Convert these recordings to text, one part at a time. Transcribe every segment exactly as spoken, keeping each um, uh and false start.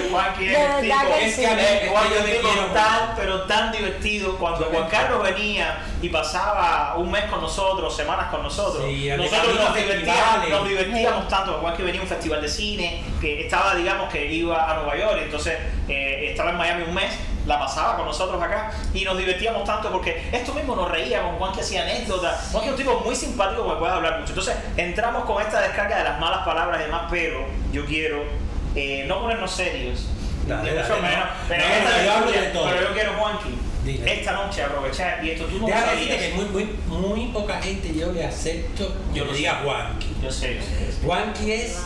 Juanqui es el tipo, que es sí. que a ver, Es Juanqui que es yo un me tipo quiero tan, pero tan divertido. Cuando Juan Carlos venía y pasaba un mes con nosotros, semanas con nosotros, Sí, al de nosotros camino nos a divertíamos, festivales. nos divertíamos tanto. Juanqui venía a un festival de cine, que estaba, digamos, que iba a Nueva York, entonces eh, estaba en Miami un mes, la pasaba con nosotros acá y nos divertíamos tanto porque esto mismo nos reíamos. Juanqui hacía anécdotas. Juanqui es un tipo muy simpático que me puede hablar mucho. Entonces entramos con esta descarga de las malas palabras y demás, pero yo quiero eh, no ponernos serios. Dale, Ni dale, mucho menos. no. Pero, No, esta no, yo hablo tertulia- de todo. pero yo quiero, Juanqui, Dile. esta noche aprovechar, y esto tú no lo Déjame decirte que sabías. muy, muy, muy poca gente yo le acepto que Yo le lo diga sé. Juanqui. Yo sé, yo sé. Juanqui es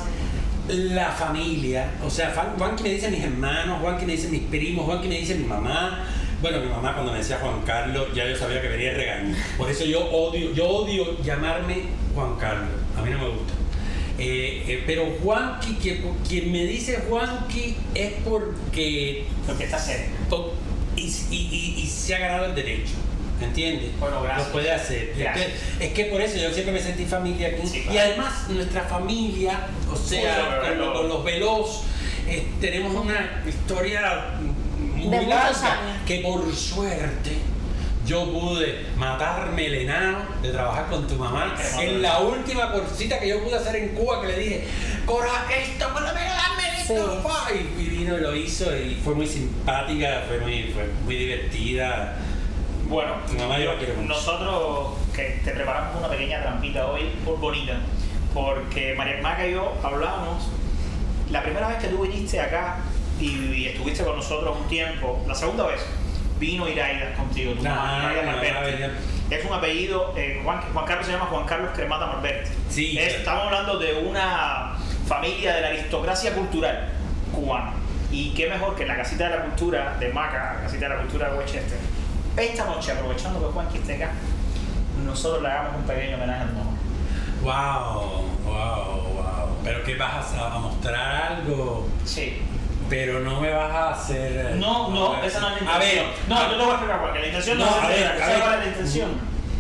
la familia, o sea, Juan- Juanqui me dicen mis hermanos, Juanqui me dicen mis primos, Juanqui me dice mi mamá. Bueno, mi mamá cuando me decía Juan Carlos, ya yo sabía que venía el regaño. Por eso yo odio, yo odio llamarme Juan Carlos, a mí no me gusta. Eh, eh, pero Juanqui, que, quien me dice Juanqui es porque Porque está serio. po- y, y, y, y se ha ganado el derecho, ¿entiendes? Bueno, gracias. Lo puede hacer. Gracias. Entonces, es que por eso yo siempre me sentí familia aquí. Sí, Y claro. además nuestra familia, o sea, Mucho con, Veloz. con los Veloz, eh, tenemos una historia muy De muchos larga años. que por suerte yo pude matarme el enano de trabajar con tu mamá en la última cosita que yo pude hacer en Cuba, que le dije, Cora, esto, por lo menos dame esto, Sí. pa". y, y vino y lo hizo y fue muy simpática, fue muy, fue muy divertida. Bueno, Tu mamá yo la quiero mucho. nosotros que te preparamos una pequeña trampita hoy, por bonita, porque María Hermaca y yo hablamos la primera vez que tú viniste acá y, y estuviste con nosotros un tiempo, la segunda vez vino Iraida contigo, tu mamá, Ah, Iraida no, Malverte. no, Es un apellido, eh, Juan, Juan Carlos se llama Juan Carlos Cremata Malverte. Sí. Es- estamos hablando de una familia de la aristocracia cultural cubana. Y qué mejor que en la casita de la cultura de Maca, la casita de la cultura de Westchester. Esta noche, aprovechando que Juanqui esté acá, nosotros le hagamos un pequeño homenaje a tu mamá. Wow, wow, wow. Pero que vas a, a mostrar algo, Sí. pero no me vas a hacer. No, no, esa no es la intención. A ver, no, yo te voy a explicar cuál, que la intención no, No, es a ver, hacer- a ¿sabes ver. cuál es la intención?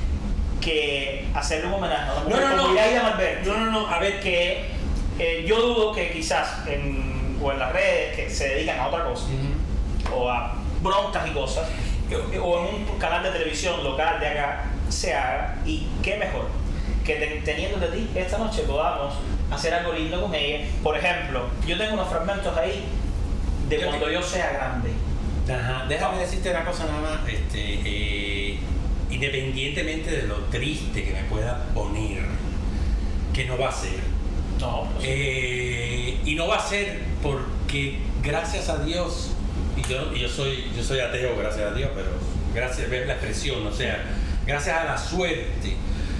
Que hacerle un homenaje a una No, mujer no, no. como Iraida Malverte. No, no, no. A ver, Que eh, yo dudo que quizás en, o en las redes que se dedican a otra cosa, o a broncas y cosas, o en un canal de televisión local de acá se haga, y qué mejor que te- teniéndote a ti esta noche podamos hacer algo lindo con ella. Por ejemplo, yo tengo unos fragmentos ahí de Yo cuando te- yo sea grande. Ajá, déjame No. decirte una cosa nada más, este, eh, independientemente de lo triste que me pueda poner, que no va a ser. No, pues, Eh, y no va a ser porque gracias a Dios, y yo, y yo soy yo soy ateo, gracias a Dios, pero gracias, ves la expresión, o sea, gracias a la suerte,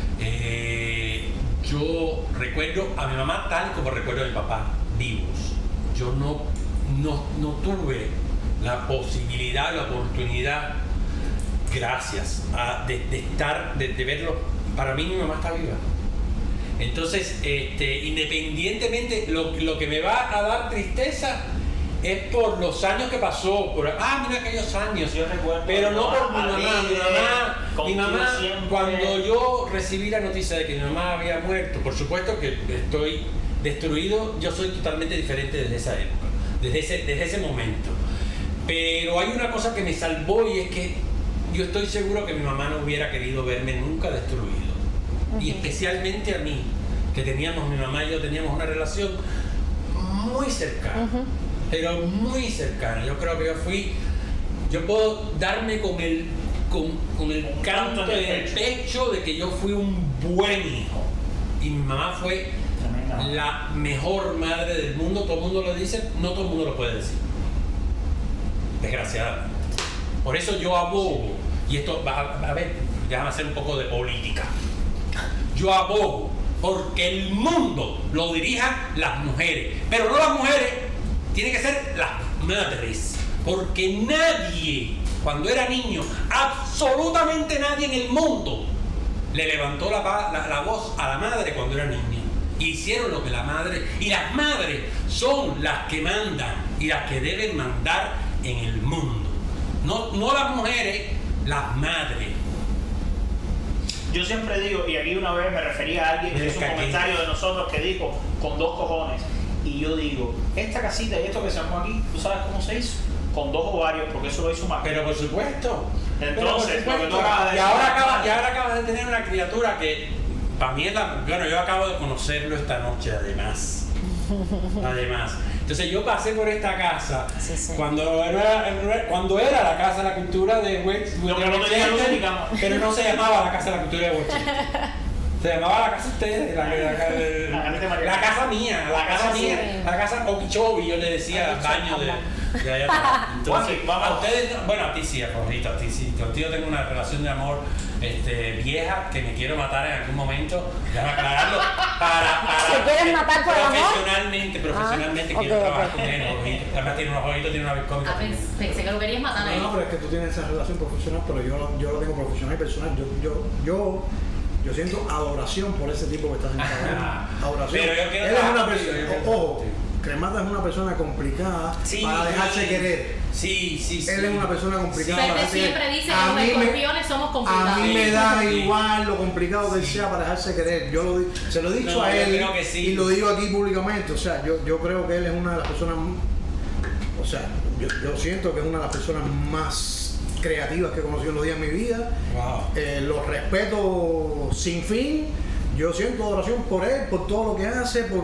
eh, yo recuerdo a mi mamá tal como recuerdo a mi papá vivos. Yo no, no, no tuve la posibilidad, la oportunidad, gracias a, de, de estar, de, de verlo. Para mí mi mamá está viva. Entonces, este, independientemente, lo, lo que me va a dar tristeza es por los años que pasó, por, ah, mira aquellos años, yo recuerdo pero no por mi mamá, mi alegre, mamá, mi contigo mamá, siempre. cuando yo recibí la noticia de que mi mamá había muerto, por supuesto que estoy destruido, yo soy totalmente diferente desde esa época, desde ese, desde ese momento. Pero hay una cosa que me salvó y es que yo estoy seguro que mi mamá no hubiera querido verme nunca destruido. Y especialmente a mí, que teníamos, mi mamá y yo teníamos una relación muy cercana, Ujú. pero muy cercana. Yo creo que yo fui, yo puedo darme con el, con, con el Un canto canto en en el el pecho. pecho de que yo fui un buen hijo. Y mi mamá fue tremenda. la mejor madre del mundo, todo el mundo lo dice, no todo el mundo lo puede decir. Desgraciadamente. Por eso yo abogo, y esto va a, a ver, déjame hacer un poco de política. Yo abogo porque el mundo lo dirijan las mujeres, pero no las mujeres, tienen que ser las madres. Porque nadie, cuando era niño, absolutamente nadie en el mundo le levantó la, va- la- la voz a la madre cuando era niña. Hicieron lo que la madre, y las madres son las que mandan y las que deben mandar en el mundo. No, no las mujeres, las madres. Yo siempre digo, y aquí una vez me refería a alguien que Mira, hizo un Caqui. comentario de nosotros que dijo con dos cojones, y yo digo, esta casita y esto que se armó aquí, ¿tú sabes cómo se hizo? Con dos ovarios, porque eso lo hizo más. Pero por supuesto. Entonces, Pero por supuesto. acabas de y, ahora acabas, y ahora acabas de tener una criatura que para mí es la... Bueno, yo acabo de conocerlo esta noche además. Además. Entonces yo pasé por esta casa Sí, sí. Cuando, era, cuando era la Casa de la Cultura de West, Lo que no tenía luz ni cama. pero no se llamaba la Casa de la Cultura de Westchester. Se llamaba la casa de ustedes, la, la, la, la, la casa mía, la casa Sí. mía, la casa Okeechobee, yo le decía baño de, de allá atrás. Entonces, Vamos. a ustedes, no- bueno, a ti sí, a Jorgito, a ti sí. Contigo tengo una relación de amor este, vieja que me quiero matar en algún momento. Déjame aclararlo. Para, para, ¿Te quieres matar por el amor? Profesionalmente, profesionalmente Ah, quiero ok, trabajar ok. con él, Jorgito. Además tiene unos ojitos, tiene una vez cómica. Ah, pens- pensé que lo querías matar ahí. No, no, pero es que tú tienes esa relación profesional, pero yo, yo lo tengo profesional y personal. Yo, yo, yo, yo siento adoración por ese tipo que está sentado ahí. Adoración. Pero yo quiero Él es trabajar una contigo, yo persona, quiero ojo, trabajar Cremata es una persona complicada Sí, para dejarse sí. querer. Sí, sí, sí. Él es una persona complicada. Pepe para dejarse siempre querer. dice que A los mí me- escorpiones somos A complicados. mí me Sí, da sí. igual lo complicado que Sí. sea para dejarse querer. Yo lo, di- se lo he dicho No, a yo él creo que sí. y lo digo aquí públicamente. O sea, yo, yo creo que él es una de las personas, o sea, yo, yo siento que es una de las personas más creativas que he conocido en los días de mi vida. Wow. Eh, lo respeto sin fin. Yo siento adoración por él, por todo lo que hace, por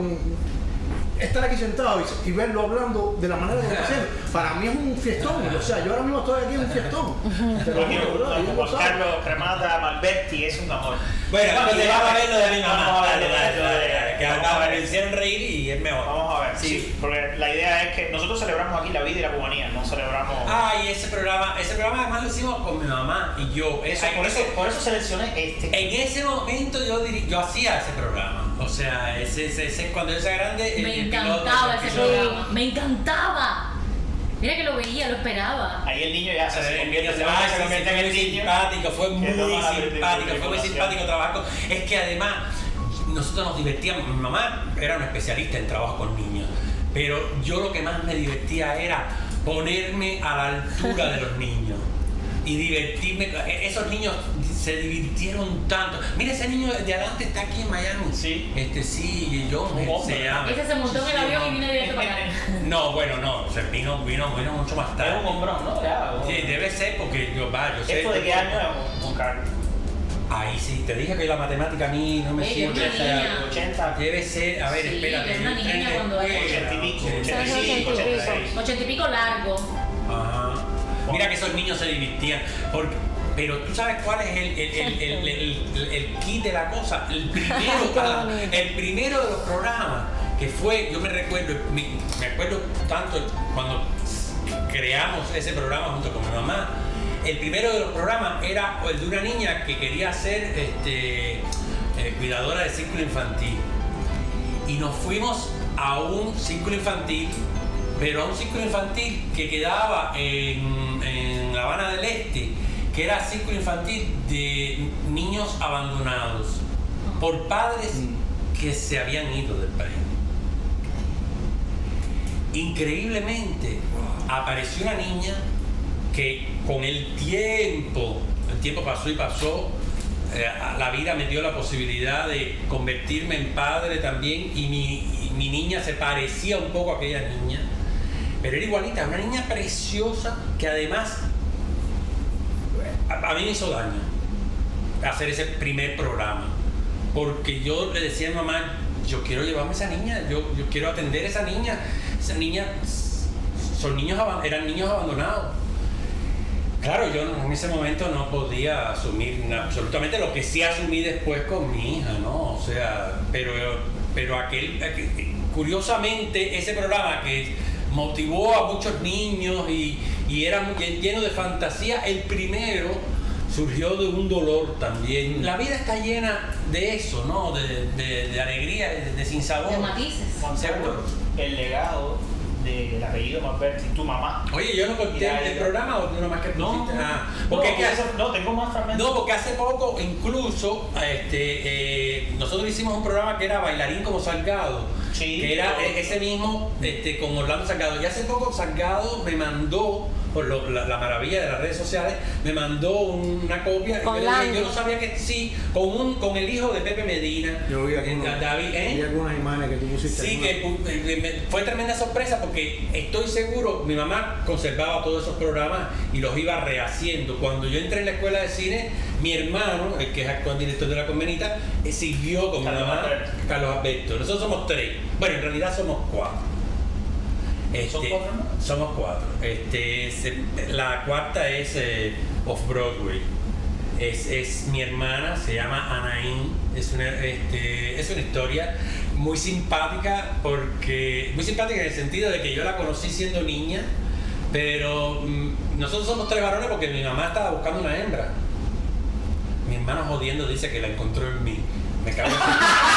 estar aquí sentado y, y verlo hablando de la manera que lo está haciendo. Para mí es un fiestón. O sea, yo ahora mismo estoy aquí en un fiestón. Te lo Porque juro, bro, y él lo Juan sabe. Carlos Cremata Malberti es un amor. Bueno, entonces vamos a ver lo de mi mamá. Vamos a Dale, ver, dale, dale, dale, que vamos a acá ver. me hicieron reír y es mejor. Vamos a ver, sí, porque la idea es que nosotros celebramos aquí la vida y la cubanía, no celebramos... Ay, ese programa, ese programa además lo hicimos con mi mamá y yo. Eso, En por, eso, ese- por eso seleccioné este. En ese momento yo diri- yo hacía ese programa. O sea, ese, ese, ese- cuando yo sea grande. el- Me el piloto, encantaba el ese episodio. programa. Me encantaba. Mira que lo veía, lo esperaba. Ahí el niño ya se, se Eh, convierte, se se, va, se se convierte en el muy niño. simpático, fue muy que toma la simpático, fue muy tripulación. simpático trabajar con. Es que además nosotros nos divertíamos. Mi mamá era una especialista en trabajo con niños, pero yo lo que más me divertía era ponerme a la altura de los niños y divertirme. Esos niños se divirtieron tanto. Mira, ese niño de adelante está aquí en Miami. Sí. Este sí, John Un hombre. se llama. Ese se montó en el Sí, avión y no. vino directo para acá. No, bueno, no, se vino, vino, vino mucho más tarde. Es un hombrón, ¿no? Ya, Sí, debe ser porque yo, va, yo sé. ¿Esto de qué año es, Juan Carlos? Ahí sí, te dije que la matemática a mí no me Ella es sirve. una o sea, niña. ochenta, debe ser, a ver, Sí, espérate. es una yo entré niña en cuando la era. escuela, ochenta y pico, ochenta. ochenta y cinco, ochenta y seis. Ochenta y pico largo. Ajá. Mira que esos niños se divirtían. Porque, pero tú sabes cuál es el, el, el, el, el, el- el kit de la cosa. El primero, para- el primero de los programas que fue, yo me recuerdo, me, me acuerdo tanto cuando creamos ese programa junto con mi mamá. El primero de los programas era el de una niña que quería ser este, eh, cuidadora de círculo infantil. Y nos fuimos a un círculo infantil, pero a un círculo infantil que quedaba en, en La Habana del Este, que era círculo infantil de niños abandonados por padres que se habían ido del país. Increíblemente apareció una niña que con el tiempo, el tiempo pasó y pasó, eh, la vida me dio la posibilidad de convertirme en padre también y mi, y mi niña se parecía un poco a aquella niña, pero era igualita, una niña preciosa que además a, a mí me hizo daño hacer ese primer programa, porque yo le decía a mi mamá, yo quiero llevarme a esa niña, yo, yo quiero atender a esa niña, esa niña, son niños, aban- eran niños abandonados. Claro, yo en ese momento no podía asumir na- absolutamente lo que sí asumí después con mi hija, ¿no? O sea, pero, pero aquel, aquel- curiosamente, ese programa que motivó a muchos niños y, y era muy lleno de fantasía, el primero surgió de un dolor también. La vida está llena de eso, ¿no? De, de, de alegría, de, de sinsabor. De matices. Juan Carlos, el legado del apellido Malberti, tu mamá. Oye, yo no conté Ya, el ya. programa o no más que No, pusiste? Ah, no, porque es que hace- no, tengo más fragmentos. No, porque hace poco incluso este, eh, nosotros hicimos un programa que era Bailarín como Salgado, Sí. que era eh, ese mismo este, con Orlando Salgado. Y hace poco Salgado me mandó por lo- la, la maravilla de las redes sociales, me mandó una copia. Con y yo, le dije, Lango. yo no sabía que sí, con un con el hijo de Pepe Medina, Yo vi eh, algunos- David, ¿eh? vi algunas imágenes que tú pusiste. Sí, que pu- eh, me- fue tremenda sorpresa porque estoy seguro, mi mamá conservaba todos esos programas y los iba rehaciendo. Cuando yo entré en la escuela de cine, mi hermano, el que es actual director de La Convenita, eh, siguió con mi Carlos mamá, Alberto. Carlos Alberto. Nosotros somos tres. Bueno, en realidad somos cuatro. ¿Son Este, cuatro, no? Somos cuatro. Este, se- la cuarta es eh, Off-Broadway. Es, es mi hermana, se llama Anaín. Es una, este, es una historia muy simpática, porque muy simpática en el sentido de que yo la conocí siendo niña, pero mm, nosotros somos tres varones porque mi mamá estaba buscando una hembra. Mi hermano jodiendo dice que la encontró en mí. Me cago en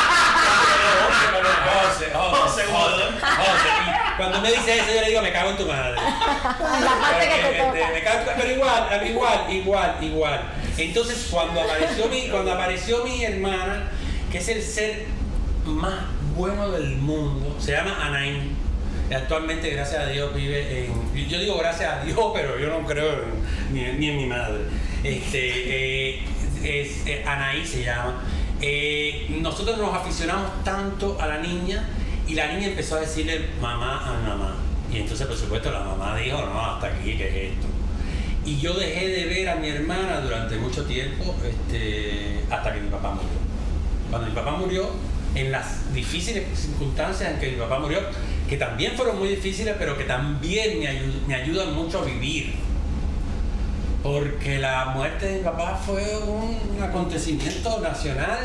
José, José, José, José, José. Y cuando me dice eso, yo le digo, me cago en tu madre. La parte que te Este, toca. me cago en tu- pero igual, igual, igual, igual. Entonces, cuando apareció mi, cuando apareció mi hermana, que es el ser más bueno del mundo, se llama Anaín. Actualmente, gracias a Dios, vive en. Yo digo gracias a Dios, pero yo no creo en- ni, ni en mi madre. Este, eh, es, eh, Anaí se llama. Eh, nosotros nos aficionamos tanto a la niña y la niña empezó a decirle mamá a mi mamá. Y entonces, por supuesto, la mamá dijo, no, hasta aquí, ¿qué es esto? Y yo dejé de ver a mi hermana durante mucho tiempo, este, hasta que mi papá murió. Cuando mi papá murió, en las difíciles circunstancias en que mi papá murió, que también fueron muy difíciles, pero que también me, ayu- me ayudan mucho a vivir. Porque la muerte de mi papá fue un acontecimiento nacional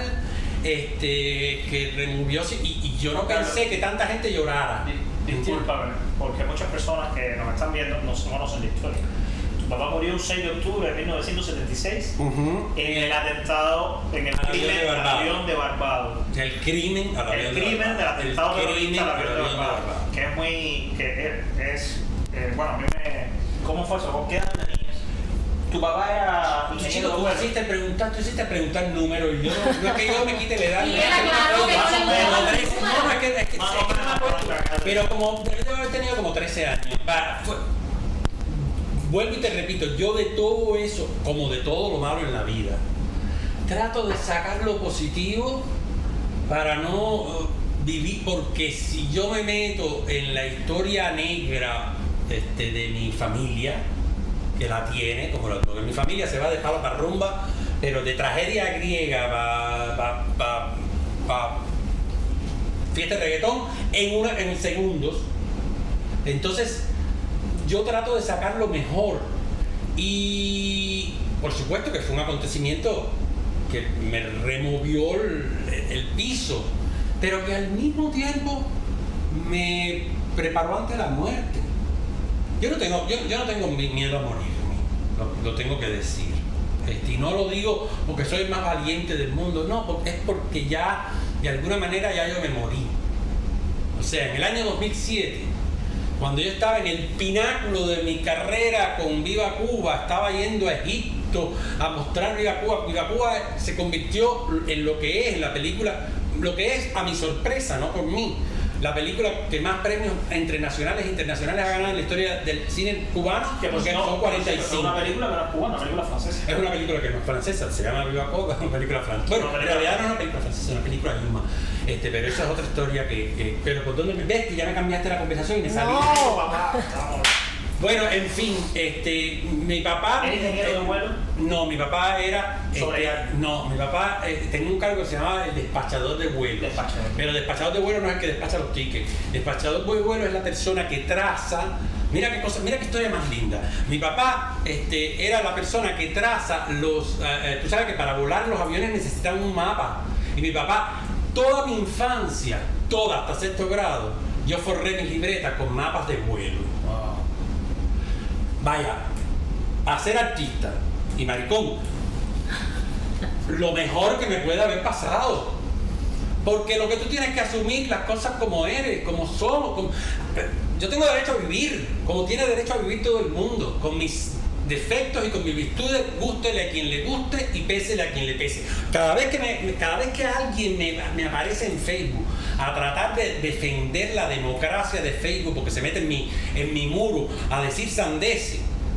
este, que removió, y, y yo no pensé que tanta gente llorara. Di- Discúlpame, porque muchas personas que nos están viendo no se conocen la historia. Tu papá murió un seis de octubre de mil novecientos setenta y seis Ujú. en el atentado, en el Al avión crimen de al Barbados. avión de Barbados. El crimen al El avión de crimen del Barbados. atentado El terrorista al crimen avión de al avión de Barbados. Barbados. Que es muy. que es. es, eh, bueno, a mí me. ¿Cómo fue eso? ¿Con qué edad tenías? Tu papá era Tú, ingeniero chico, de tú vuelo. hiciste preguntar, tú hiciste preguntar números y yo no, no es que yo me quite la edad. Y ni él nada, aclaró que más no o le menos, gustaba el trece, número. no, es que, es que, Más es o que no me menos, acuerdo, más o menos. pero como yo debo haber tenido como trece años. Va, fue- vuelvo y te repito, yo de todo eso, como de todo lo malo en la vida, trato de sacar lo positivo para no uh, vivir, porque si yo me meto en la historia negra este, de mi familia, que la tiene, como la, porque mi familia se va de palo para rumba, pero de tragedia griega para pa, pa, pa, fiesta de reggaetón en, una, en segundos. Entonces, yo trato de sacar lo mejor. Y por supuesto que fue un acontecimiento que me removió el, el piso, pero que al mismo tiempo me preparó ante la muerte. Yo no tengo, yo, yo no tengo mi- miedo a morirme, lo, lo tengo que decir. Este, y no lo digo porque soy el más valiente del mundo, no, porque es porque ya, de alguna manera, ya yo me morí. O sea, en el año dos mil siete, cuando yo estaba en el pináculo de mi carrera con Viva Cuba, estaba yendo a Egipto a mostrar Viva Cuba. Viva Cuba se convirtió en lo que es la película, lo que es, a mi sorpresa, no por mí, la película que más premios entre nacionales e internacionales ha ganado en la historia del cine cubano, Que pues, porque no, son cuarenta y Es cinco. una película que no es cubana, una película francesa. Es una película que no es francesa, se llama Viva Cuba, es una película francesa. Bueno, Una en película realidad no es una película francesa, es una película yuma. Este, pero esa es otra historia que, que- pero por dónde me ves que ya me cambiaste la conversación y me salí. No. Tu papá, vamos. Bueno, en fin, este, mi papá. ¿Eres ingeniero de vuelo? No, mi papá era. Sobre este, algo. no, mi papá eh, tenía un cargo que se llamaba el despachador de vuelo. Despachador. Pero despachador de vuelo no es el que despacha los tickets. Despachador de vuelo es la persona que traza. Mira qué cosa, mira qué historia más linda. Mi papá este, era la persona que traza los. eh, eh, tú sabes que para volar los aviones necesitan un mapa. Y mi papá, toda mi infancia, toda hasta sexto grado, yo forré mis libretas con mapas de vuelo. Vaya, a ser artista y maricón, lo mejor que me puede haber pasado. Porque lo que tú tienes que asumir las cosas como eres, como somos. Como... Yo tengo derecho a vivir, como tiene derecho a vivir todo el mundo, con mis defectos y con mis virtudes, gústele a quien le guste y pésele a quien le pese. Cada vez que, me, cada vez que alguien me, me aparece en Facebook a tratar de defender la democracia de Facebook porque se mete en mi, en mi muro a decir sandeces,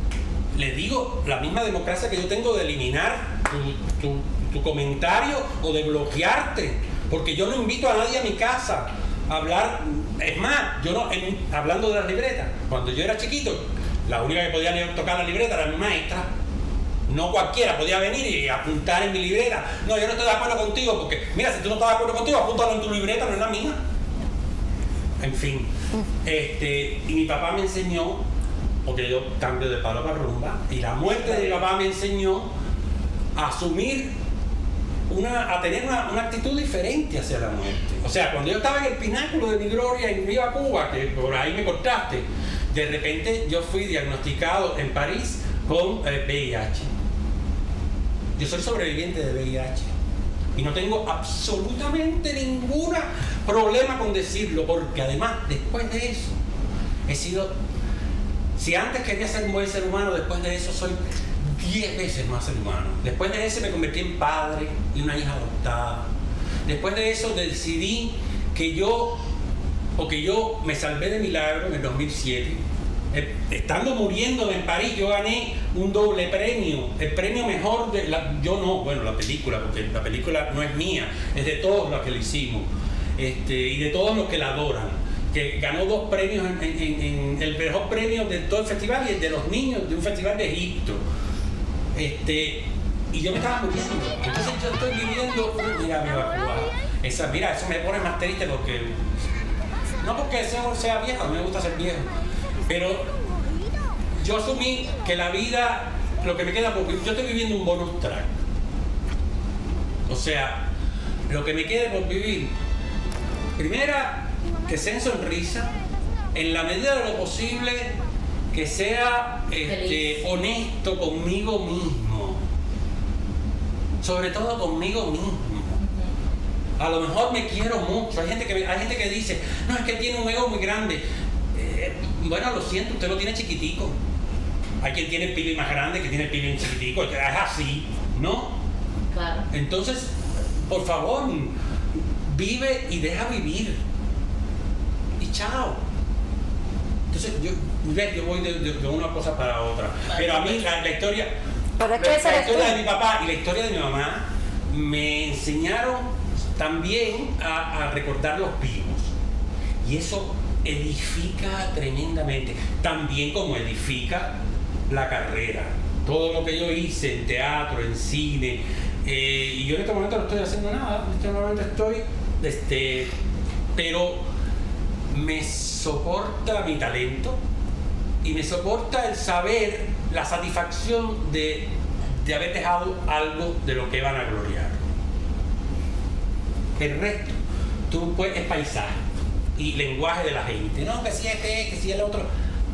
les digo, la misma democracia que yo tengo de eliminar tu, tu, tu comentario o de bloquearte, porque yo no invito a nadie a mi casa a hablar. Es más, yo no, en, hablando de las libretas, cuando yo era chiquito, la única que podía tocar la libreta era mi maestra. No cualquiera podía venir y apuntar en mi libreta. No, yo no estoy de acuerdo contigo, porque mira, si tú no estás de acuerdo contigo, apúntalo en tu libreta, no en la mía. En fin, este, y mi papá me enseñó, porque yo cambio de palo para rumba, y la muerte de mi papá me enseñó a asumir, una, a tener una, una actitud diferente hacia la muerte. O sea, cuando yo estaba en el pináculo de mi gloria y me iba a Cuba, que por ahí me cortaste, de repente yo fui diagnosticado en París con eh, V I H. Yo soy sobreviviente de V I H y no tengo absolutamente ningún problema con decirlo, porque además, después de eso, he sido, si antes quería ser un buen ser humano, después de eso soy diez veces más ser humano. Después de eso me convertí en padre y una hija adoptada. Después de eso decidí que yo, o que yo me salvé de milagro en el dos mil siete. Estando muriendo en París, yo gané un doble premio, el premio mejor de la, yo no, bueno, la película, porque la película no es mía, es de todos los que la hicimos, este, y de todos los que la adoran, que ganó dos premios, en, en, en el mejor premio de todo el festival y el de los niños de un festival de Egipto, este, y yo me estaba muriendo. Entonces yo estoy viviendo, mira, mi vacuna, esa, mira, eso me pone más triste, porque no porque sea, sea viejo, a mí me gusta ser viejo, pero yo asumí que la vida, lo que me queda, porque yo estoy viviendo un bonus track. O sea, lo que me quede por vivir, primera, que sea en sonrisa, en la medida de lo posible, que sea este, honesto conmigo mismo, sobre todo conmigo mismo. A lo mejor me quiero mucho. Hay gente que, hay gente que dice, no, es que tiene un ego muy grande. Eh, bueno, lo siento, usted lo tiene chiquitico. Hay quien tiene el pili más grande, que tiene el pili chiquitico, es así, ¿no? Claro. Entonces, por favor, vive y deja vivir. Y chao. Entonces, yo, yo voy de, de, de una cosa para otra. Pero a mí la, la historia, Pero es que la, esa la eres historia tú. de mi papá y la historia de mi mamá me enseñaron también a, a recordar los vivos. Y eso edifica tremendamente. También como edifica la carrera. Todo lo que yo hice en teatro, en cine. Eh, y yo en este momento no estoy haciendo nada. En este momento estoy... Este, pero me soporta mi talento y me soporta el saber, la satisfacción de, de haber dejado algo de lo que van a gloriar. El resto, tú puedes, es paisaje y lenguaje de la gente. No, que si es que, que si el otro.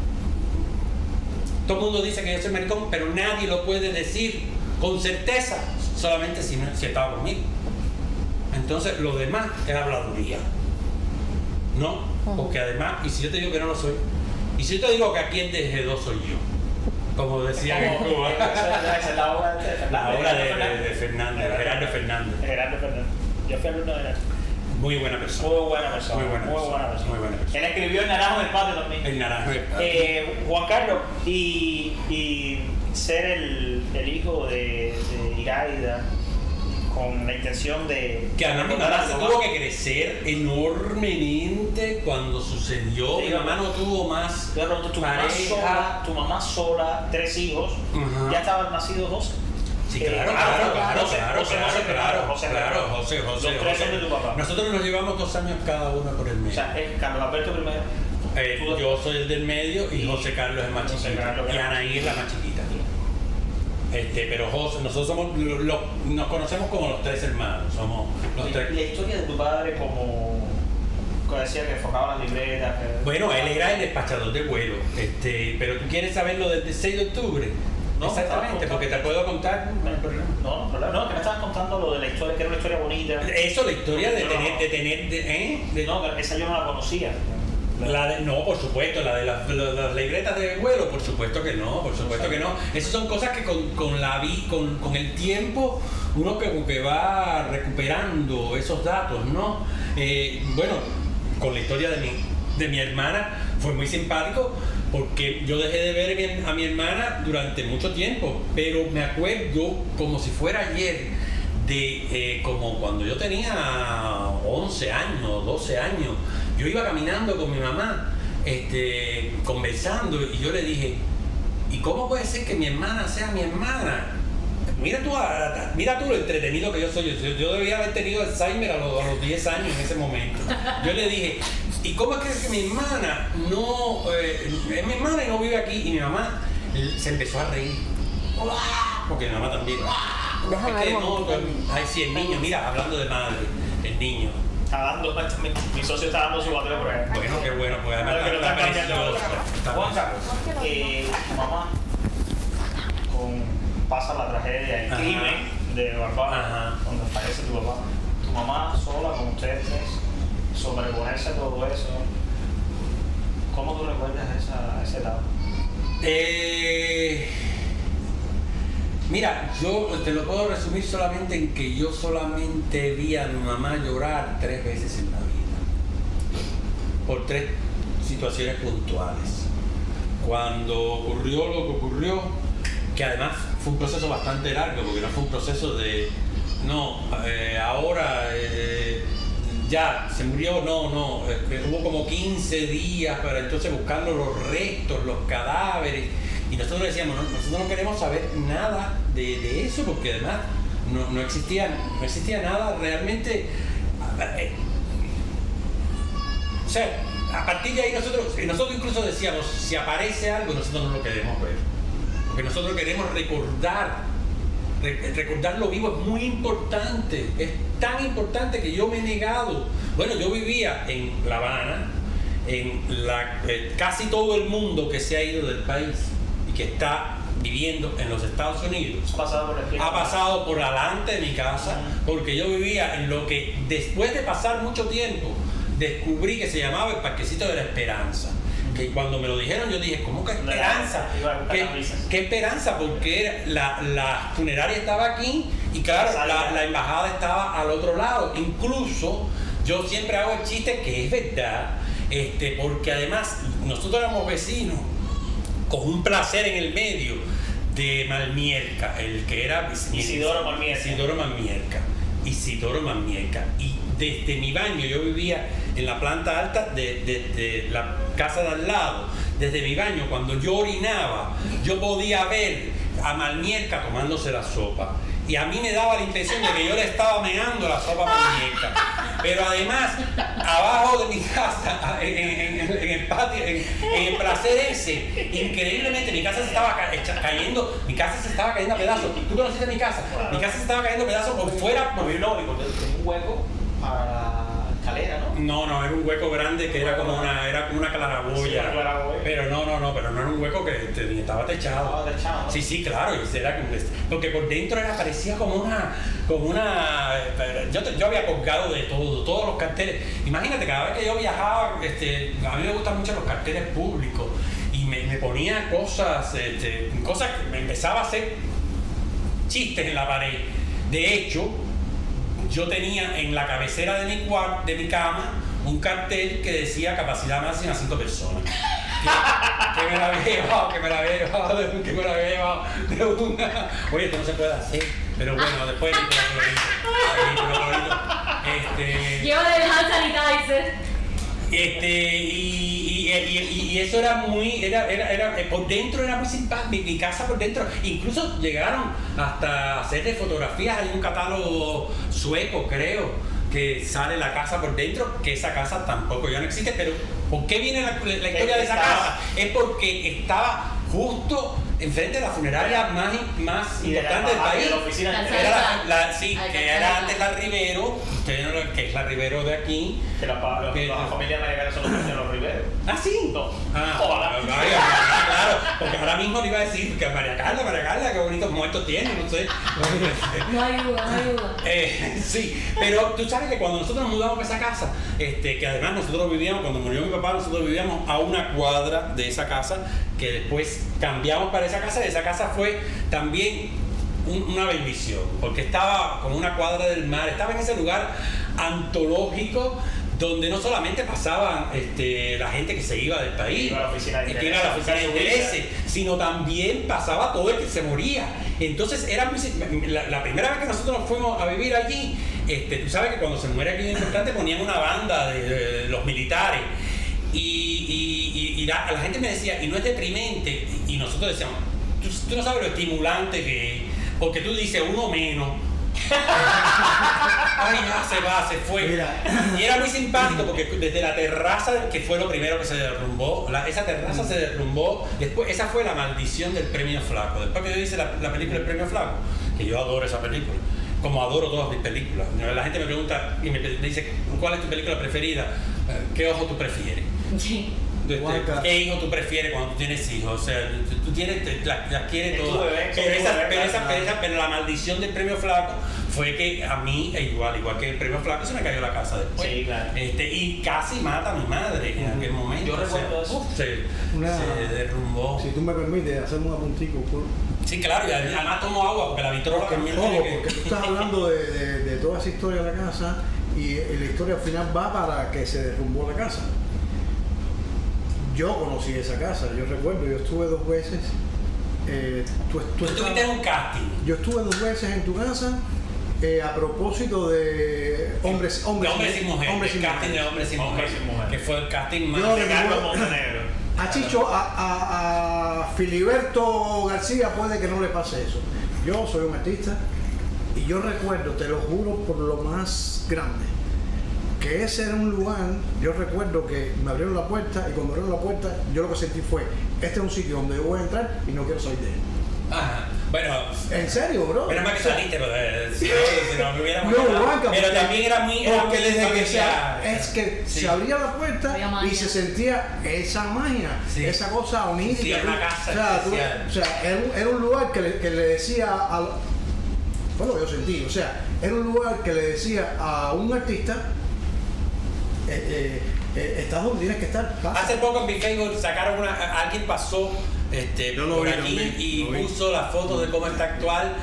Todo el mundo dice que yo soy maricón, pero nadie lo puede decir con certeza, solamente si, no, si estaba conmigo. Entonces, lo demás es habladuría. ¿No? Porque además, y si yo te digo que no lo soy, y si yo te digo que aquí el de G dos soy yo, como decía en Cuba. Esa es la obra de Fernández. La obra de, de, de Fernández, de Gerardo Fernández. Gerardo Fernández. Yo fui alumno de él. Muy buena persona. Muy buena persona. Muy buena persona. buena persona. Muy buena persona. Él escribió El Naranjo del Patio también. El naranjo del patio. Eh, Juan Carlos, y, y ser el, el hijo de, de Iraida con la intención de... Que además mi mamá se tuvo que crecer enormemente cuando sucedió. Sí, mi mamá no tuvo más Pero tu mamá pareja. sola, tu mamá sola, tres hijos, Ajá. ya estaban nacidos José. Sí, Eh, claro, ah, claro, claro, José, claro, José, claro, José, claro, José, claro, José, José, Los tres son de tu papá. Nosotros nos llevamos dos años cada uno por el O medio. sea, es Carlos Alberto primero. Eh, tú- yo soy el del medio y y José Carlos es el más José chiquito. Carlos, Y claro. Anaí es la más chiquita. Este, pero José, nosotros somos, lo- lo- nos conocemos como los tres hermanos, somos los Y tres. la historia de tu padre como, como decía que enfocaba las libretas. Que... Bueno, él era el despachador de vuelo, este, pero tú quieres saber lo del seis de octubre. No, Exactamente, estaba porque te puedo contar. No hay problema. No, no, problema. No, que me estabas contando lo de la historia, que era una historia bonita. Eso, la historia de No, tener, no. de tener, de, ¿eh? De- No, pero esa yo no la conocía. La de- no, por supuesto, la de las, la- las libretas de vuelo, por supuesto que no, por supuesto que no. Esas son cosas que con, con la vi, con, con el tiempo uno que, que va recuperando esos datos, ¿no? Eh, bueno, con la historia de mi, de mi hermana fue muy simpático porque yo dejé de ver a mi, a mi hermana durante mucho tiempo, pero me acuerdo como si fuera ayer de eh, como cuando yo tenía once años, doce años, yo iba caminando con mi mamá, este, conversando, y yo le dije, ¿y cómo puede ser que mi hermana sea mi hermana? Mira tú, mira tú lo entretenido que yo soy. Yo, yo debía haber tenido Alzheimer a los, a los diez años en ese momento. Yo le dije, ¿y cómo es que mi hermana no eh, es mi hermana y no vive aquí? Y mi mamá se empezó a reír. Porque mi mamá también. Déjame Es que ver un no, momentito. ay, sí, el niño, mira, hablando de madre, el niño. Está dando, mi, mi socio está dando su bateo por ahí. Bueno, qué bueno, pues Claro además que lo está están cambiando. precioso. Está Juan Carlos, eh, tu mamá con, pasa la tragedia, el Ajá. crimen de Barbara, Ajá. cuando fallece tu papá. Tu mamá sola con ustedes tres, sobreponerse a todo eso. ¿Cómo tú recuerdas esa, esa etapa? Eh, mira, yo te lo puedo resumir solamente en que yo solamente vi a mi mamá llorar tres veces en la vida, por tres situaciones puntuales. Cuando ocurrió lo que ocurrió, que además fue un proceso bastante largo, porque no fue un proceso de, no, eh, ahora eh, ya se murió, no, no, eh, hubo como quince días para entonces buscando los restos, los cadáveres, y nosotros decíamos, no, nosotros no queremos saber nada de, de eso, porque además no, no, existía, no existía nada realmente. Eh, o sea, a partir de ahí nosotros, nosotros incluso decíamos, si aparece algo, nosotros no lo queremos ver, porque nosotros queremos recordar. Recordar lo vivo es muy importante, es tan importante que yo me he negado. Bueno, yo vivía en La Habana, en la, eh, casi todo el mundo que se ha ido del país y que está viviendo en los Estados Unidos ¿Ha pasado por el ha pasado por delante de mi casa, porque yo vivía en lo que después de pasar mucho tiempo descubrí que se llamaba el Parquecito de la Esperanza. Que cuando me lo dijeron yo dije, ¿cómo que esperanza? ¿Qué, qué esperanza? Porque era, la, la funeraria estaba aquí y claro, la, la embajada estaba al otro lado. Incluso yo siempre hago el chiste que es verdad, este, porque además nosotros éramos vecinos con un placer en el medio de Malmierca, el que era Isidoro Malmierca. Isidoro Malmierca. Isidoro Malmierca. Y desde mi baño, yo vivía en la planta alta de, de, de la casa de al lado. Desde mi baño, cuando yo orinaba, yo podía ver a Malmierca tomándose la sopa. Y a mí me daba la impresión de que yo le estaba meando la sopa a Malmierca. Pero además, abajo de mi casa, en, en, en, en el patio, en, en el placer ese, increíblemente mi casa se estaba ca cayendo, mi casa se estaba cayendo a pedazos. ¿Tú conociste mi casa? Mi casa se estaba cayendo a pedazos por fuera. Por... No, porque tenía un hueco para la escalera, ¿no? No, no, era un hueco grande que era como una, era como una claraboya. Sí, una claraboya. Pero no, no, no, pero no era un hueco que te, estaba techado. Estaba techado, ¿no? Sí, sí, claro, y era como, porque por dentro era, parecía como una, como una, yo, yo había colgado de todo, todos los carteles. Imagínate, cada vez que yo viajaba, este, a mí me gustan mucho los carteles públicos y me, me ponía cosas, este, cosas que me empezaba a hacer chistes en la pared. De hecho, yo tenía en la cabecera de mi, cuarto, de mi cama un cartel que decía capacidad máxima cinco personas. Que, que me la había llevado, que me la había llevado, de, que me la había llevado de una. Oye, esto no se puede hacer, pero bueno, después te lo colorito. Este. Lleva de hand sanitizer. Este, y, y, y, y eso era muy, era, era, era, por dentro era muy simpático, mi, mi casa por dentro, incluso llegaron hasta hacerle fotografías, hay un catálogo sueco, creo, que sale la casa por dentro, que esa casa tampoco ya no existe, pero ¿por qué viene la, la historia de esa casa? Es porque estaba justo enfrente de la funeraria más, más importante del país. De la era la, la, sí, que era antes la Rivero, que es la Rivero de aquí. Que la, la, que, la familia americana son los de los Riveros. ¿Ah, sí? No. Ah, Ojalá. Vaya, vaya, claro, porque ahora mismo le iba a decir que María Carla, María Carla, qué bonitos muertos tiene, no sé. No hay duda, no hay duda. Eh, sí, pero tú sabes que cuando nosotros nos mudamos a esa casa, este, que además nosotros vivíamos, cuando murió mi papá, nosotros vivíamos a una cuadra de esa casa, que después cambiamos para esa casa, y esa casa fue también un, una bendición, porque estaba como una cuadra del mar, estaba en ese lugar antológico, donde no solamente pasaban este, la gente que se iba del país, iba a la oficina de que iba a la oficina de intereses, intereses, sino también pasaba todo el que se moría. Entonces era muy, la, la primera vez que nosotros nos fuimos a vivir allí, este, tú sabes que cuando se muere aquí en importante ponían una banda de, de, de los militares y, y, y, y la, la gente me decía, y no es deprimente, y nosotros decíamos, tú, tú no sabes lo estimulante que es, porque tú dices uno menos. Ay, ya se va, se fue. Mira. Y era muy simpático porque desde la terraza, que fue lo primero que se derrumbó, la, esa terraza se derrumbó. Después, esa fue la maldición del Premio Flaco. Después que yo hice la, la película El Premio Flaco, que yo adoro esa película, como adoro todas mis películas. La gente me pregunta y me dice, ¿cuál es tu película preferida? ¿Qué ojo tú prefieres? Sí. ¿Qué hijo tú prefieres cuando tú tienes hijos? O sea, tú, tú tienes, las la quieres todas. Pero, esa, pero, esa, pero, esa, pero la maldición del Premio Flaco fue que a mí, igual, igual que el Premio Flaco, se me cayó la casa después. Sí, claro. Este, y casi mata a mi madre en aquel momento. Yo recuerdo o sea, eso. Uf, se, Una, se derrumbó. Si tú me permites hacer un apuntico. Por... Sí, claro, y además tomo agua porque la vitrola también Ojo, tiene que... porque tú estás hablando de, de, de toda esa historia de la casa y la historia al final va para que se derrumbó la casa. Yo conocí esa casa, yo recuerdo, yo estuve dos veces. Eh, tú, tú Tú estuviste en un casting. Yo estuve dos veces en tu casa eh, a propósito de hombres, hombres, de hombres y mujeres. Hombres y el casting mujeres. de hombres y Hombres mujeres. y mujeres. Que fue el casting más Yo de recuerdo- Carlos Montenegro. A Chicho, a, a, a Filiberto García puede que no le pase eso. Yo soy un artista y yo recuerdo, te lo juro por lo más grande, que ese era un lugar, yo recuerdo que me abrieron la puerta y cuando abrieron la puerta yo lo que sentí fue, este es un sitio donde yo voy a entrar y no quiero salir de él. Ajá. Bueno, ¿En serio, bro? menos mal que O sea, saliste, pero eh, si no, si no me hubiéramos No, quedado. Juanca, Pero porque- también era muy. Era Porque muy desde que se, familiar. es que Sí. se abría la puerta Había magia. y se sentía esa magia, Sí. esa cosa onírica. Sí, era una casa o sea, tú- especial. o sea, era, un, era un lugar que le, que le decía a... Fue lo que yo sentí, o sea, era un lugar que le decía a un artista, eh, eh, eh, estás donde tienes que estar, pasa. Hace poco en mi Facebook sacaron una. Alguien pasó este, Yo lo por vi aquí también, y lo vi. puso la foto de cómo está actual.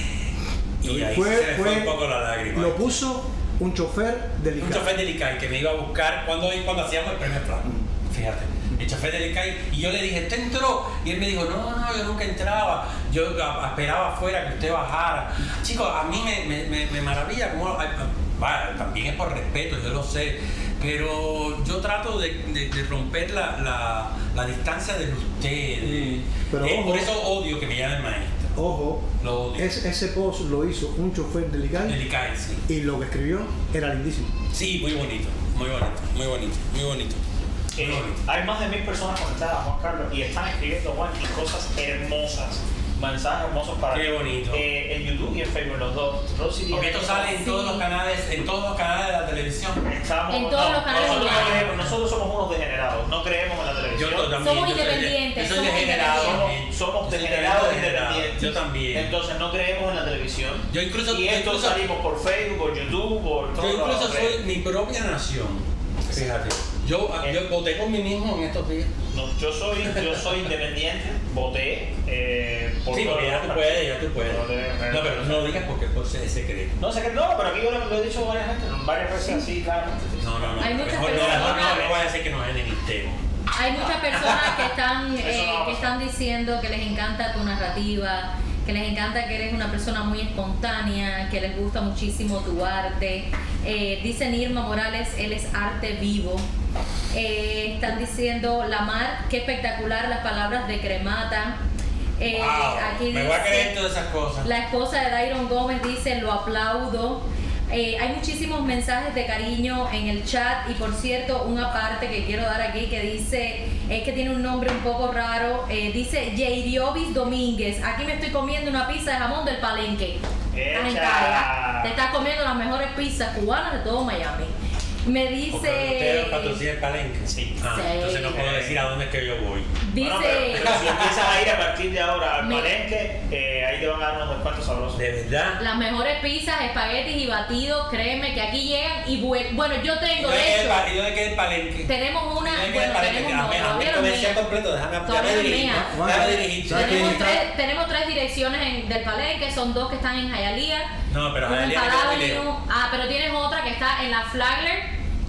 Y ahí Fue- se me fue, fue- un poco la lágrima. Lo puso un chofer Un delicado. chofer del ICAI que me iba a buscar cuando, cuando hacíamos el Premio Flaco. Fíjate, el chofer del ICAI. Y yo le dije, ¿usted entró? Y él me dijo, no, no, yo nunca entraba. Yo a- esperaba afuera que usted bajara. Chicos, a mí me, me, me, me maravilla cómo. ay, vaya, también es por respeto, yo lo sé. Pero yo trato de, de, de romper la, la, la distancia de ustedes. Pero Eh, ojo. por eso odio que me llamen maestro. Ojo, Lo odio. ese, ese post lo hizo un chofer delicado El ICAI, sí. y lo que escribió era lindísimo. Sí, muy bonito, muy bonito, muy bonito, muy bonito. Muy Eh, bonito. hay más de mil personas conectadas, Juan Carlos, y están escribiendo, Juan, y cosas hermosas, mensajes hermosos para Qué ti. bonito. Eh, en YouTube y en Facebook, los dos. Rosy Porque Díaz, esto sale en todos los canales, en todos los canales de la televisión. estamos- En todos los canales nosotros, no online. creemos- nosotros somos unos degenerados, no creemos en la televisión. Yo también. Somos yo soy de- independientes, Yo soy somos degenerado. Somos, somos Yo soy degenerados e degenerado. independientes. Yo también. Entonces no creemos en la televisión. Yo incluso- y yo esto incluso- salimos por Facebook, por YouTube, por todo. Yo incluso soy mi propia nación. Fíjate. Yo, yo voté por mí mismo en estos días. No, yo soy, yo soy independiente, voté eh, por Sí, todos porque ya los tú puedes, ya tú puedes. No, de- No, pero no lo digas porque pues, es secreto. No sé qué, no, pero aquí yo lo, lo he dicho varias veces, varias veces así, claramente. No, no, no. Hay muchas Mejor no, mejor no, personas- no voy a decir que nos enemistemos. Hay muchas personas que están, Eso eh, no va a que pasar. están diciendo que les encanta tu narrativa, que les encanta que eres una persona muy espontánea, que les gusta muchísimo tu arte. Eh, dice Nirma Morales, él es arte vivo. Eh, están diciendo, la mar, qué espectacular las palabras de Cremata. Eh, Wow, aquí me voy a dice- creer todas esas cosas. La esposa de Dairon Gómez dice, lo aplaudo. Eh, hay muchísimos mensajes de cariño en el chat y por cierto, una parte que quiero dar aquí que dice, es que tiene un nombre un poco raro, eh, dice Jairiovis Domínguez, aquí me estoy comiendo una pizza de jamón del Palenque. Estás en Echa. Italia. Te estás comiendo las mejores pizzas cubanas de todo Miami. Me Porque dice... ustedes patrocinan el Palenque. Sí. Ah, Sí. entonces no puedo decir a dónde es que yo voy. Dice... Bueno, pero, pero si empiezas a ir a partir de ahora al Mi- Palenque, eh, ahí te van a dar unos descuentos sabrosos. De verdad. Las mejores pizzas, espaguetis y batidos, créeme que aquí llegan y vuelven. Bueno, yo tengo, ¿Dónde de queda el hecho, pa- ¿Y dónde queda el Palenque? tenemos una, ¿Dónde queda el bueno, Palenque? tenemos Hazme- no, hazme todavía el no es comercial mía. completo, déjame Todavía déjame no es dirigir. mía. Déjame dirigir. ¿Sabes quién Tenemos está? tres, tenemos tres direcciones en- del Palenque, son dos que están en Hialeah. No, pero una en Hialeah me queda muy Paladino. lejos. Ah, pero tienes otra que está en la Flagler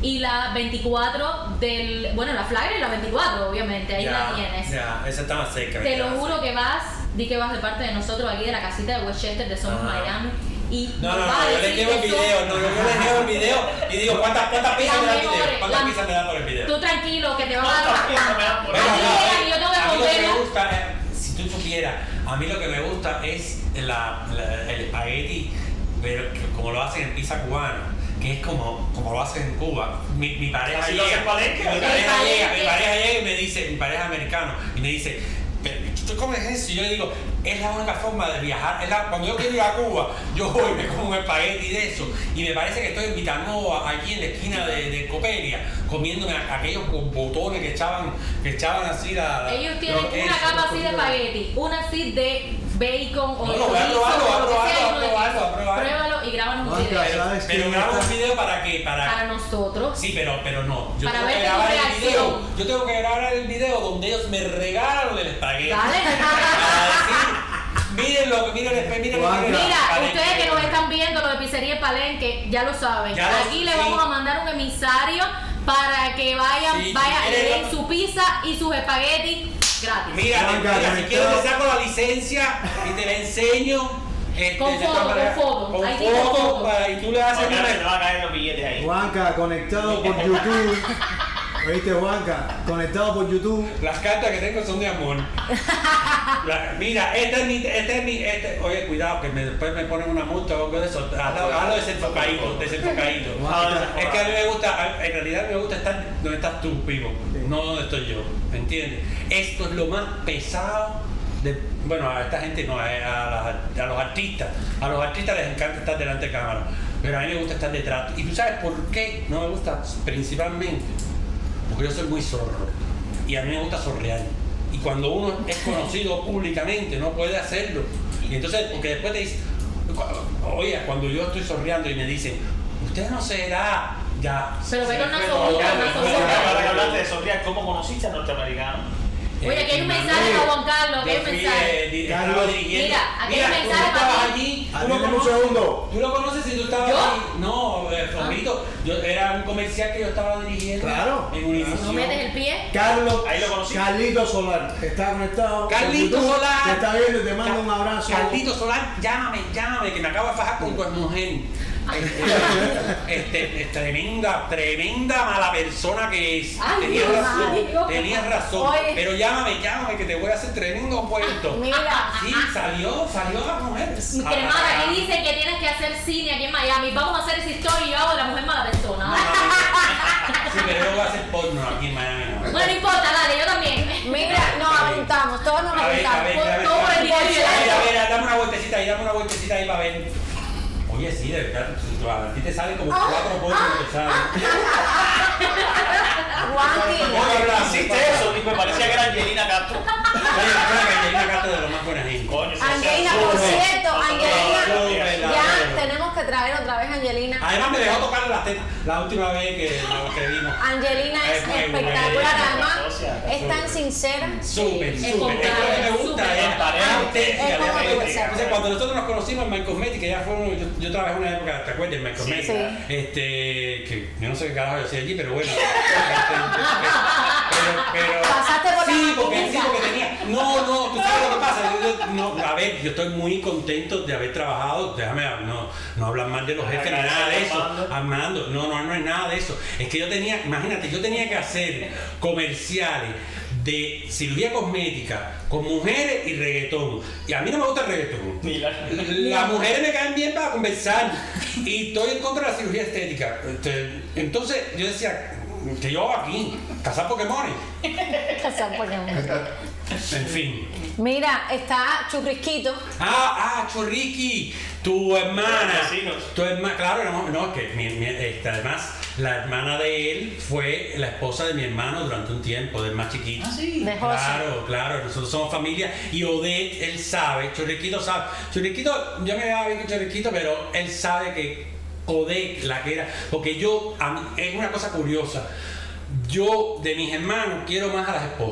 y la veinticuatro del, bueno, la flyer y la veinticuatro, obviamente, ahí Ya, la tienes. Ya, esa está más cerca. Te lo ¿verdad? juro que vas, di que vas de parte de nosotros aquí de la casita de Westchester de Somos Ajá. Miami. Y No, no, nos no, vas a yo les decir llevo el que son video, no, yo les llevo el video y digo, ¿cuántas, cuántas pizzas me da el video? mejores, ¿Cuántas las- pizzas me da por el video? Tú tranquilo, que te van a ¿Cuántas dar. piezas me dan por Bueno, Aquí no, llegan eh, y yo tengo que a mí lo que me comerla. gusta, eh, si tú supieras, a mí lo que me gusta es la, la- el espagueti, pero que como lo hacen en pizza cubana, que es como, como lo hacen en Cuba. Mi, mi pareja Así lo llega, hacen palenque, mi ¿verdad? pareja El llega, mi palenque. pareja llega y me dice, mi pareja americano, y me dice, "Pero, ¿tú comes eso?" Y yo le digo, es la única forma de viajar. Es la- cuando yo quiero ir a Cuba, yo voy y me como un espagueti de eso. Y me parece que estoy en Vitanova, allí en la esquina de, de Copelia, comiéndome a- aquellos botones que echaban, que echaban así la. la- Ellos tienen lo- una eso. capa así de espagueti, una así de bacon o No, de no, voy a chorizo, probarlo, voy a o lo que sea, probarlo, uno de voy a probarlo, esos. voy a probarlo. Pruébalo y grábanos un Juanca, video. Pero, ¿sabes pero quién grabo está? un video para qué, para. Para nosotros. Sí, pero, pero no. Yo Para tengo ver que tu grabar el reacción. video. Yo tengo que grabar el video donde ellos me regalan el espagueti. Dale. Para decir, mírenlo, miren, miren, Juanca. miren. Mira, Palenque. ustedes que nos están viendo lo de Pizzería El Palenque, ya lo saben. Ya lo- Aquí le sí. vamos a mandar un emisario para que vayan, Sí, si vayan y quieren- den su pizza y sus espaguetis gratis. Mira, Juanca, mira, si conectado. quieres te saco la licencia y te la enseño. Este, Con de foto, todas maneras, con foto. Con Ahí dice foto, foto. para- y tú le haces Porque ahora se te una. van a caer los billetes ahí. Juanca, conectado por YouTube. ¿Oíste, Juanca? Conectado por YouTube. Las cartas que tengo son de amor. La- mira, este es mi, este es mi, este, oye, cuidado, que me, después me ponen una multa o algo de eso. Hazlo, hazlo desenfocadito, desenfocadito. Juanca, Es que a mí me gusta, en realidad me gusta estar donde estás tú, Pivo, no donde estoy yo, ¿me entiendes? Esto es lo más pesado de, bueno, a esta gente no, a, a, las- a los artistas, a los artistas les encanta estar delante de cámara, pero a mí me gusta estar detrás. ¿Y tú sabes por qué no me gusta? Principalmente porque yo soy muy zorro y a mí me gusta zorrear. Y cuando uno es conocido públicamente no puede hacerlo. Y entonces, porque después te dicen, oye, cuando yo estoy zorreando y me dicen, usted no será, ya. Pero se ve con me una fue sobuca, todo. una Ahora sobuca. que hablaste de sonreír, ¿cómo conociste al norteamericano? Oye, aquí hay un Eh, mensaje Manuel, para Juan Carlos, aquí hay un yo fui, mensaje. eh, di- Carlos, estaba dirigiendo. mira, aquí hay Mira, un tú mensaje estabas para ti. allí, tú lo Atiéndeme un conoces. segundo. Tú lo conoces si tú estabas ¿Yo? allí. No, eh, Florito, yo era un comercial que yo estaba dirigiendo. Claro. En Univision. ¿No metes el pie? Carlos, Ahí lo conocí. Carlito Solar, está conectado. por Carlito YouTube, Solar. Te está viendo y te manda un abrazo. Carlito Solar, llámame, llámame, que me acabo de fajar con tu mujer. Este, este, tremenda, tremenda mala persona que es. Ay, Tenías Dios razón, mío. tenías razón. Oye. Pero llámame, llámame, que te voy a hacer tremendo cuento. Mira. Sí, salió, salió la mujer. Mi cremada, aquí dice que tienes que hacer cine aquí en Miami. Vamos a hacer esa historia y yo hago de la mujer mala persona. No, no, no. Sí, pero yo voy a hacer porno aquí en Miami. ¿no? Bueno, no importa, dale, yo también. Mira, nos apuntamos, todos nos A ver, a ver, apuntamos. a ver. Todo por el A dinero y el ver, a arte. ver, dame una vueltecita ahí, dame una vueltecita ahí para ver. Oye, sí, de verdad, tú- a ti te salen como cuatro pollos que te salen. Juanqui, Oye, Hiciste eso y me parecía que era Angelina Castro. Oye, recuerda que Angelina Castro es de lo más buena gente. Coño, eso Angelina, es por absurdo. cierto, Nosotros- Angelina, no, ya tenemos que traer otra vez a Angelina. Además me dejó tocar las tetas la última vez que, que vimos. Angelina es Es muy buena. espectacular, además Socia, es tan sincera. Súper, es súper. como Es lo que me gusta, súper es auténtica. Es como de tú, repente. exacto. Entonces, cuando nosotros nos conocimos en My Cosmetics, ya fue uno- yo, yo trabajé una época, ¿te acuerdas? En My Cosmetics. Sí. Este, que yo no sé qué carajo yo hacía allí, pero bueno. Este, pero, pero, Pasaste por la sí, porque, sí, maquinita. porque tenía. No, no, tú sabes lo que pasa. Yo- yo- no, a ver, yo estoy muy contento de haber trabajado. Déjame, no, no hablar mal de los jefes ni nada de eso. Armando. Armando, no, no, no es nada de eso. Es que yo tenía, imagínate, yo tenía que hacer comerciales de cirugía cosmética con mujeres y reggaetón. Y a mí no me gusta el reggaetón. Ni la- Las mujeres me caen bien para conversar y estoy en contra de la cirugía estética. Este, entonces yo decía, que yo hago aquí? ¿Cazar Pokémones? Cazar Pokémon. En fin. Mira, está Churrisquito. Ah, ah, Chorriqui, tu hermana. Los vecinos. Tu hermana, claro, no, no, que mi, mi- este, además la hermana de él fue la esposa de mi hermano durante un tiempo, del más chiquito. Ah, sí. De José. Claro, claro, nosotros somos familia y Odette, él sabe, Chorriquito sabe. Chorriquito, yo me llevaba bien con Chorriquito, pero él sabe que Odette, la que era, porque yo, a mí- es una cosa curiosa, yo de mis hermanos quiero más a las esposas.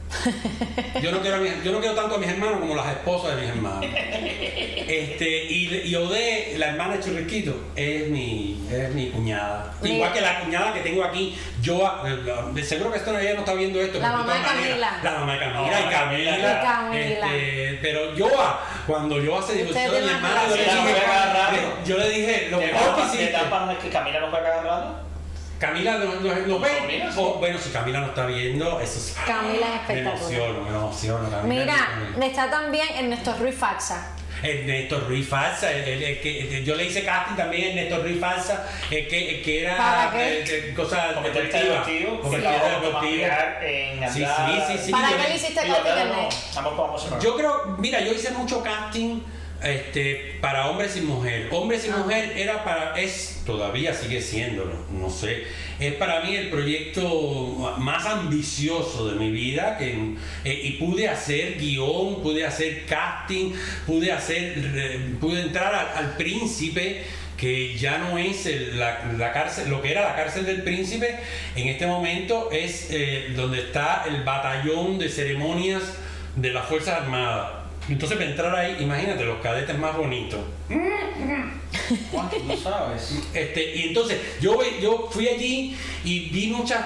Yo no quiero a mis- yo no quiero tanto a mis hermanos como las esposas de mis hermanos. Este, y, y Odé, la hermana de Churriquito, es mi, es mi cuñada. Mira. Igual que la cuñada que tengo aquí, yo, eh, seguro que esto, ella no está viendo esto. La porque mamá de todas maneras- Camila. La mamá de Camila No, y Camila. y Camila. Este, pero Joa, cuando Joa se divorció Usted de mi tiene hermana, yo le una dije, relación. eh, yo le dije, lo De mejor que Tampa- de hiciste. Tampa no es que Camila nos va a cagar rato. Camila lo, lo, lo ¿Tu ve. sobrina, sí? O, bueno, si Camila no está viendo, eso es. Camila es Me espectacular. emociono, me emociono. Camila Mira, es- está también Ernesto Ruiz Faxa. Ernesto Ruiz Falsa, el, el- el que el- yo le hice casting también, Ernesto Ruiz Falsa, el que, el que era ¿Para qué? eh, eh, cosa Comentarista deportiva. deportivo, que Comentarista trabajó como deportivo. auxiliar en Sí, Atlanta. sí, sí, sí. ¿Para yo qué le- le hiciste Digo, casting, Atlanta no, Ernesto? estamos como emocionados. Yo creo, mira, yo hice mucho casting este, para hombres y mujeres. Hombres y Ah. mujer era para, es, todavía sigue siendo, no, no sé, es para mí el proyecto más ambicioso de mi vida que, eh, y pude hacer guión, pude hacer casting, pude hacer, eh, pude entrar al, al Príncipe, que ya no es el- la, la cárcel, lo que era la cárcel del Príncipe, en este momento es eh, donde está el batallón de ceremonias de las Fuerzas Armadas. Entonces para entrar ahí, imagínate, los cadetes más bonitos. ¿Cuánto tú sabes? Este, y entonces yo, voy- yo fui allí y vi muchas,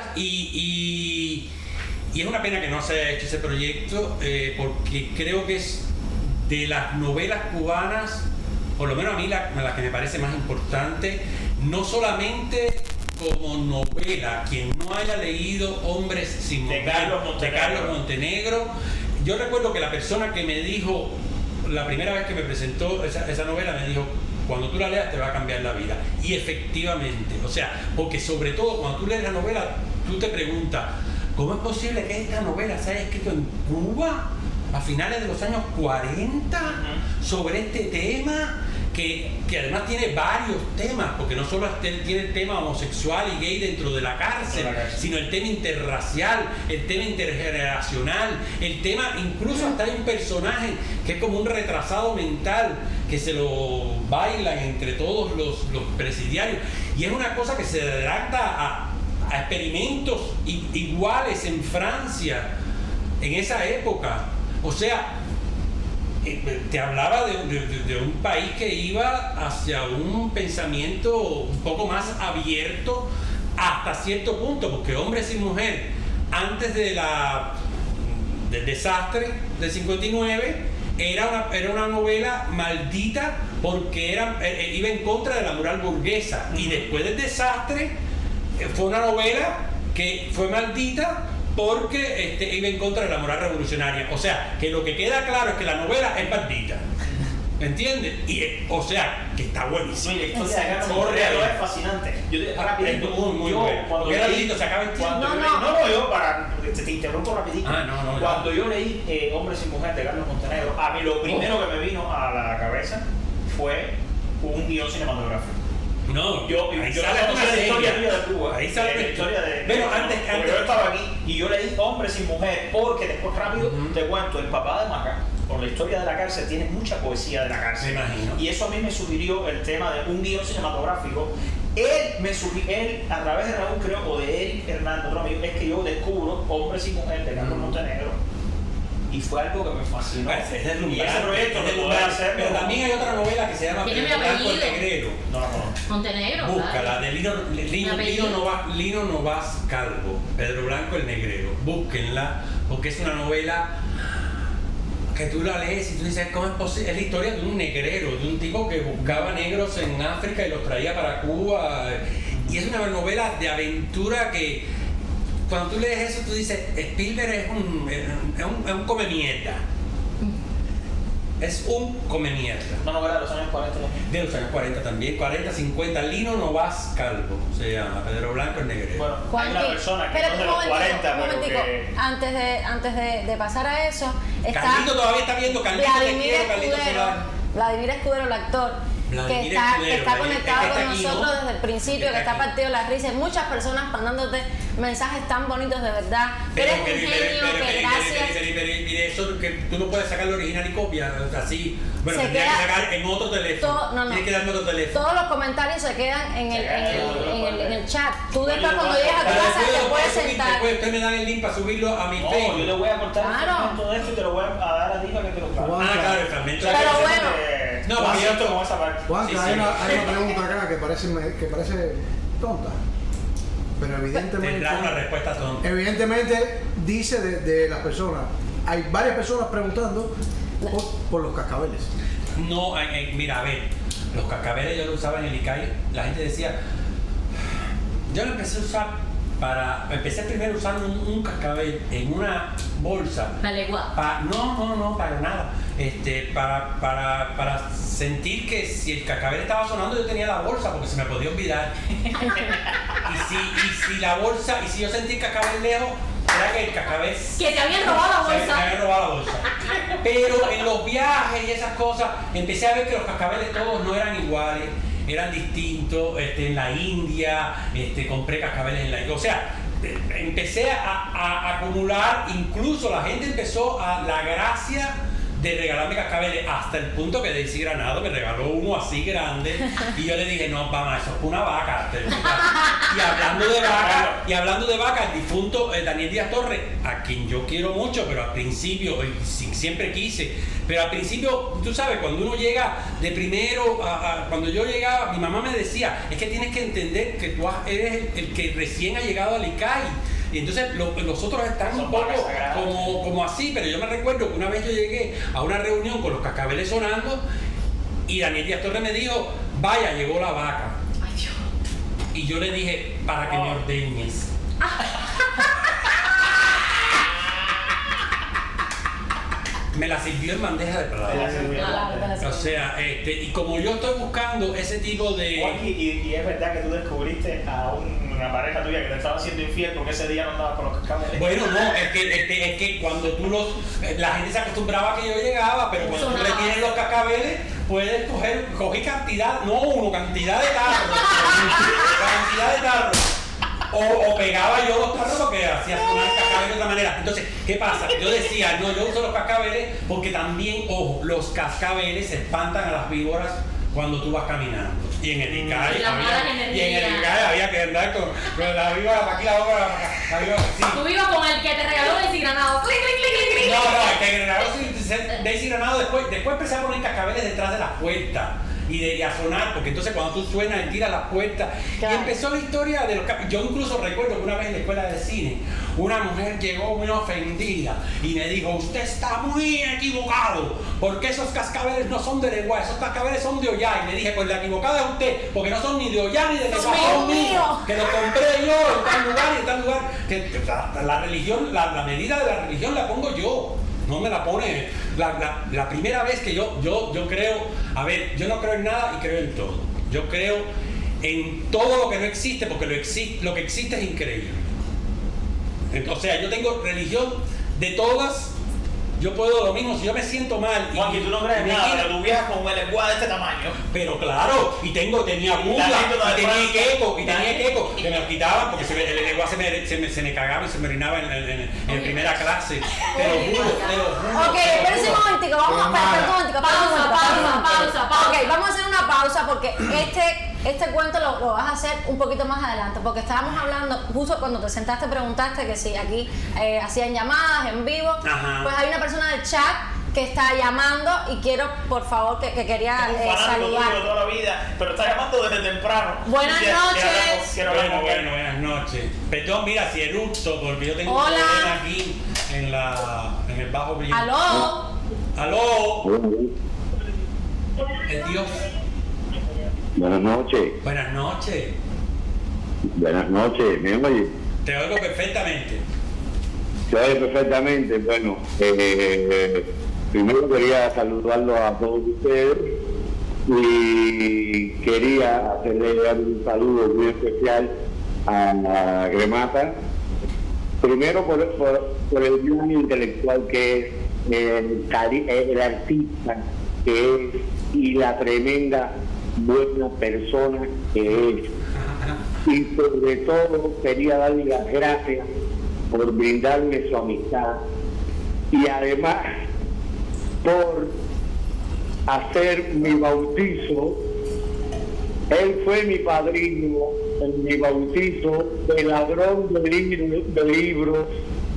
y, y, y es una pena que no se haya hecho ese proyecto, eh, porque creo que es de las novelas cubanas, por lo menos a mí la, la que me parece más importante, no solamente como novela, quien no haya leído Hombres sin De Mujer, Carlos de Montenegro. Carlos Montenegro, yo recuerdo que la persona que me dijo, la primera vez que me presentó esa, esa novela, me dijo, cuando tú la leas te va a cambiar la vida. Y efectivamente, o sea, porque sobre todo cuando tú lees la novela, tú te preguntas, ¿cómo es posible que esta novela se haya escrito en Cuba a finales de los años cuarenta sobre este tema? Que, que además tiene varios temas, porque no solo este- tiene el tema homosexual y gay dentro de la cárcel, De la cárcel. sino el tema interracial, el tema intergeneracional, el tema, incluso hasta hay un personaje que es como un retrasado mental, que se lo bailan entre todos los, los presidiarios, y es una cosa que se adelanta a, a experimentos i- iguales en Francia, en esa época. O sea, eh, te hablaba de, de- de- de un país que iba hacia un pensamiento un poco más abierto hasta cierto punto, porque Hombres y Mujer, antes de la, del desastre del cincuenta y nueve, era una, era una novela maldita porque era, eh, eh, iba en contra de la moral burguesa, y después del desastre eh, fue una novela que fue maldita porque este, iba en contra de la moral revolucionaria. O sea, que lo que queda claro es que la novela es maldita. ¿Me entiendes? Y, eh, o sea, que está buenísimo. No, y la historia de Carlos Corre, Montenegro corre. es fascinante. Yo te- Ah, rapidito, es muy, muy yo bueno. cuando Porque leí- rapidito, se acaba el tiempo. cuando No, yo no. leí- no, no, yo para te, te interrumpo rapidito. Ah, no, no, Cuando no. yo leí eh, Hombres y Mujeres de Carlos Montenegro, a mí lo primero que me vino a la cabeza fue un guión cinematográfico. No, Yo, ahí yo sale no una conocía la serie. historia tuya de Cuba. Ahí sale eh, la una- historia de. Bueno, de- antes- porque antes- yo estaba aquí y yo leí Hombres y Mujeres, porque después rápido Ujú. te cuento, el papá de Maca, por la historia de la cárcel, tiene mucha poesía de la cárcel. Me imagino. Y eso a mí me sugirió el tema de un guión cinematográfico. Él me sugirió, él a través de Raúl, creo, o de Eric Hernández, otro amigo, es que yo descubro Hombres y Mujeres de Carlos Ujú. Montenegro. Y fue algo que me fascinó. Es y deslumbrante, ese proyecto es lo pude deslumbrante. hacer. Pero también hay otra novela que se llama Tiene mi Pedro Blanco el apellido. Negrero. No la conozco. Montenegro, Búscala, claro. de Lino, Lino, apellido. Lino, Novas, Lino Novas Calvo, Pedro Blanco el Negrero. Búsquenla, porque es una novela que tú la lees y tú dices, ¿cómo es posible? Es la historia de un negrero, de un tipo que buscaba negros en África y los traía para Cuba. Y es una novela de aventura que, cuando tú lees eso, tú dices, Spielberg es un, es un, es un come mierda. Es un come mierda. Una novela de los años cuarenta también. De los años cuarenta también, cuarenta, cincuenta, Lino Novas Calvo, se llama, Pedro Blanco el Negrero. Bueno, hay Juanqui, una persona que espérate no es de un los momentico, cuarenta, un pero momentico. que... Antes de, antes de, de pasar a eso, está Carlito todavía está viendo, Carlito te Vladimir quiero, Carlito Escudero, Solari. Vladimir Escudero, el actor, que Vladimir está, Escudero, que está Vladimir, conectado es que con está aquí, nosotros ¿no? desde el principio, Está que está aquí. partido la risa. Y muchas personas mandándote mensajes tan bonitos de verdad. Pero, Eres un pero, genio, pero, que pero, gracias. pero, pero, pero, y de eso que tú no puedes sacar la original y copia, así. Bueno, Se tendría que queda- sacar en otro teléfono. todo- no, no. Tienes que darme otro teléfono. Todos los comentarios se quedan en el, en el, en el, en el chat. Tú después Oye, cuando yo llegas a tu Pero casa después te lo puedes puedo subir, sentar. después ustedes me dan el link para subirlo a mi No, Facebook. yo le voy a cortar Claro. el fragmento de esto y te lo voy a dar a ti para que te lo Juan, claves. Ah, claro, el fragmento. Pero que bueno. te- No, tú porque yo- acierto con esa parte. Juan, Sí, hay, sí. una, hay una pregunta acá que parece, que parece tonta, pero evidentemente, Tendrás una respuesta tonta. evidentemente dice de, de las personas, hay varias personas preguntando por, por los cascabeles. No, eh, eh, mira, a ver, los cascabeles yo lo usaba en el ICAI, la gente decía, yo lo empecé a usar para, empecé primero usando un, un cascabel en una bolsa. Dale, guau. Pa- no, no, no, para nada. Este, para, para, para sentir que si el cascabel estaba sonando yo tenía la bolsa porque se me podía olvidar. y, si, y si la bolsa, y si yo sentí el cascabel lejos, era que el cascabel Que te habían robado la se- bolsa. se habían robado la bolsa. Pero en los viajes y esas cosas, empecé a ver que los cascabeles todos no eran iguales, eran distintos. Este, en la India, este, compré cascabeles en la India. O sea, eh, empecé a, a- a acumular, incluso la gente empezó a la gracia de regalarme cascabeles hasta el punto que Daisy Granado me regaló uno así grande y yo le dije, no, vamos, eso es una vaca. Y hablando de vaca, y hablando de vaca, el difunto eh, Daniel Díaz Torres, a quien yo quiero mucho, pero al principio, y si- siempre quise, pero al principio, tú sabes, cuando uno llega de primero, a, a- cuando yo llegaba, mi mamá me decía, es que tienes que entender que tú has- eres el, el que recién ha llegado al ICAI. Y entonces lo- los otros están Son un poco vacas sagradas. como, como así, pero yo me recuerdo que una vez yo llegué a una reunión con los cascabeles sonando y Daniel Díaz Torres me dijo, vaya, llegó la vaca. Ay, Dios. Y yo le dije, para que me ordeñes. Me la sirvió en bandeja de Te la plata. sirvió. Claro, te la sirvió. O sea, este, y como yo estoy buscando ese tipo de... Juanqui, y, y es verdad que tú descubriste a un- una pareja tuya que te estaba haciendo infiel porque ese día no andabas con los cascabeles. Bueno, no, es que, es que, es que cuando tú los... La gente se acostumbraba a que yo llegaba, pero cuando tú le Sonaba. tienes los cascabeles, puedes coger, cogí cantidad, no uno, cantidad de tarros. cantidad de tarros. O, o pegaba yo los tarros porque hacía sonar el cascabel de otra manera. Entonces, ¿qué pasa? Yo decía, no, yo uso los cascabeles porque también, ojo, los cascabeles espantan a las víboras cuando tú vas caminando. Y en el ICAI Y la mala había, y en el energía. ICAI había que andar con, con la víbora para aquí, la víbora para acá. La víbora, sí. Tú ibas con el que te regaló el Granado. Clic, clic, clic, clic, clic. No, no, es que Granado sí, Daisy Granado después, después empecé a poner cascabeles detrás de las puertas y, de, y a sonar, porque entonces cuando tú suenas, él tira las puertas. Claro. Y empezó la historia de los cascabeles. Yo incluso recuerdo que una vez en la escuela de cine, una mujer llegó muy ofendida y me dijo, usted está muy equivocado, porque esos cascabeles no son de Leguá, esos cascabeles son de Ollá. Y le dije, pues la equivocada es usted, porque no son ni de Ollá ni de Leguá, Son son míos. míos, que los compré yo en tal lugar y en tal lugar. Que, que la, la religión, la, la medida de la religión la pongo yo. No me la pone. La, la, la primera vez que yo, yo, yo creo, a ver, yo no creo en nada y creo en todo. Yo creo en todo lo que no existe, porque lo, exi- lo que existe es increíble. Ent- O sea, yo tengo religión de todas. Yo puedo lo mismo, si yo me siento mal. y- Juanqui, tú no crees en y me nada, quitan- pero tú viajas con el lenguaje de este tamaño. pero claro, y tengo, tenía Y Buda, la anécdota y de tenía Francia. queco, y tenía queco, que me lo quitaban porque se me, el lenguaje se me, se, me, se me cagaba y se me orinaba en, en, en, en primera clase. Te lo juro, te lo juro. Ok, te lo espérense un juro. momentico, vamos a Qué espera, espera un momentico, espera un Pausa, momentico, pausa, espera un momentico. pausa, pausa. Ok, vamos a hacer una pausa porque este, este cuento lo, lo vas a hacer un poquito más adelante, porque estábamos hablando, justo cuando te sentaste preguntaste que si aquí eh, hacían llamadas en vivo, Ajá. pues hay una persona del chat que está llamando y quiero, por favor, que, que quería Es un eh, fanático tuyo de saludar. toda la vida, pero está llamando desde temprano. Buenas Quiero- quiero hablar con- noches. quiero hablar Bueno, con él. bueno, buenas noches. Perdón, mira, si eructo, porque yo tengo Hola. un problema aquí en, la, en el bajo brillo. ¿Aló? ¡Aló! Es Dios. Buenas noches, Buenas noches. buenas noches, ¿me oye? Te oigo perfectamente. Se oye perfectamente. Bueno, eh, primero quería saludarlos a todos ustedes y quería hacerle un saludo muy especial a, a Gremata. Primero por, por, por el gran intelectual que es, el, cari- el artista que es y la tremenda buena persona que es. Y sobre todo quería darle las gracias por brindarme su amistad y además por hacer mi bautizo. Él fue mi padrino en mi bautizo de ladrón de, libro, de libros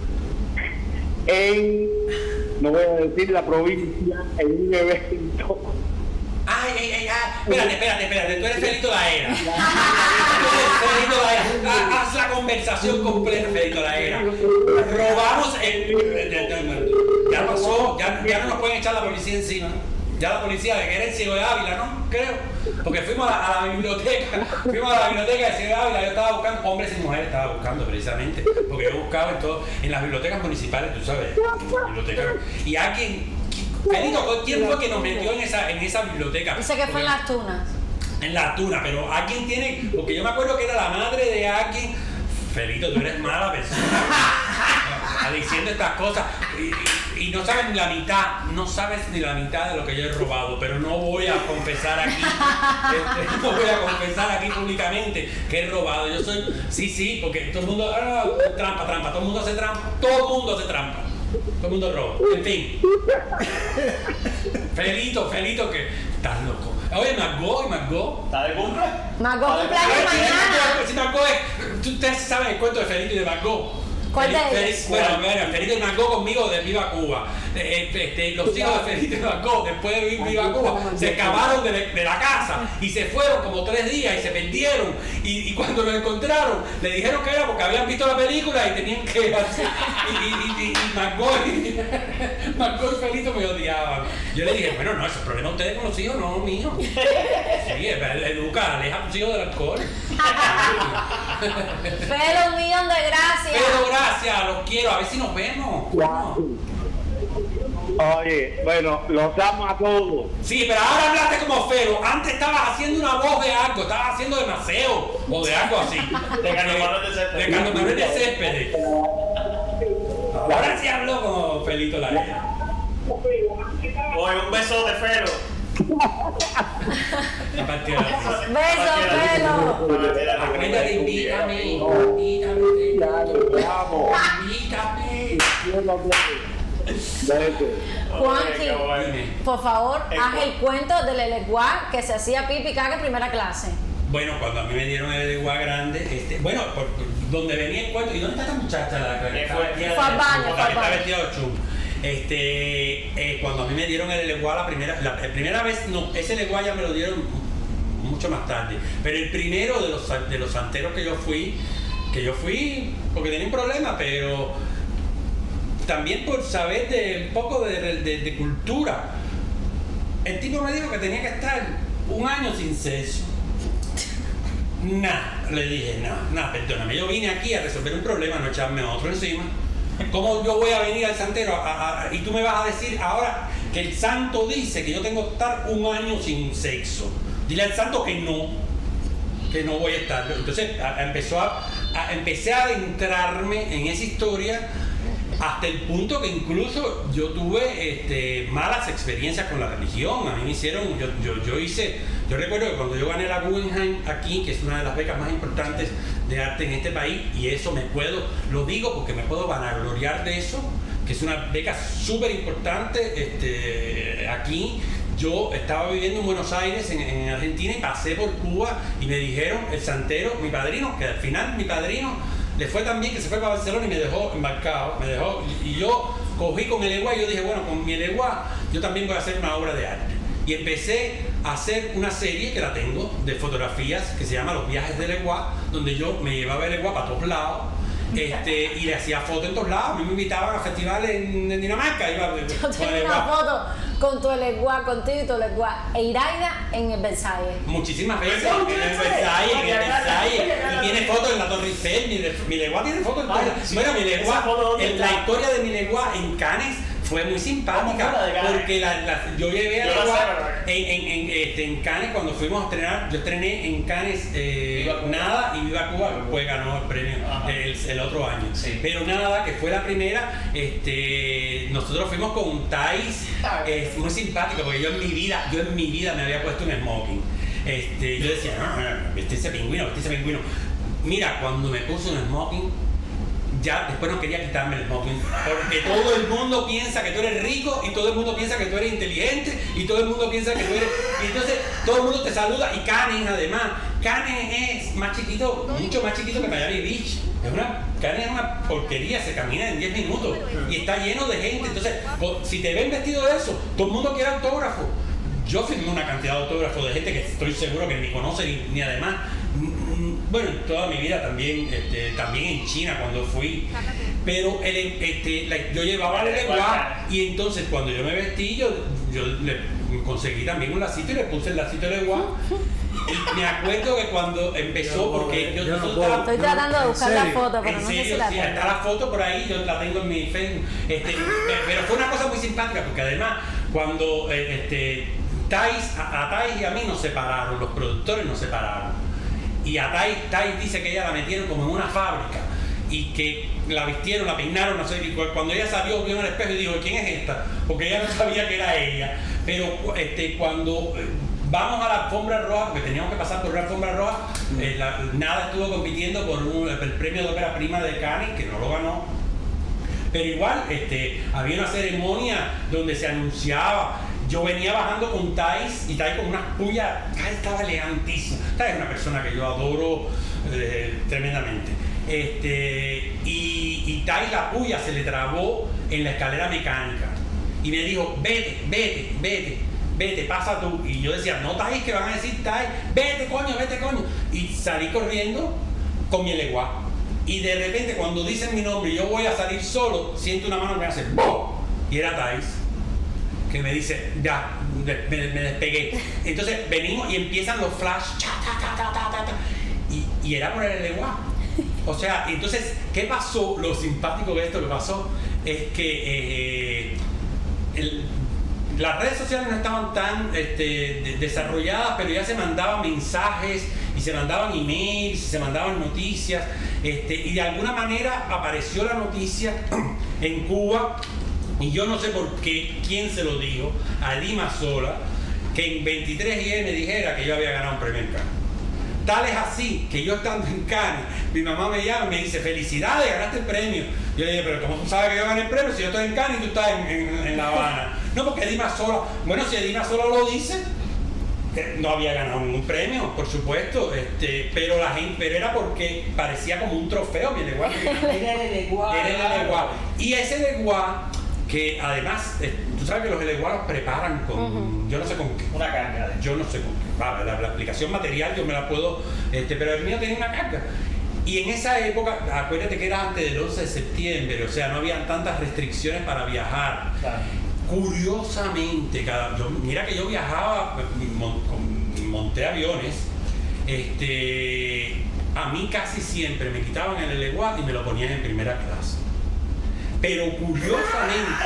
en, no voy a decir la provincia, en un evento. Ay, ay, ay, ay, espérate, espérate, espérate, tú eres Felito Laera. Tú eres Felito Laera. Haz la conversación completa, Felito Laera. Robamos el... Ya pasó, ya, ya no nos pueden echar la policía encima. Ya la policía de Gerencia de Ávila, ¿no? Creo. Porque fuimos a la, a la biblioteca, fuimos a la biblioteca de Ciudad de Ávila, yo estaba buscando, hombres y mujeres estaba buscando precisamente, porque yo buscaba en todo, en las bibliotecas municipales, tú sabes, bibliotecas, y alguien, Felito, ¿quién fue que nos metió en esa, en esa biblioteca? Dice que fue en Las Tunas. En Las Tunas, pero alguien tiene, porque yo me acuerdo que era la madre de alguien. Felito, tú eres mala persona, diciendo estas cosas, y, y, y no sabes ni la mitad, no sabes ni la mitad de lo que yo he robado, pero no voy a confesar aquí, este, no voy a confesar aquí públicamente que he robado. Yo soy, sí, sí, porque todo el mundo, ah, trampa, trampa, todo el mundo hace trampa, todo el mundo hace trampa. Todo el mundo roba. En fin. Felito, Felito, que estás loco. Oye, Margot, ¿y Margot? ¿Está de cumple? Margot cumpleaños mañana. Si Margot es, ustedes saben el cuento de Felito y de Margot. ¿Cuál de Fel- ellos? Fel- Bueno, bueno, Felito y Margot conmigo de Viva Cuba. Eh, este, los hijos de Felito y Margot, después de vivir Viva Cuba, se escaparon de, de la casa y se fueron como tres días y se perdieron. Y, y cuando lo encontraron, le dijeron que era porque habían visto la película y tenían que hacer. Y, y, y, y Margot, y, Margot y Felito me odiaban. Yo le dije, bueno, no, ese es problema de ustedes con los hijos, no mío. Sí, educa, aleja a tus hijos del alcohol. Felo, un millón de gracias. Pero gracias, los quiero, a ver si nos vemos. Bueno. Oye, bueno, los amo a todos. Sí, pero ahora hablaste como feo. Antes estabas haciendo una voz de algo, estabas haciendo de Maceo o de algo así. De Carlos Manuel de Céspedes. De Carlos Manuel de Céspedes. Ahora sí hablo como Felito Laera. Oye, un beso de Felo. A partir de la Beso, Felo. Acuérdate, invítame, invítame, Te amo. invítame. Juanqui, Oye, qué bueno. Dime. por favor, El haz cu- el cuento del eleguá que se hacía pipi caca en primera clase. Bueno, cuando a mí me dieron el legua grande, este, bueno, por, por donde venía el cuento, ¿y dónde está esta muchacha? La, la, Eh, la- fue- la- fue al baño, la fue al que está baño. vestida de chum. Este, eh, cuando a mí me dieron el legua la primera, la, la primera vez, no, ese legua ya me lo dieron mucho más tarde, pero el primero de los, de los santeros que yo fui, que yo fui porque tenía un problema, pero también por saber de un poco de, de, de cultura. El tipo me dijo que tenía que estar un año sin sexo. Nah, le dije, no, nah, perdóname, yo vine aquí a resolver un problema, no echarme otro encima. ¿Cómo yo voy a venir al santero a- a- a- y tú me vas a decir ahora que el santo dice que yo tengo que estar un año sin sexo? Dile al santo que no, que no voy a estar. Entonces a- a- empezó a, a- empecé a adentrarme en esa historia hasta el punto que incluso yo tuve este, malas experiencias con la religión. A mí me hicieron, yo, yo, yo hice, yo recuerdo que cuando yo gané la Guggenheim aquí, que es una de las becas más importantes de arte en este país, y eso me puedo, lo digo porque me puedo vanagloriar de eso, que es una beca súper importante este, aquí. Yo estaba viviendo en Buenos Aires, en, en Argentina, y pasé por Cuba y me dijeron, el santero, mi padrino, que al final mi padrino le fue tan bien que se fue para Barcelona y me dejó embarcado, me dejó, y yo cogí con el legua y yo dije, bueno, con mi legua yo también voy a hacer una obra de arte. Y empecé a hacer una serie que la tengo de fotografías que se llama Los Viajes de Legua, donde yo me llevaba el legua para todos lados. Este, y le hacía fotos en todos lados. A mí me invitaban a festivales en, en Dinamarca. Iba, Yo con tengo el una legua. foto con tu eleguá, contigo y tu eleguá. E Iraida en el Versalles. Muchísimas veces Eso, en el eso, Versalles, en el eso, Versalles, eso, y tiene fotos en la Torre Eiffel. Mi, mi legua tiene fotos en Ay, todas. sí, Bueno, mi esa legua, foto, ¿dónde en la está? historia de mi legua en Cannes fue muy ¿Cómo fue simpática la de Cannes? porque la, la- yo llevé a Yo la legua sé, pero- en, en, en, este, en Cannes cuando fuimos a estrenar. Yo estrené en Cannes eh, Viva Cuba. Nada y Viva Cuba, pues ganó el premio Ajá. el, el otro año. Sí. Pero Nada, que fue la primera, este, nosotros fuimos con Thais, Ah, es muy simpático porque yo en mi vida, yo en mi vida me había puesto un smoking. este, yo decía, no, no, no, viste ese pingüino, viste ese pingüino. Mira, cuando me puse un smoking, ya después no quería quitarme el smoking, porque todo el mundo piensa que tú eres rico y todo el mundo piensa que tú eres inteligente y todo el mundo piensa que tú eres... Y entonces todo el mundo te saluda y Cannes además, Cannes es más chiquito, mucho más chiquito que Miami Beach. Es una, Cannes es una porquería, se camina en diez minutos y está lleno de gente. Entonces, si te ven vestido de eso, todo el mundo quiere autógrafo. Yo firmé una cantidad de autógrafos de gente que estoy seguro que ni conoce ni, ni además. Bueno, toda mi vida también, este, también en China cuando fui, pero el, este, la, yo llevaba el legua y entonces cuando yo me vestí yo, yo le conseguí también un lacito y le puse el lacito de legua. Y me acuerdo que cuando empezó, porque yo, yo, yo no estaba, estoy tratando de buscar la foto, pero en no serio, sé si la sí, tengo. está la foto por ahí, yo la tengo en mi Facebook, este, pero fue una cosa muy simpática porque además cuando este, Thais, a, a Thais y a mí nos separaron, los productores nos separaron. Y a Thais, Thais dice que ella la metieron como en una fábrica y que la vistieron, la peinaron, no sé, y cuando ella salió vio en el espejo y dijo, ¿quién es esta? Porque ella no sabía que era ella. Pero este, cuando vamos a la alfombra roja, porque teníamos que pasar por la alfombra roja, eh, la, Nada estuvo compitiendo por un, el premio de ópera prima de Cannes, que no lo ganó. Pero igual este, había una ceremonia donde se anunciaba. Yo venía bajando con Thais y Thais con unas pullas, Thais estaba elegantísima. Thais es una persona que yo adoro eh, tremendamente. Este, y, y Thais la puya se le trabó en la escalera mecánica y me dijo, vete, vete, vete, vete, pasa tú. Y yo decía, no Thais, que van a decir Thais, vete coño, vete coño. Y salí corriendo con mi legua. Y de repente cuando dicen mi nombre y yo voy a salir solo, siento una mano que me hace ¡boh! Y era Thais, que me dice, ya, me, me despegué. Entonces venimos y empiezan los flash, cha, ta, ta, ta, ta, ta, ta, y, y era por el legua. O sea, entonces, ¿qué pasó? Lo simpático de esto que pasó es que eh, el, las redes sociales no estaban tan este, de, desarrolladas, pero ya se mandaban mensajes y se mandaban emails, se mandaban noticias, este, y de alguna manera apareció la noticia en Cuba. Y yo no sé por qué, quién se lo dijo, a Dima Sola, que en veintitrés I me dijera que yo había ganado un premio en Cannes. Tal es así, que yo estando en Cannes, mi mamá me llama y me dice, felicidades, ganaste el premio. Yo le dije, pero ¿cómo tú sabes que yo gané el premio si yo estoy en Cannes y tú estás en, en, en La Habana? No, porque Dima Sola, bueno, si Dima Sola lo dice, no había ganado ningún premio, por supuesto, este, pero la gente, pero era porque parecía como un trofeo, mi legua. Era el legua. Era el legua. Y ese legua, que además, eh, tú sabes que los leguas los preparan con, uh-huh. yo no sé con qué. Una carga. Yo no sé con qué. Vale, la, la aplicación material yo me la puedo, este, pero el mío tenía una carga. Y en esa época, acuérdate que era antes del once de septiembre, o sea, no habían tantas restricciones para viajar. Claro. Curiosamente, cada, yo, mira que yo viajaba, mon, con, monté aviones, este, a mí casi siempre me quitaban el leguá y me lo ponían en primera clase. Pero curiosamente,